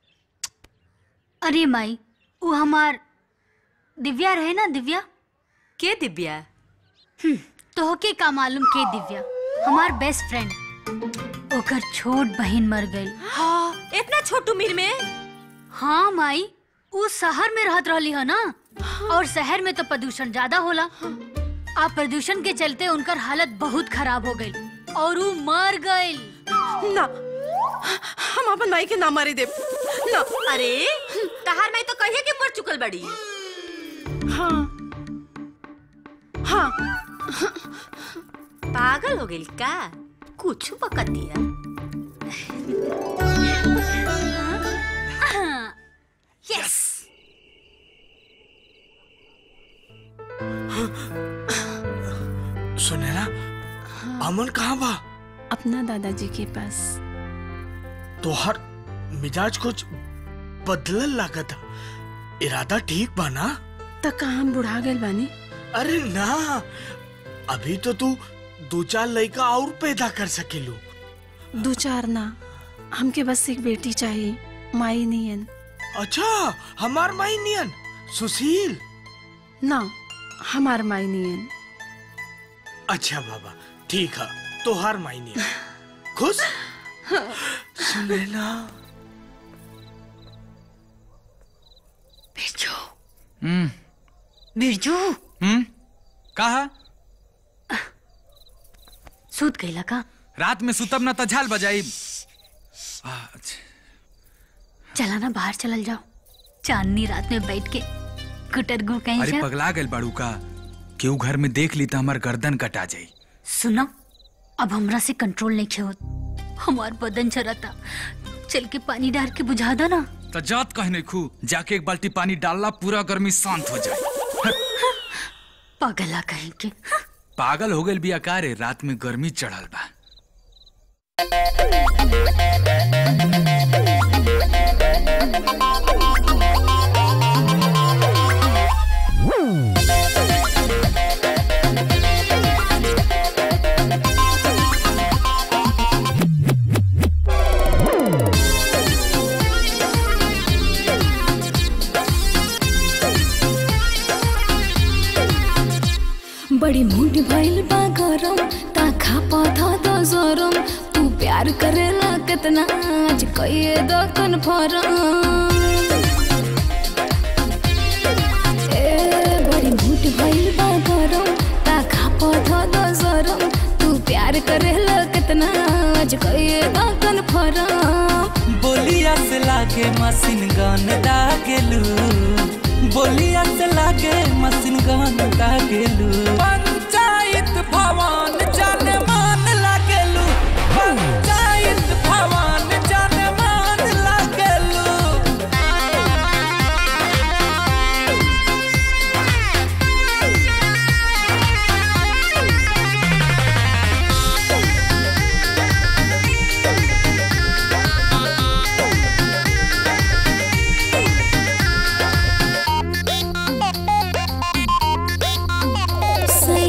अरे माई, वो हमार दिव्या रहे ना। दिव्या के? दिव्या तो के का मालूम के दिव्या? हमार बेस्ट फ्रेंड, ओकर छोट बहन मर गई। हाँ, इतना छोट उम्र में? हाँ माई, वो शहर में रहत रहली है ना। और शहर में तो प्रदूषण ज्यादा होला। आप प्रदूषण के चलते उनकर हालत बहुत खराब हो गई और वो मर गई। ना, हम अपन माई के ना मारे दे ना। अरे तहार माई तो कहिए कि मर चुकल बड़ी। हाँ हाँ। पागल हो गई का? कुछ बकत दिया। यस। सुनैना, अमन कहाँ बा? अपना दादाजी के पास। तोहर मिजाज कुछ बदलल लागत। इरादा ठीक बा ना? त का हम बुढ़ा गए बानी? अरे ना, अभी तो तू दो चार लड़का और पैदा कर सकेलू। दो चार ना, हमके बस एक बेटी चाहिए, माई नियन। अच्छा, हमार माई नियन? सुशील? ना, हमार माई नियन। अच्छा बाबा, ठीक है, तोहार माई नियन। खुश? सुनैना। बिरजू। हम्म। बिरजू। हम्म। कहा? सूत गईला का? रात में सुतब ना तो झाल बजाई। चला ना बाहर चलल जाओ, चांदनी रात में बैठ के गुटर गु कहीं। अरे पगला गल बाड़ू का? केहू घर में देख ली तो हमार गर्दन कटा जाई। सुनो, अब हमरा से कंट्रोल नहीं खे होत, हमार बदन चरता। चल के पानी डाल के बुझा दो ना। तो जात कहने खू, जाके एक बाल्टी पानी डालना, पूरा गर्मी शांत हो जाए। पागला कहीं के। पागल हो गई बिया का रे? रात में गर्मी चढ़ल बा। बड़ी मुंडी भइल बा गरम, ता खा पौधा दो जोरम। तू प्यार करेला कितना, आज कहिए दो कन्फर्म। ए बड़ी मुंडी भइल बा गरम, ता खा पौधा दो जोरम। तू प्यार करेला कितना, आज कहिए दो कन्फर्म। बोलिया से लागे मशीन गन दागेलू, बोलिया से लागे मशीन गन दागेलू। पंचायत भवन जाने मान लागेलू, पंचायत भवन जाने मान लागेलू। सही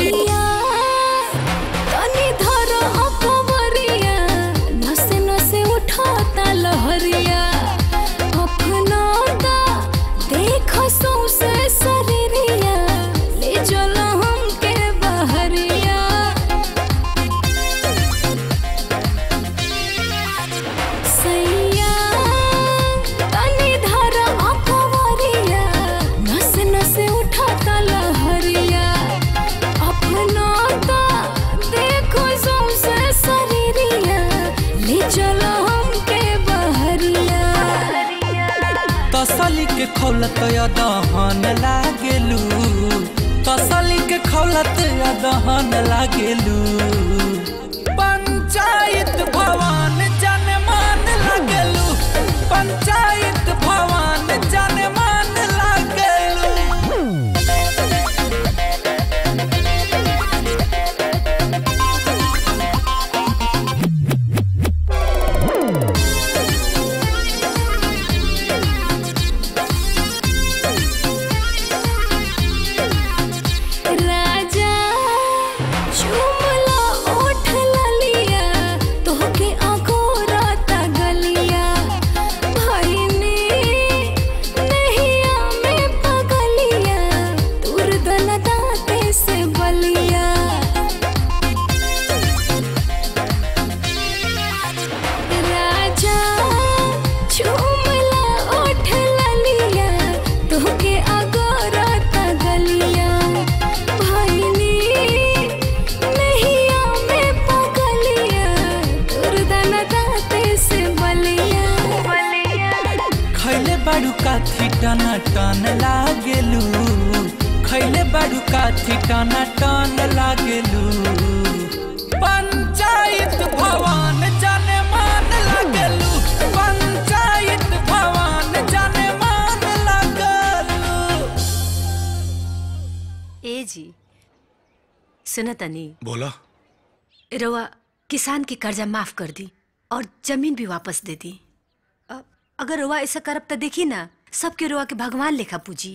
खौलत दहन लागेलू तसली के खौलत दहन लागेलू पंचायत भवन जाने मान लागेलू पंचायत भवन जाने मान लागेलू टन टन लागेलू खैले बाड़ू काथी टन टन लागेलू पंचायत भवन जाने मान लागेलू पंचायत भवन जाने मान लागेलू। ए जी सुना तनी बोला रवा किसान की कर्जा माफ कर दी और जमीन भी वापस दे दी। अगर रवा ऐसा करब तो देखी ना सबके रवा के भगवान लेखा पूजी।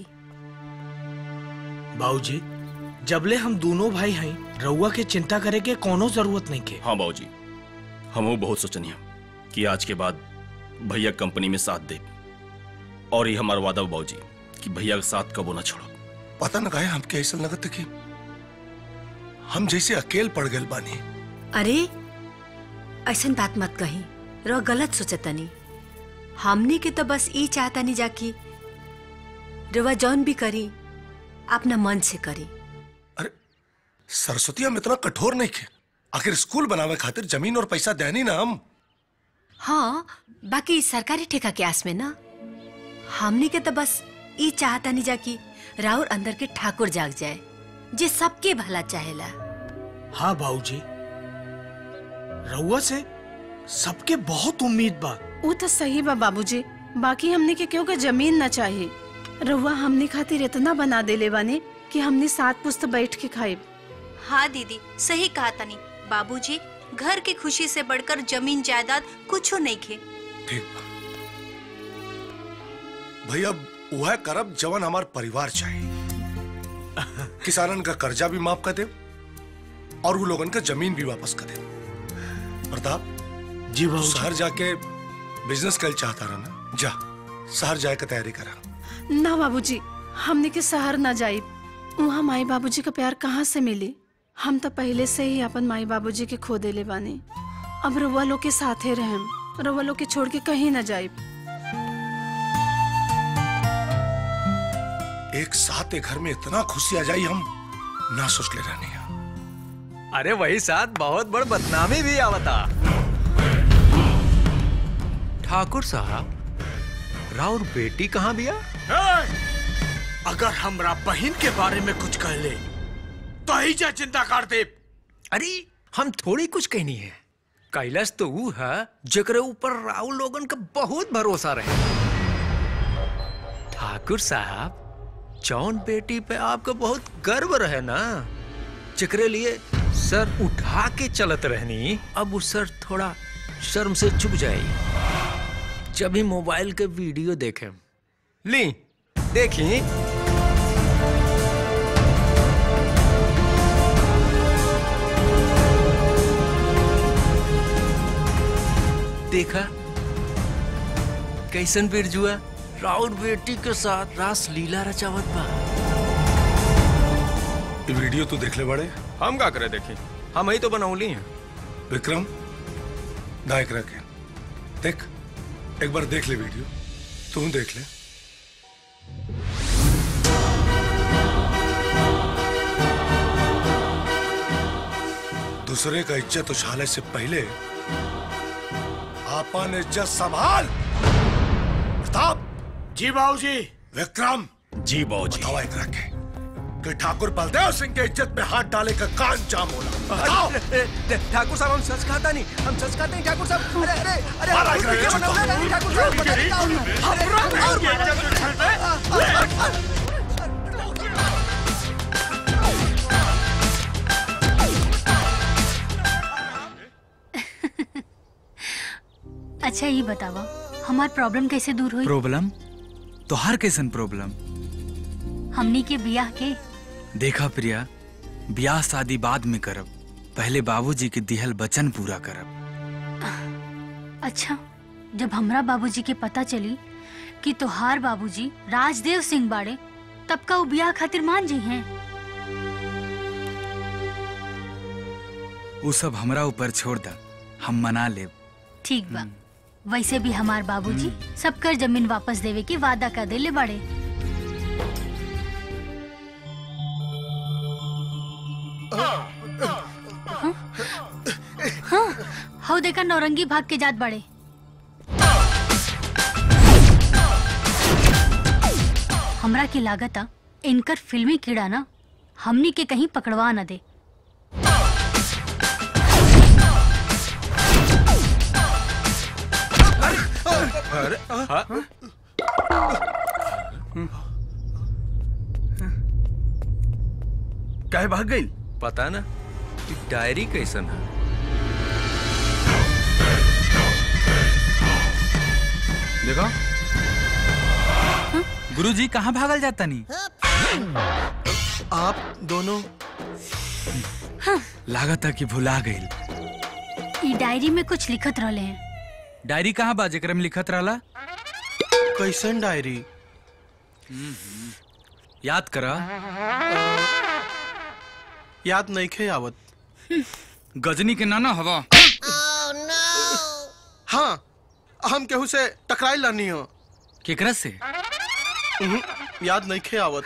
बाबूजी जबले हम दोनों भाई हैं रउआ के चिंता करे के कोनो जरूरत नहीं के। हाँ बाबूजी हम बहुत सोचनी कि आज के बाद भैया कंपनी में साथ दे और ये हमारा वादा बाबूजी कि भैया का साथ कबो ना छोड़ो। पता न काहे हमके ऐसा लगत कि हम जैसे अकेले पड़ गए बानी। अरे ऐसा बात मत कही रवा गलत सोचतनी। हमने के तो बस ये चाहता नहीं जाकी रवा जौन भी करी अपना मन से करी। अरे सरस्वती हम इतना कठोर नहीं थे आखिर स्कूल बनावे खातिर जमीन और पैसा देनी ना हम। हाँ बाकी सरकारी ठेका के आस में ना हमने के तो बस ये चाहता नहीं जाकी राउर अंदर के ठाकुर जाग जाए जे सबके भला चाहेला। हाँ बाबूजी रउआ से सबके बहुत उम्मीद बा। वो तो सही बा बाबूजी बाकी हमने के क्यों के जमीन ना चाहिए रउआ हमने खातिर इतना बना देले बाने कि हमने सात पुस्त बैठ के खाए। हाँ दीदी सही कहा तनी बाबूजी घर की खुशी से बढ़कर जमीन जायदाद कुछ नहीं खे। ठीक भैया वह करब जवन हमार परिवार चाहिए। किसानन का कर्जा भी माफ कर दे और वो लोगन का जमीन भी वापस कर दे। प्रताप जी बाबू शहर जाके बिजनेस कर चाहता रहा ना जा शहर जाए का तैयारी करा। ना बाबूजी हमने के शहर ना जाए वहाँ माई बाबूजी का प्यार कहाँ से मिली। हम तो पहले से ही अपन माई बाबूजी के खो देले बानी। अब रउआ लोग के साथे रहम रउआ लोग के छोड़ के कहीं ना जाए। एक साथ एक घर में इतना खुशी आ जाई हम ना सोच ले रहनी। अरे वही साथ बहुत बड़ बदनामी भी आवता। ठाकुर साहब राउर बेटी कहाँ बिया? अगर हमरा बहन के बारे में कुछ कह ले तो ही जा चिंता कर दे। अरे हम थोड़ी कुछ कहनी है कैलाश तो वो है जकरे ऊपर राउ लोगन का बहुत भरोसा रहे। ठाकुर साहब जौन बेटी पे आपको बहुत गर्व रहे ना जकरे लिए सर उठा के चलत रहनी अब वो सर थोड़ा शर्म से चुप जाए जब ही मोबाइल के वीडियो देखे। ली देखी देखा कैसन बिरजुआ राउर बेटी के साथ रास लीला रचावत बा। ये वीडियो तो देख ले बड़े। हम का करे देखी हम ही तो बनौली हैं। विक्रम दायक रखे देख एक बार देख ले वीडियो तू देख ले। दूसरे का इज्जत उछाले से पहले आपन इज्जत संभाल। प्रताप जी बाबूजी विक्रम जी बाबूजी। बताओ एकरा के कि ठाकुर बलदेव सिंह के इज्जत में हाथ डाले का कान जाम होला। बताओ। ठाकुर साहब हम सच कहता नहीं, हम सच कहते नहीं ठाकुर साहब। अरे अरे अरे मारा हम एकरा के क्या बनौले नहीं ठाकुर साहब, पता नहीं क्या अच्छा ये बतावा हमार प्रॉब्लम कैसे दूर हुई? प्रॉब्लम तोहार कैसन प्रॉब्लम? हमनी के बियाह के देखा प्रिया, ब्याह शादी बाद में करब, पहले बाबूजी के दिहल वचन पूरा करब। अच्छा, जब हमरा बाबूजी के पता चली कि तोहार बाबूजी राजदेव सिंह बाड़े, तब का वो ब्याह खातिर मान जी हैं? वो सब हमरा ऊपर छोड़ दा, हम मना लेब। ठीक बा। वैसे भी हमार बाबूजी सबकर जमीन वापस देवे की वादा कर देले बाड़े। हाँ, हाँ देखा नौरंगी भाग के जात बाड़े। हमरा की लागता इनकर फिल्मी कीड़ा ना हमनी के कहीं पकड़वा न दे। अरे हाँ? काहे भाग गई? पता ना कि डायरी कैसन है। देखो गुरुजी कहाँ भागल जाता नहीं? आप दोनों लागता कि भुला गई। ई डायरी में कुछ लिखत रहले हैं। डायरी कहाँ बा जेकरा में लिखत रहला? कैसन डायरी? याद करा। याद नहीं खे आवत। गजनी के नाना हवा। हाँ, हम केहू से टकराई लानी हो। केकरा से? याद नहीं खे आवत।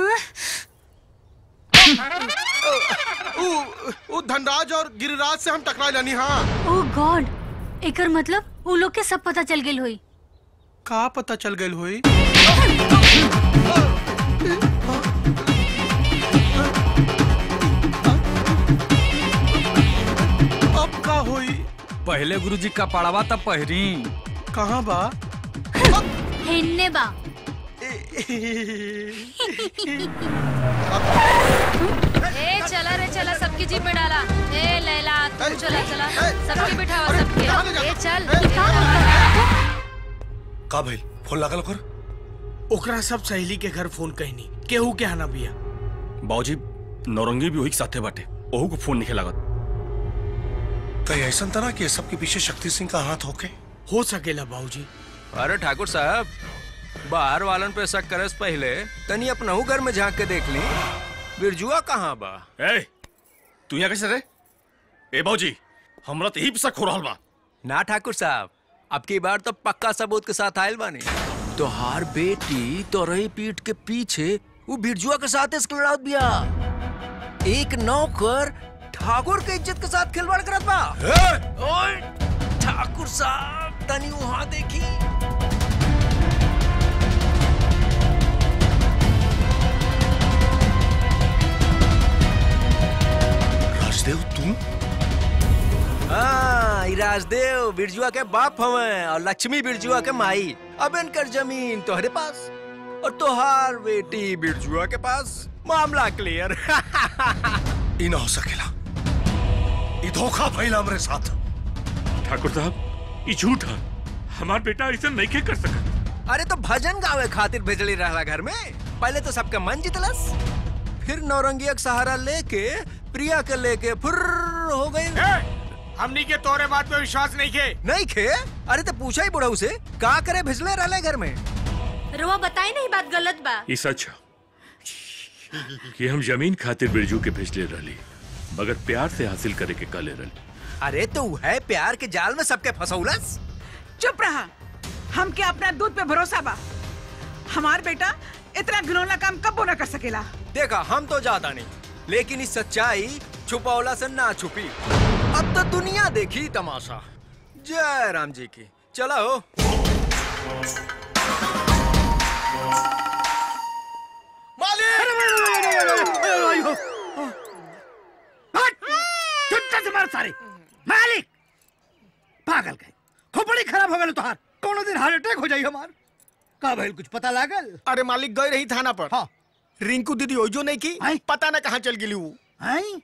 उ धनराज और गिरिराज से हम टकराई लानी। हाँ। ओह गॉड, एकर मतलब उ लोग के सब पता चल गेल होई। का पता चल गेल होई? अब का होई? पहले गुरुजी का पड़ावा तब पहरी। कहाँ बा? हिन्ने बा। ए चला रे चला, सबकी जीप में डाला। ए लैला तू चला चला, सबके बिठाओ सबके। ए चल। का भाई फोन लागल कर? ओकरा सब सहेली के घर फोन कहनी, केहू के हना बिया। बाबूजी नौरंगी भी वही के साथे बाटे, ओहू को फोन नहीं लागत। कहीं ऐसा तना कि सबके पीछे शक्ति सिंह का हाथ होके? हो सकेला बाबूजी। अरे ठाकुर साहब, बाहर वालन पे शक करस पहले तनी अपनहू घर में झांक के देख ली, बिरजुआ कहाँ बा? ए, तू यहाँ कैसे रहे? ए बाबूजी, हमरा तो यही पे शक हो रहल बा। ना ठाकुर साहब, अब की बार तो पक्का सबूत के साथ आयल बानी। तोहार बेटी तोरही पीठ के पीछे वो बिरजुआ के साथ इसके लड़ावत बिया। एक नौकर ठाकुर के इज्जत के साथ खिलवाड़ करत बा। ओए ठाकुर साहब, तनी वहां देखी। राजदेव तू? हाँ, राजदेव बिरजुआ के बाप हवे और लक्ष्मी बिरजुआ के माई। अब इनकर जमीन तोहरे पास और तोहार बेटी बिरजुआ के पास। मामला क्लियर। ई ना हो सकेला, ई धोखा भइला हमरे साथ। ठाकुर साहब, ई झूठ है। हमार बेटा ऐसा नहीं के कर सकत। अरे तो भजन गावे खातिर भेजली रहला घर में। पहले तो सबका मन जितलस, फिर नौरंगिया का सहारा लेके प्रिया के लेके फुर्र हो गई। हमनी के तोरे बात पे विश्वास नहीं खे। नहीं खे? अरे तो पूछा ही बुढ़ऊ से, का करे भेजले रहले घर में। रुआ बताई नहीं, बात गलत बा। ये सच है कि हम जमीन खातिर बिरजू के भेजले रहली, मगर प्यार से हासिल करे के काले रहली। अरे तो है प्यार के जाल में सबके फंसौलस। चुप रहा, हमके अपना दूध पे भरोसा बा। हमार बेटा इतना घिनौना काम कब ना कर सकेला। देखा हम तो ज्यादा नहीं, लेकिन इस सच्चाई छुपावला से ना छुपी। अब तो दुनिया देखी तमाशा। जय राम जी की। चला हो। मार सारे मालिक पागल गए खोपड़ी खराब हो गए तुहार कोनो दिन हार्ट अटैक हो जाई हमार का भइल कुछ पता लागल? अरे मालिक गए रही थाना पर। हाँ। रिंकू दीदी ओजो नहीं की पता ना कहाँ चल गई वो। हैं?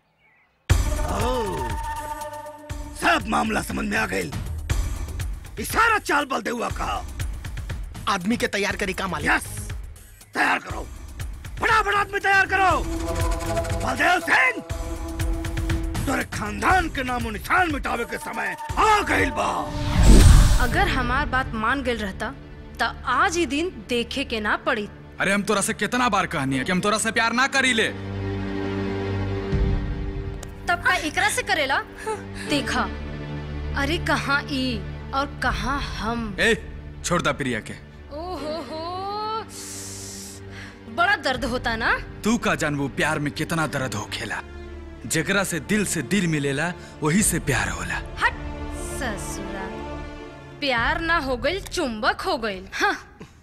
सब मामला समझ में आ गई। इशारा चाल बल दे हुआ कहा आदमी के तैयार करी का मालिक। यस तैयार करो फटाफट आदमी तैयार करो। बलदेव सिंह तोरे खानदान के नामो निशान मिटावे के समय आ गइल बा। अगर हमार बात मान गइल रहता तो आज ही दिन देखे के ना पड़ी। अरे हम तोरा से कितना बार कहनी है कि हम तोरा से प्यार ना करी ले। तब का एकरा से करेला देखा। अरे कहाँ ई और कहाँ हम। ए छोड़ दा प्रिया के। ओहो हो बड़ा दर्द होता ना। तू का जानबू प्यार में कितना दर्द हो खेला। जेकरा से दिल से दिल मिलेला वही से प्यार होला। हट ससुरा प्यार ना हो गइल चुंबक हो गइल। हाँ।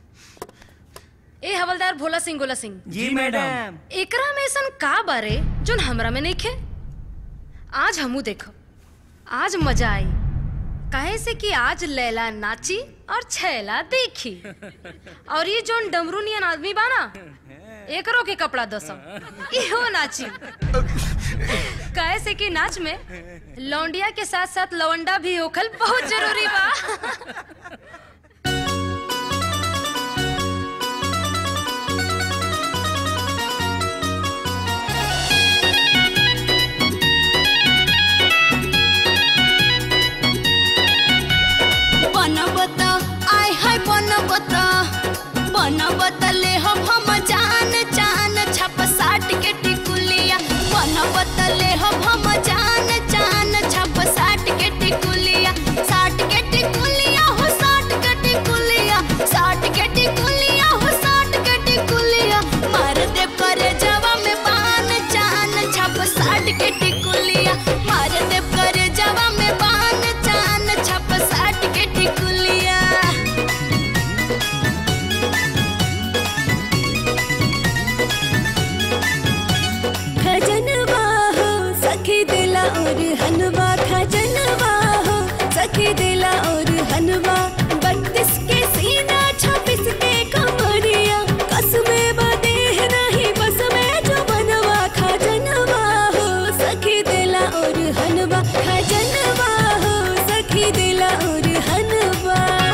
ए हवलदार भोला सिंह गोला सिंह। जी मैडम। एकरा में ऐसन का बारे जोन हमरा में नहीं खे। आज हमू देखो आज मजा आई काहे से कि आज लैला नाची और छैला देखी। और ये जोन डमरू नियन आदमी बाना एकरो के कपड़ा दसो इहो नाची। काहे से कि नाच में लौंडिया के साथ साथ लवंडा भी होखल बहुत जरूरी बा। बनबता आय हाय बनबता बनबता ले हम हम जान जान छप साट के टिकुलिया बनबता ले हम हम जान जान छप साट के टिकुलिया साट के टिकुलिया हो साट के टिकुलिया साट के टिकुलिया हो साट के टिकुलिया मार दे पर जवा में बान जान छप साट के टिकुलिया मार दे पर जवा में बान जान छप साट के टिकुलिया। खजनवा हो सखी दिला और हनवा खजनवा हो सखी दिला और हनवा बत्तीस के सीना छब्बीस के कमरिया कसमे बदेह नहीं बस में जो बनवा खजनवा हो सखी दिला और हनवा खजनवा हो सखी दिला और हनवा।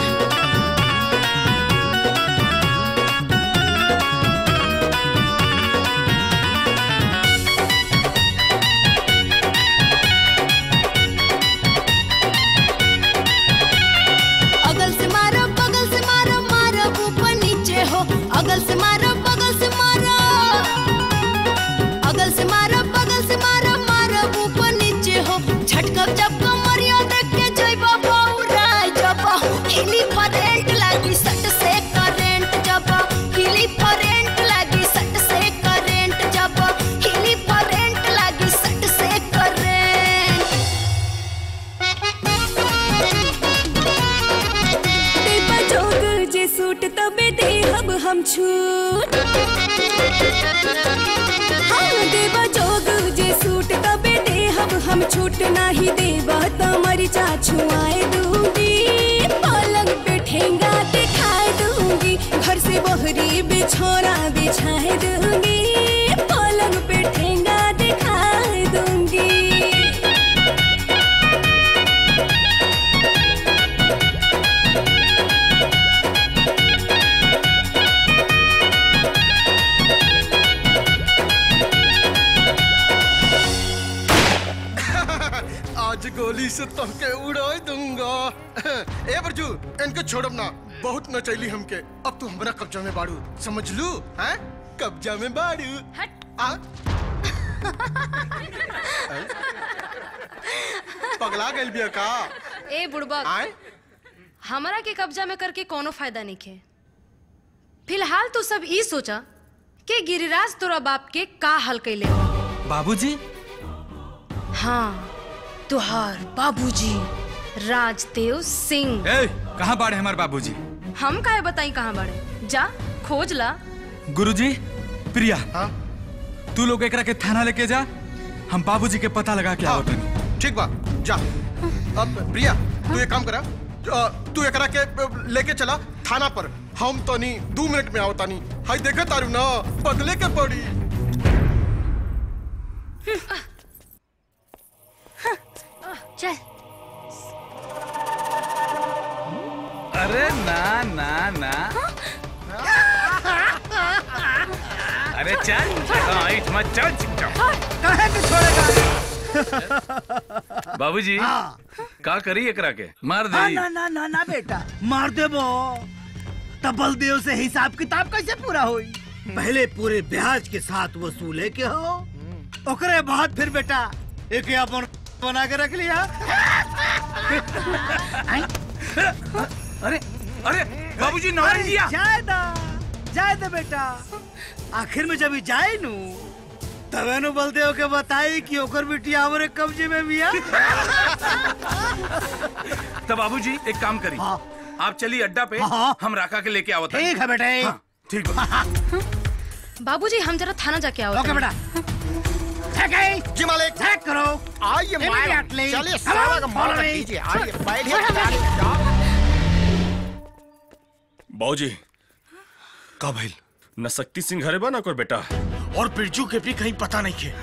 अगल से मारो बगल से मारो मारो ऊपर नीचे हो अगल से मारो बगल से मारो अगल से मारो बगल से मारो मारो ऊपर नीचे हो झटकब जब कमरिया देख के जइबा बौरा जब हिली फरेंट लागी सट से करेंट जब हिली फरेंट लागी सट से करेंट जब हिली फरेंट लागी सट से करेंट। देवा जोग जे सूट तबे दे हब हम छूट। हाँ देवा जोग जे सूट तबे दे हब हम छूट नाही देवा तो मरिचा छुआए दूंगी पलंग पे ठेंगा दिखाए दूंगी घर से बहरी बिछोरा बिछाए दूंगी पलंग पे ठेंगा दिखाए दूंगी। आज गोली से तुमके उड़ा दूंगा। ए बरजू इनके छोड़ब ना बहुत नचैली हमके अब तू हमरा कब्जा में बाड़ू समझ लू हैं कब्जा में बाड़ू। आ पगला गइल बिया का। ए बुड़बक हमरा के कब्जा में करके कोनो फायदा नहीं है। फिलहाल तो सब ई सोचा कि गिरिराज तोरा बाप के का हल कैले हो। बाबूजी हाँ तुहार बाबूजी राजदेव सिंह। ए कहाँ बाड़े हमारे बाबूजी? हम काहे बताई कहाँ बाड़े जा खोज ला। गुरुजी प्रिया हाँ? तू लोग एकरा के थाना लेके जा हम बाबूजी के पता लगा के आओ तनी। ठीक बा जा। अब प्रिया तू एक काम करा, अ, तू एकरा के अ, लेके चला थाना पर। हम तो नहीं दो मिनट में आवता नहीं। हाय देखा तारू ना बदले के पड़ी। चल। अरे ना ना ना अरे चल इट मत चल कहे के छोड़ेगा। बाबूजी का करी एकरा के मार दे। ना ना ना ना बेटा मार देबो तब बलदेव से हिसाब किताब कैसे पूरा होई? पहले पूरे ब्याज के साथ वसूले के हो, ओकरे बाद फिर बेटा एक अपन बना के रख लिया। अरे अरे बाबूजी नौकरी दिया। जाए दा जाए दे बेटा, आखिर में जब जाए नू तबे नु बलदेव के बताई कि ओकर बिटिया हमरे कब्जे में बिया। तो बाबूजी एक काम करी, आप चलिए अड्डा पे, हम राका के लेके आवत। ठीक है बेटा। हाँ, ठीक है। बाबूजी हम जरा थाना जाके आओ। ओके बेटा। जी मालिक। चेक करो। आइए Immediately. चलिए सारा का मारा कीजिए। आइए बैठिए। बाबूजी का भइल? न शक्ति सिंह घरे बा ना कोई बेटा, और बिरजू के भी कहीं पता नहीं के।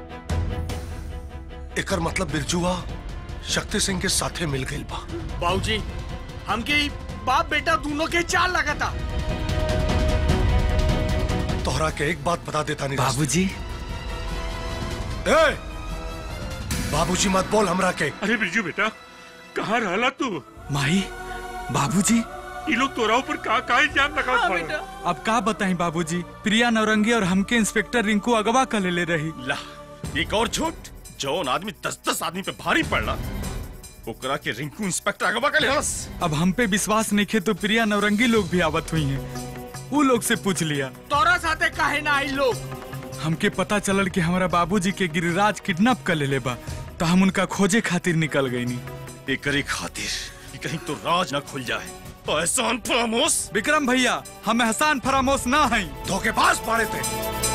एकर मतलब बिरजुआ शक्ति सिंह के साथे मिल गई बा। बाबूजी हमके ई बाप बेटा दोनों के चाल लगा था। तोहरा के एक बात बता देता नहीं बाबूजी। ए बाबूजी मत बोल हमरा के। अरे बिरजू बेटा कहाँ रहला तू? माही बाबूजी ये लोग तोरा ऊपर का का इल्जाम लगावत बाड़े? अब का बताएं बाबूजी, प्रिया नौरंगी और हमके इंस्पेक्टर रिंकू अगवा कर ले रही। ला एक और झूठ, जौन आदमी दस दस आदमी पे भारी पड़ला ओकरा के रिंकू इंस्पेक्टर अगवा कर लेहस। अब हम पे विश्वास नहीं खे तो प्रिया नौरंगी लोग भी आवत हुई हैं, वो लोग से पूछ लिया। तोरा साथे काहे ना आई लोग? हमके पता चलल कि हमारा बाबूजी के गिरिराज किडनैप कर ले बा, तो हम उनका खोजे खातिर निकल गई नी। एकरे खातिर कि कहीं तो राज ना खुल जाए। एहसान फरामोश। विक्रम भैया हम एहसान फरामोश ना हैं। धोखेबाज पाड़े थे।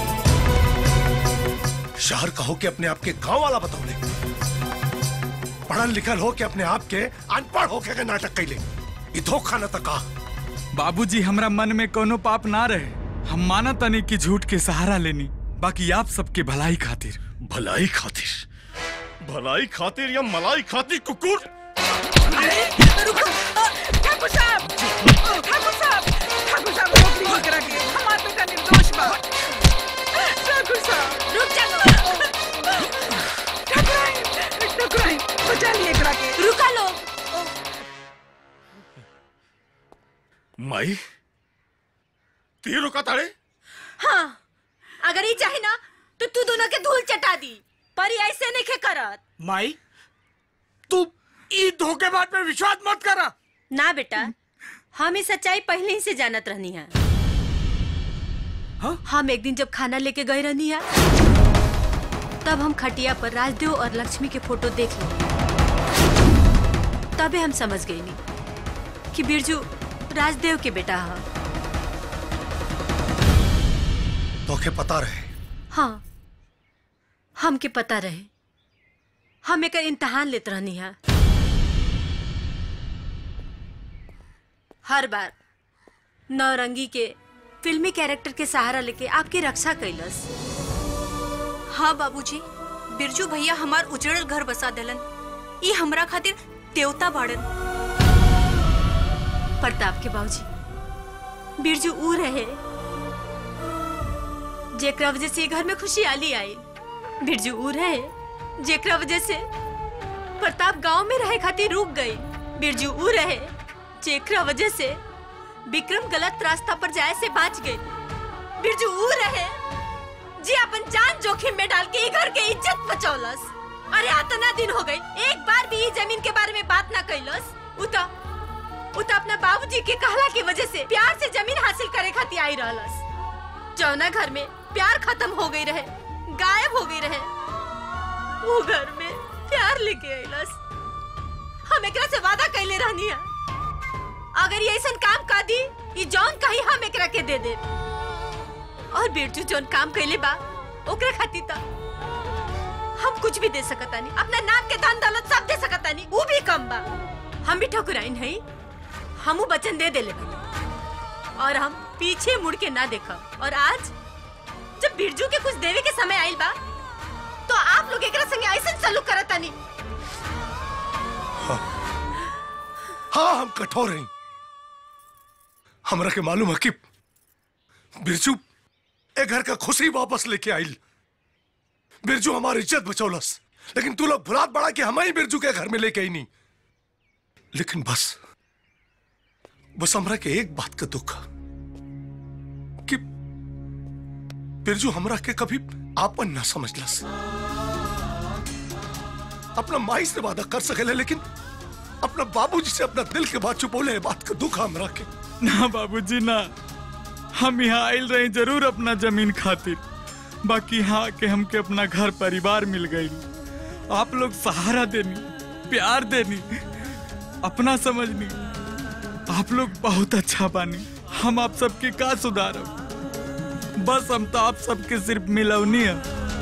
शहर कहो कि अपने आप के गांव वाला बतौले, पढ़ल लिखल हो के अपने आप के अनपढ़ होके के नाटक कैले। ई धोखा न तका। बाबूजी हमरा मन में कोनो पाप ना रहे, हम माना तनी कि झूठ के सहारा लेनी, बाकी आप सबके भलाई खातिर। भलाई खातिर? भलाई खातिर या मलाई खातिर कुकुर? ठाकुर साहब, ठाकुर साहब, ठाकुर साहब रोक लीजिए करा के, हमारा बेटा निर्दोष बा। ठाकुर साहब रुक जाओ। ठाकुराइन, ठाकुराइन बचा लिए करा के। रुका लो। माई तीर रुका ताड़े? हाँ अगर ये चाहे ना तो तू दोनों के धूल चटा दी, पर ये ऐसे नहीं खे करत। माई तू ई धोखेबाज पे विश्वास मत करा। ना बेटा, हम इस सच्चाई पहले ही से जानत रहनी है। हाँ? हम एक दिन जब खाना लेके गए रहनी है, तब हम खटिया पर राजदेव और लक्ष्मी के फोटो देख ली। तबे हम समझ गए नहीं कि बिरजू राजदेव के बेटा है। तोके पता रहे? हाँ हमके पता रहे। हम एक इम्तहान लेते रहनी है। हर बार नौरंगी के फिल्मी कैरेक्टर के सहारा लेके आपकी रक्षा कैलस। हाँ बाबूजी, बिरजू भैया हमार उजड़ल घर बसा देलन। ये हमरा खातिर देवता बाड़न। प्रताप के बाबूजी, बिरजू ऊ रहे जेकरा वजह से घर में खुशहाली आई। बिरजू ऊ रहे जेकरा वजह से प्रताप गांव में रहे खातिर रुक गई। बिरजू ऊ रहे जेकरा वजह से विक्रम गलत रास्ता पर जाए से बच गए। बिरजू ऊ रहे जी अपन जान जोखिम में डाल के घर के इज्जत बचौलस। अरे इतना दिन हो गई, एक बार भी ये जमीन के बारे में बात ना कैलस। उता उता अपना बाबूजी के कहला की वजह से प्यार से जमीन हासिल करे खातिर आई रहलस। जौना घर में प्यार खत्म हो गई रहे, गायब हो गई रहे, वो घर में प्यार लेके आइलस। हम एकरा से वादा कैले रहनी है, अगर ये ऐसा काम कर दी ये जौन कहीं हम एकरा के दे दे। और बिरजू जौन काम कैले बा ओकरा खातिर त हम हम कुछ भी दे सकता नहीं, अपना नाक के दान दौलत सब दे सकता नहीं, वो भी कम बा। हम भी ठकुराइन है, हमू वचन दे दे ले और हम पीछे मुड़ के ना देखा। और आज जब बिरजू के कुछ देवे के समय आइल बा तो आप लोग एकरा संगे ऐसा सलूक करता नहीं। हाँ, हाँ हम कठोर हैं। हमरा के मालूम है कि बिरजू एक घर का खुशी वापस लेके आइल। बिरजू हमारी इज्जत बचौलस, लेकिन तू लोग भुलात बड़ा कि हम ही बिरजू के घर में लेके आई नहीं। लेकिन बस बस हमरा के एक बात का दुख है कि बिरजू हमरा के कभी आपन ना समझलस। अपना माई से वादा कर सकेले, लेकिन अपना बाबूजी से अपना दिल के बात छुपोले है। बात का दुख हमरा के। ना बाबूजी ना, हम यहाँ आयल रहे जरूर अपना जमीन खातिर, बाकी यहाँ के हमके अपना घर परिवार मिल गई। आप लोग सहारा देनी, प्यार देनी, अपना समझनी। आप लोग बहुत अच्छा बानी। हम आप सबके का सुधारब, बस हम तो आप सबके सिर्फ मिलवनी है।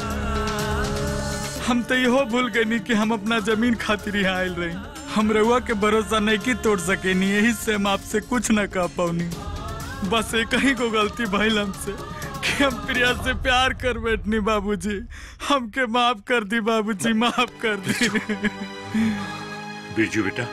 हम तो यहो भूल गए नहीं कि हम अपना जमीन खातिर यहाँ आयल रही। हम रउआ के भरोसा नहीं की तोड़ सके नहीं, यही से हम आपसे कुछ न कह पाऊनी। बस एक ही को गलती भइल हमसे कि हम प्रिया से प्यार कर बैठनी। बाबूजी हमके माफ कर दी, बाबूजी माफ कर दी। बिरजू बेटा,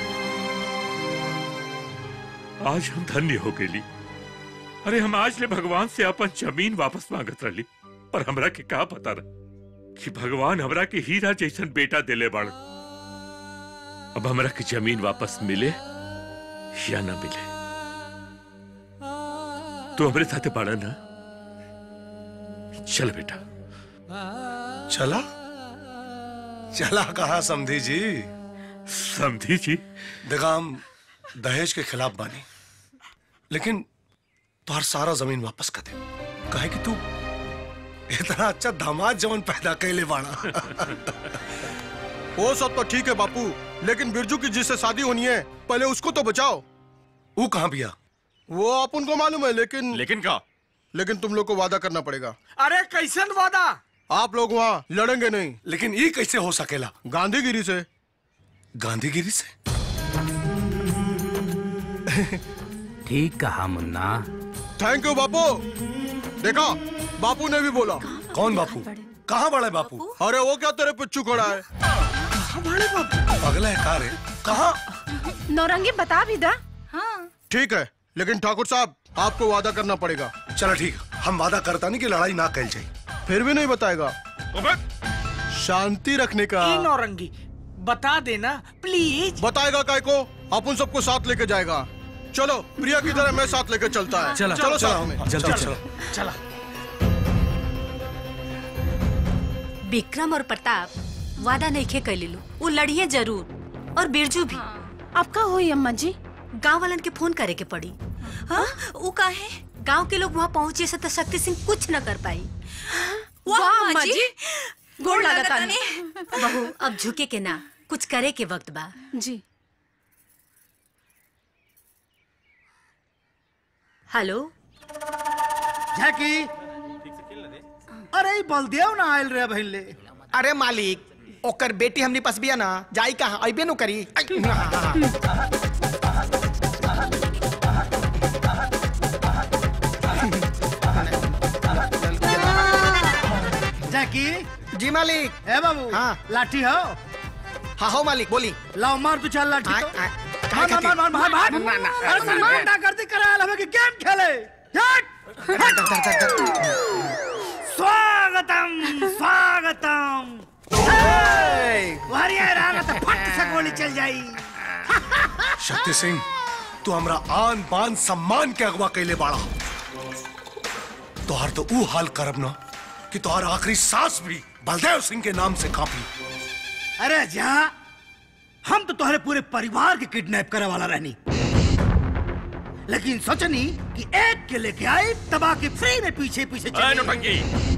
आज हम धन्य हो गेली। अरे हम आज ले भगवान से अपन जमीन वापस मांगत रही, पर हमरा के का पता रहा कि भगवान हमरा के हीरा जैसन बेटा दिले बाड़। अब हमरा की जमीन वापस मिले या ना मिले, तो हमरे साथे बाड़ा ना। चल बेटा। चला चला कहा समधी जी? समधी जी देखा हम दहेज के खिलाफ बानी, लेकिन तुहार सारा जमीन वापस कर दे। कहे कि तू इतना अच्छा दामाद जवन पैदा कैले बाड़ा। वो सब तो ठीक है बापू, लेकिन बिरजू की जिससे शादी होनी है पहले उसको तो बचाओ। वो कहाँ बिया? वो आप उनको मालूम है, लेकिन लेकिन क्या? लेकिन तुम लोग को वादा करना पड़ेगा। अरे कैसन वादा? आप लोग वहाँ लड़ेंगे नहीं। लेकिन ये कैसे हो सकेला? गांधीगिरी से। गांधीगिरी से? ठीक कहा मुन्ना। थैंक यू बापू। देखा, बापू ने भी बोला। कौन बापू? कहाँ बड़ा है बापू? अरे वो क्या तेरे पिच्चू खड़ा है? बड़े बापू अगला है कार है। कहाँ? नौरंगी बता भी दा। हाँ ठीक है, लेकिन ठाकुर साहब आपको वादा करना पड़ेगा। चलो ठीक, हम वादा करता नहीं कि लड़ाई ना कैल जाए। फिर भी नहीं बताएगा? शांति रखने का। ई नौरंगी बता देना प्लीज। बताएगा काय को? अपन सबको साथ लेके जाएगा। चलो, प्रिया की तरह मैं साथ लेके चलता है। चलो चलो साथ में। जल्दी चलो। चला। विक्रम और प्रताप वादा नहीं खे कैले लो, वो लड़िए जरूर। और बिरजू भी। अब का होई अम्मा जी? गांव वालन के फोन करे के पड़ी। हाँ? वो का है? गांव के लोग वहाँ पहुँचे से तो शक्ति सिंह कुछ न कर पाई। वाह अम्मा जी, गोड़ लगता नहीं। बहू अब झुके के ना, कुछ करे के वक्त बा। जी। हेलो झाकी, अरे बलदेव ना आयल रे बहन ले। अरे मालिक, ओकर बेटी हमनी पास बिया ना, जाई कहाँ अइबे नु करी। झाकी जी मालिक। ए बाबू, हाँ लाठी हो? हाँ हो मालिक, बोली। लाओ मार तू चल लाठी तो। मार मार मार मार मार मार। ना, ना, अरे ना, मार ना करती कराल हमें कि गेम खेले। स्वागतम स्वागतम। वारियर आना तो फट से गोली चल जाई। शक्ति सिंह, तू हमरा आन बान सम्मान के अगवा कैले बाड़ा। तोहार तो ऊ हाल करब ना कि तोहार आखिरी सांस भी बलदेव सिंह के नाम से कांपी। अरे जा, हम तो तुम्हारे पूरे परिवार के किडनैप करे वाला रहनी, लेकिन सोचनी कि एक के लेके आए तबाह के फ्री में पीछे पीछे चले। नौटंकी,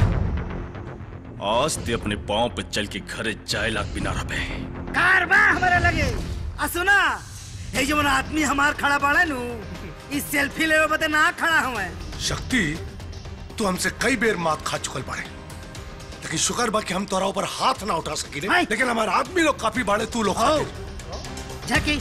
आज ते अपने पांव पे चल के घरे जाए लाग बिना रहे। कारवा हमारे लगे। आ सुना, ये जो आदमी हमार खड़ा बाड़ा नु, इस सेल्फी लेवे बदे ना खड़ा हुए। शक्ति, तू हमसे कई बेर मात खा चुकल बाड़े, लेकिन शुक्र बा कि हम तोरा ऊपर हाथ ना उठा सकी रे। लेकिन हमारे आदमी लोग काफी बाड़े तू लोग खातिर। जैकी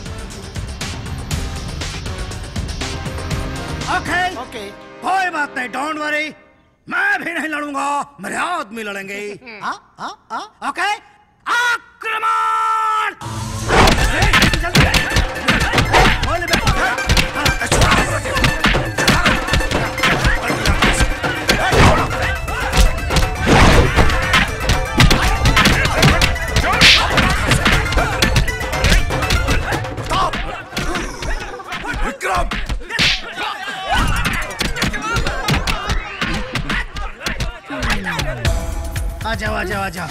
ओके ओके कोई बात नहीं, डोंट वरी, मैं भी नहीं लड़ूंगा, मेरे आदमी लड़ेंगे। हाँ हाँ हाँ ओके, आक्रमण! विक्रम आ जाओ आ जाओ आ जाओ।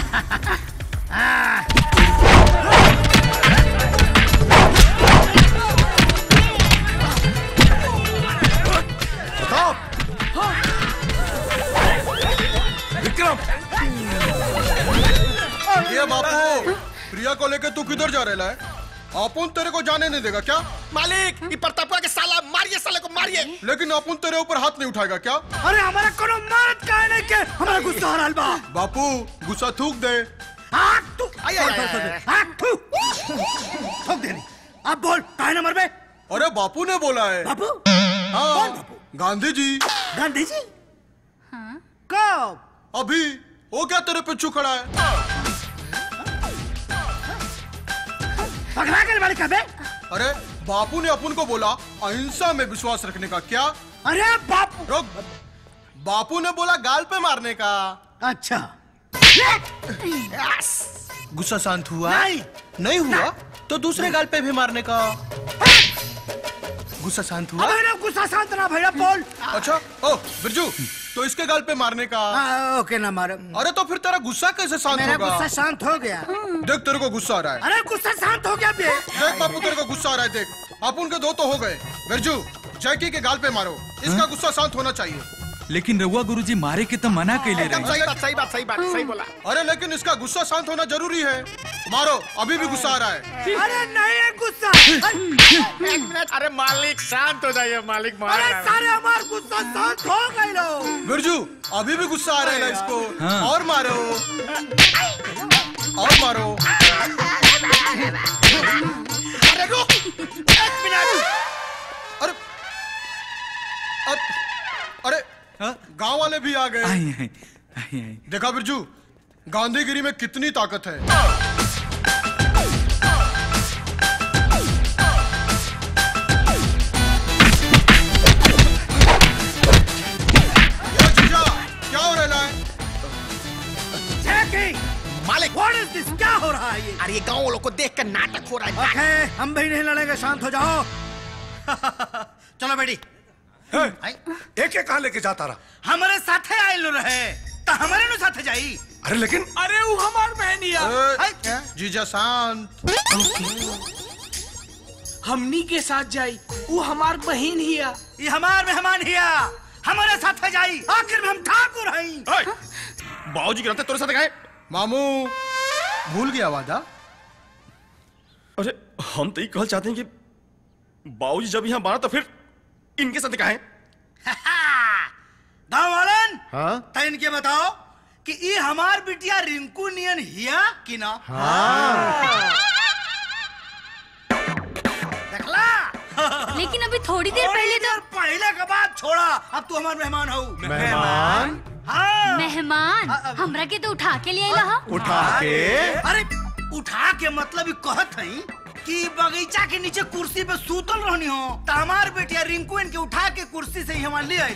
विक्रम ये बापू, प्रिया को लेके तू किधर जा रहा है? अपुन तेरे को जाने नहीं देगा क्या? मालिक, ये प्रतापा के साला मारिए, साले को मारिए। लेकिन अपुन तेरे ऊपर हाथ नहीं उठाएगा क्या? अरे हमारा कोनो मर्द काहे नहीं के हमारा गुस्सा हो रहा बा। बापू गुस्सा थूक दे। आग तू आय आय आय आग तू थूक दे। अब बोल काहे न मरबे? अरे बापू ने बोला है। बापू? हाँ गांधी जी। गांधी जी? हाँ कब? अभी। वो क्या तेरे पिछू खड़ा है? पगला के वाले कबे? अरे बापू ने अपन को बोला अहिंसा में विश्वास रखने का। क्या? अरे बापू रुक, बापू ने बोला गाल पे मारने का। अच्छा गुस्सा शांत हुआ? नहीं नहीं हुआ तो दूसरे गाल पे भी मारने का। गुस्सा शांत हुआ? अबे ना गुस्सा शांत ना भैया बोल। अच्छा ओ बिरजू, तो इसके गाल पे मारने का। हाँ, ओके ना मारो। अरे तो फिर तेरा गुस्सा कैसे शांत होगा? मेरा गुस्सा शांत हो गया। देख तेरे को गुस्सा आ रहा है। अरे गुस्सा शांत हो गया बे। देख बापू तेरे को गुस्सा आ रहा है। देख अपन के दो तो हो गए। बिरजू जैकी के गाल पे मारो, इसका गुस्सा शांत होना चाहिए। लेकिन रउआ गुरुजी मारे के तो मना कैले एकदम रहे। सही बात, सही बात, सही बात, सही बोला। अरे लेकिन इसका गुस्सा शांत होना जरूरी है। मारो, अभी भी गुस्सा आ रहा है। अरे नहीं है गुस्सा। एक मिनट, अरे मालिक शांत हो जाइए मालिक। मार अरे सारे हमार गुस्सा शांत हो गए लो। बिरजू अभी भी गुस्सा आ रहा है ना इसको। हाँ। और मारो और मारो। अरे रुक एक मिनट। अरे अरे गांव वाले भी आ गए। आई, आई, आई, आई। देखा बिरजू, गांधीगिरी में कितनी ताकत है। जीजा, क्या हो रहा है? जैकी, मालिक व्हाट इज दिस? क्या हो रहा है ये? अरे ये गाँव वालों को देख कर नाटक हो रहा है। ओके, हम भी नहीं लड़ेंगे, शांत हो जाओ। चलो बेटी। एक एक कहाँ लेके जाता रहा? हमारे साथे आइल रहे तो हमारे नु साथे जाई। अरे लेकिन अरे वो हमार बहनिया। ए, जीजा शांत। हमनी के साथ जाई, वो हमार बहन हिया। ये हमार मेहमान हिया, हमारे साथे जाई। आखिर में हम ठाकुर हई। बाबूजी के रहते तोरे साथ गए। मामू भूल गया वादा। अरे हम तो ये कहना चाहते हैं कि बाबूजी जब यहाँ बाना तो फिर इनके साथ कहा है। गाँव वालन, हाँ? तो इनके बताओ कि ये हमार बिटिया रिंकू नियन हिया कि ना? हाँ। देखला? लेकिन अभी थोड़ी देर पहले तो पहले का बात छोड़ा, अब तू हमार मेहमान हो। मेहमान? हाँ। मेहमान हमरा के तो उठा के लिए लहा। उठा के? अरे उठा के मतलब कहत हई कि बगीचा के नीचे कुर्सी पे सूतल रहनी हो तो हमार बेटिया रिंकू इनके उठा के कुर्सी से ही हमारे ले आई।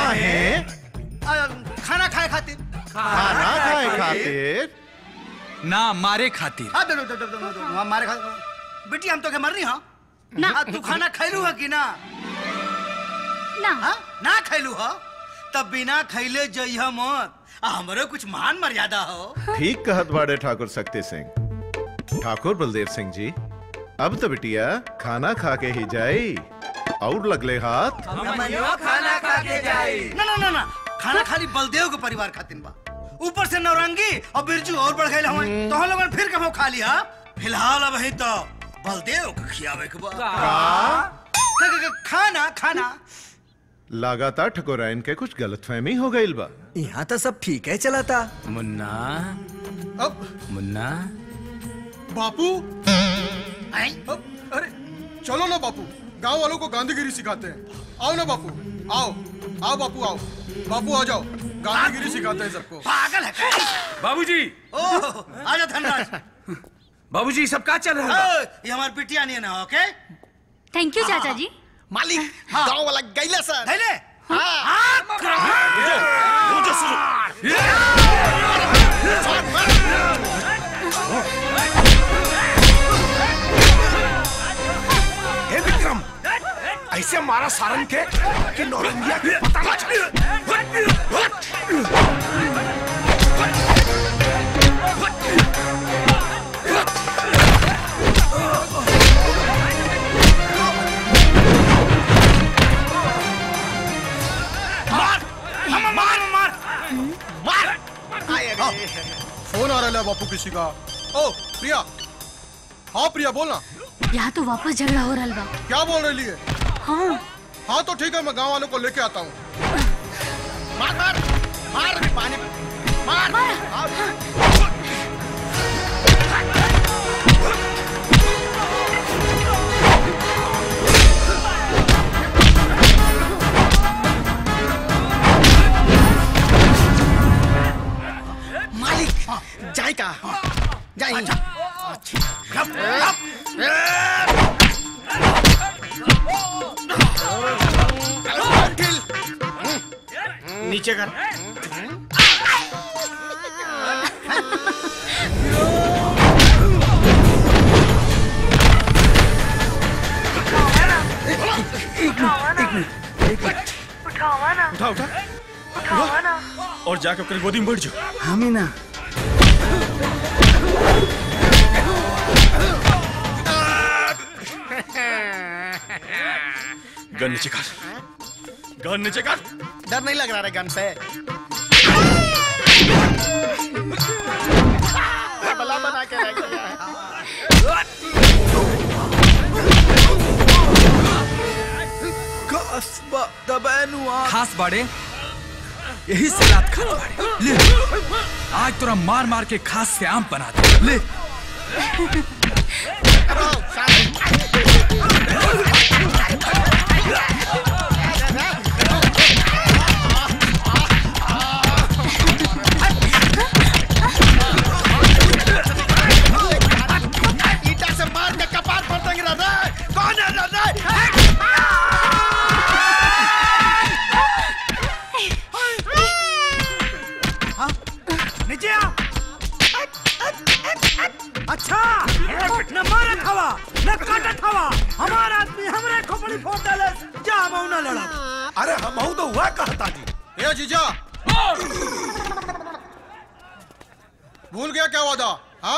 खाना खाए खातिर। खाना खाए खातिर? ना मारे खातिर। हाँ दो, दो, दो, दो, दो, दो, मारे खातिर। बेटी हम तो के मरनी हो ना। हाँ, तू खाना खैलू है कि ना? ना हाँ? ना खैलू हो तब बिना खैले जइह मत। हमरो कुछ मान मर्यादा हो। ठीक कहत बाड़े ठाकुर शक्ति सिंह। ठाकुर बलदेव सिंह जी, अब तो बिटिया खाना खा के ही जाई। और लगले हाथ खाना खा के जाई। ना ना ना ना, खाना खाली बलदेव के परिवार खातिर बा। ऊपर से नौरंगी और बिरजू और बढ़ गए हमें तो हम लोगन फिर कभी खा लिया। फिलहाल अब ही तो बलदेव के खियावे के बा। खाना खाना लगातार ठकुराइन के कुछ गलतफहमी हो गई बा। यहाँ तो सब ठीक है चला था। मुन्ना अब मुन्ना बापू अब, अरे चलो ना बापू, गांव वालों को गांधीगिरी सिखाते हैं। आओ ना बापू, आओ आओ बापू, आओ बापू, आ जाओ, गांधीगिरी सिखाते हैं सबको। पागल है क्या? बाबूजी आजा धनराज। बाबूजी सब क्या चल रहा है? ये हमारी बिटिया नहीं है ना, ओके? थैंक यू चाचा जी। मालिक गांव वाला गैला सर। गैले? हे विक्रम, ऐसे मारा सारंग के कि नौरंगिया के पता ना चले। फोन आ रहा है बापू किसी का। ओ प्रिया, हाँ प्रिया बोलना। यहाँ तो वापस झगड़ा हो रहा बा। क्या बोल रही है? हाँ हाँ तो ठीक है, मैं गांव वालों को लेके आता हूँ। मार मार मार पानी मार, मार। मालिक जाए का जाए। नीचे कर। उठावा ना। उठा उठा उठावा ना। और जाकर अपनी गोदी में बैठ जाओ। हमें ना। गन नीचे कर, गन नीचे कर। डर नहीं लग रहा है गन से? बला बना के रख दिया है। खास बाड़े यही से रात खा बाड़े। ले आज तोरा मार मार के खास से आम बना दे। ले ईटा से मार के कपार पर देंगे। कौन है? नीचे आ। अच्छा न मारत हवा न काटत हवा, हमार आदमी हमरे खोपड़ी फोड़ डाले। जा हम ना लड़ा। अरे हम तो हुआ कहता जी। ए जीजा, भूल गया क्या वादा? हाँ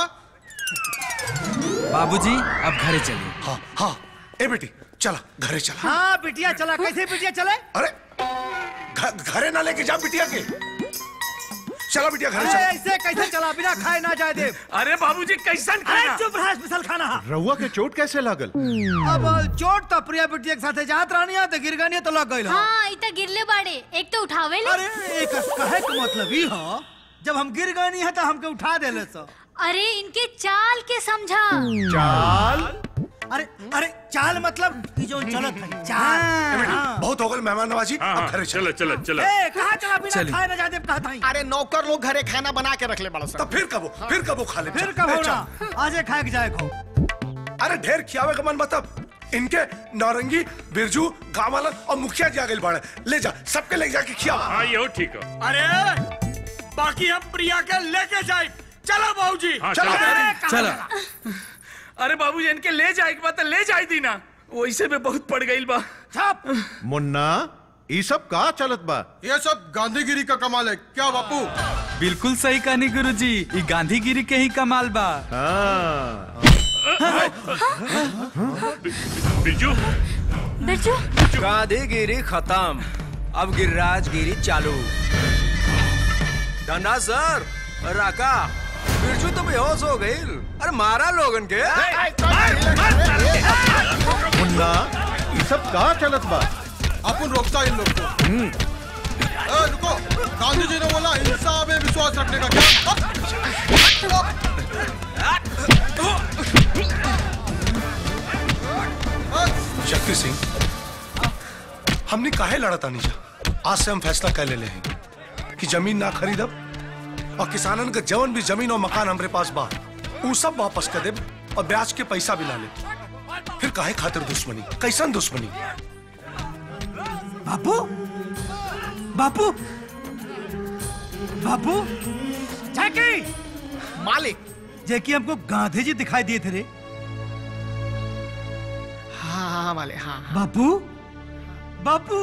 बाबूजी अब घरे चलिए। हाँ हाँ ए बेटी चला घरे चला। हाँ बिटिया चला। कैसे बिटिया चले? अरे घरे ना लेके जा बिटिया के। चला बिटिया घरे चला। ऐसे कैसे चला बिना खाए ना जाए देव? अरे बाबूजी कैसन अरे चुप रहा, स्पेशल खाना। रहुआ के चोट कैसे लागल? अब चोट तो प्रिया बिटिया के साथे जात रानिया तो गिर गनिया तो लग गइल। हाँ इतना गिरले बाड़े, एक तो उठावे ले। अरे एक कहे के मतलब ही हो, जब हम गिर गनी है तो हमके उठा देले सो। अरे इनके चाल के समझा। चाल? अरे अरे चाल मतलब कि जो चलत है चाल। बहुत हो गल मेहमान नवाजी। अब घरे चला चला चला। ए कहां चला बिना खाए ना जाते कहता ही। अरे नौकर लोग घरे खाना बना के रख ले बड़ा सर। तो फिर कबो फिर कबो खा ले। फिर कबो ना, आजे खाए के जाए को। अरे ढेर खियावे का मन मतलब इनके नौरंगी बिरजू गांव वाला और मुखिया जी आ गए बाड़े। ले जा सबके ले जाके खियावा। हाँ ये हो ठीक है। अरे बाकी हम प्रिया के लेके जाए। चलो बाबूजी। हाँ, चलो चलो। अरे बाबूजी इनके ले जाए के बात ले जाए दी ना, वैसे में बहुत पड़ गई बा। मुन्ना ये सब का चलत बा? ये सब गांधीगिरी का कमाल है क्या बापू? बिल्कुल सही कहनी गुरुजी, ये गांधीगिरी के ही कमाल बा। बिरजू बिरजू गांधीगिरी खत्म, अब गिरिराजगिरी चालू। धन्ना सर, राका बिरजू तो बेहोश हो गई। अरे मारा लोगन के। मुन्ना ये सब का चलत बा? अपन रोकता इन लोग को। ए, रुको, गांधी जी ने बोला हिंसा में विश्वास रखने का क्या? शक्ति सिंह, हमने काहे लड़ा था नीचा? आज से हम फैसला कर ले ले हैं कि जमीन ना खरीदब और किसानन का जवन भी जमीन और मकान हमारे पास बा वो सब वापस कर दे और ब्याज के पैसा भी ला ले। फिर काहे खातिर दुश्मनी? कैसन दुश्मनी? बापू, बापू, बापू, जैकी, मालिक, जैकी हमको गांधी जी दिखाई दिए थे रे। हाँ हाँ मालिक, हाँ। बापू, बापू,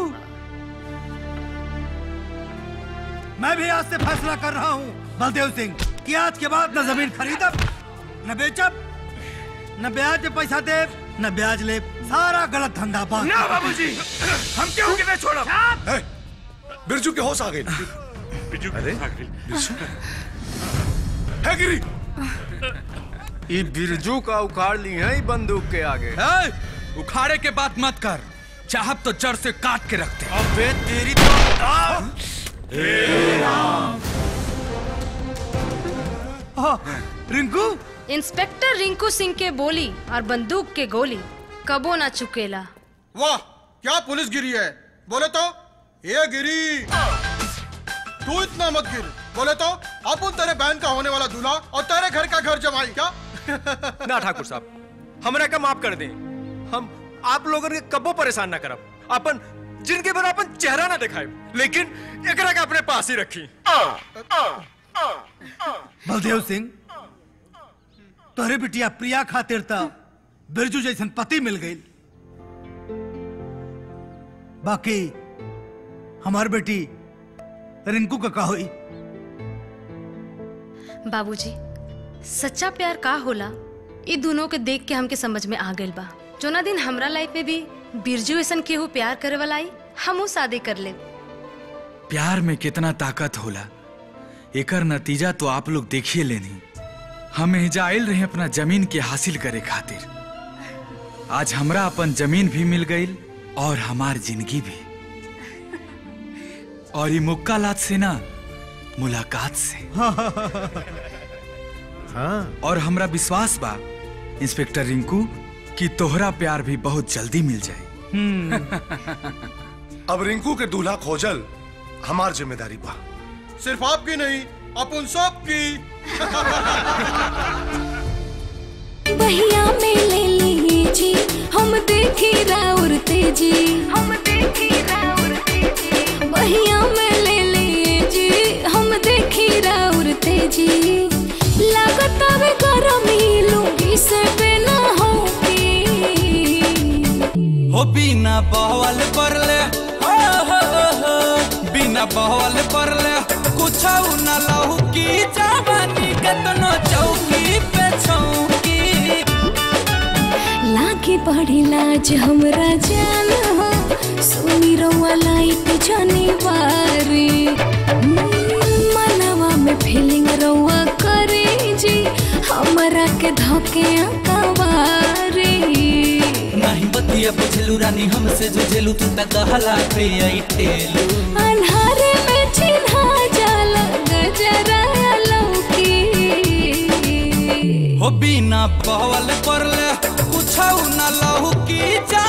मैं भी आज से फैसला कर रहा हूँ बलदेव सिंह कि आज के बाद न जमीन खरीदब, न बेचब, न ब्याज पे पैसा दे, न ब्याज ले। सारा गलत धंधा बंद। ना बाबूजी, हम क्यों कितने छोड़ा? बिरजू के होश आ गई। बिरजू अरे है गिरी। ये बिरजू का उखाड़ ली है बंदूक के आगे। है? उखाड़े के बात मत कर, चाहब तो जड़ से काट के रखते। अबे तेरी तो रिंकू, इंस्पेक्टर रिंकू सिंह के बोली और बंदूक के गोली कबो ना चुकेला। वाह, क्या पुलिस गिरी है? बोले तो ये गिरी। तू इतना मत गिर। बोले तो अपन तेरे बहन का होने वाला दूल्हा और तेरे घर का घर जमाई क्या? ना ठाकुर साहब, हमरा का माफ कर दें। हम आप लोगों के कबो परेशान ना करब। अपन जिनके बिना अपन चेहरा ना दिखाए, लेकिन एकरा का अपने पास ही रखी। बलदेव सिंह, तोहरे बिटिया प्रिया खातिर ता बिरजू जैसन पति मिल गई, बाकी हमार बेटी रिंकू का का हुई? बाबूजी, सच्चा प्यार का होला ई दोनों के देख के हमके समझ में आ गइल बा। जोना दिन हमरा लाइफ में भी बिरजू ऐसन केहू प्यार करे वाला आई, हमू शादी कर ले। प्यार में कितना ताकत होला, एकर नतीजा तो आप लोग देखिए लेनी। हम एजा आइल रहे अपना जमीन के हासिल करे खातिर। आज हमरा अपन जमीन भी मिल गई और हमार जिंदगी भी। और ये मुक्कालात से ना, मुलाकात से। हाँ। और हमरा विश्वास बा इंस्पेक्टर रिंकू कि तोहरा प्यार भी बहुत जल्दी मिल जाए। अब रिंकू के दूल्हा खोजल हमार जिम्मेदारी बा। सिर्फ आपकी नहीं, अपन सबकी। बहिया में ले लीजी, हम देखी राउर तेजी, हम देखी राउर तेजी। बहिया में ले लीजी, हम देखी राउर तेजी। लागत आवे गरमी लूंगी से बिना होगी। हो बिना बहवाल परले, हो हो हो हो बिना बहवाल परले कुछ न लहू की जवानी कतनो चौकी पे छौकी। लागे बड़ी लाज हमरा जान हो, सुनी रउआ लाइट जानी बारी। मनवा में फीलिंग रउआ करे जी, हमरा के धोके अकवारी। नहीं बतिया बुझलू रानी, हमसे जो झेलू तू तक कहला पे आई टेलू। अन्हारे में चिन्हा जाला गजरा लौकी। हो बिना बहवाल परले कुछ न लहू की जा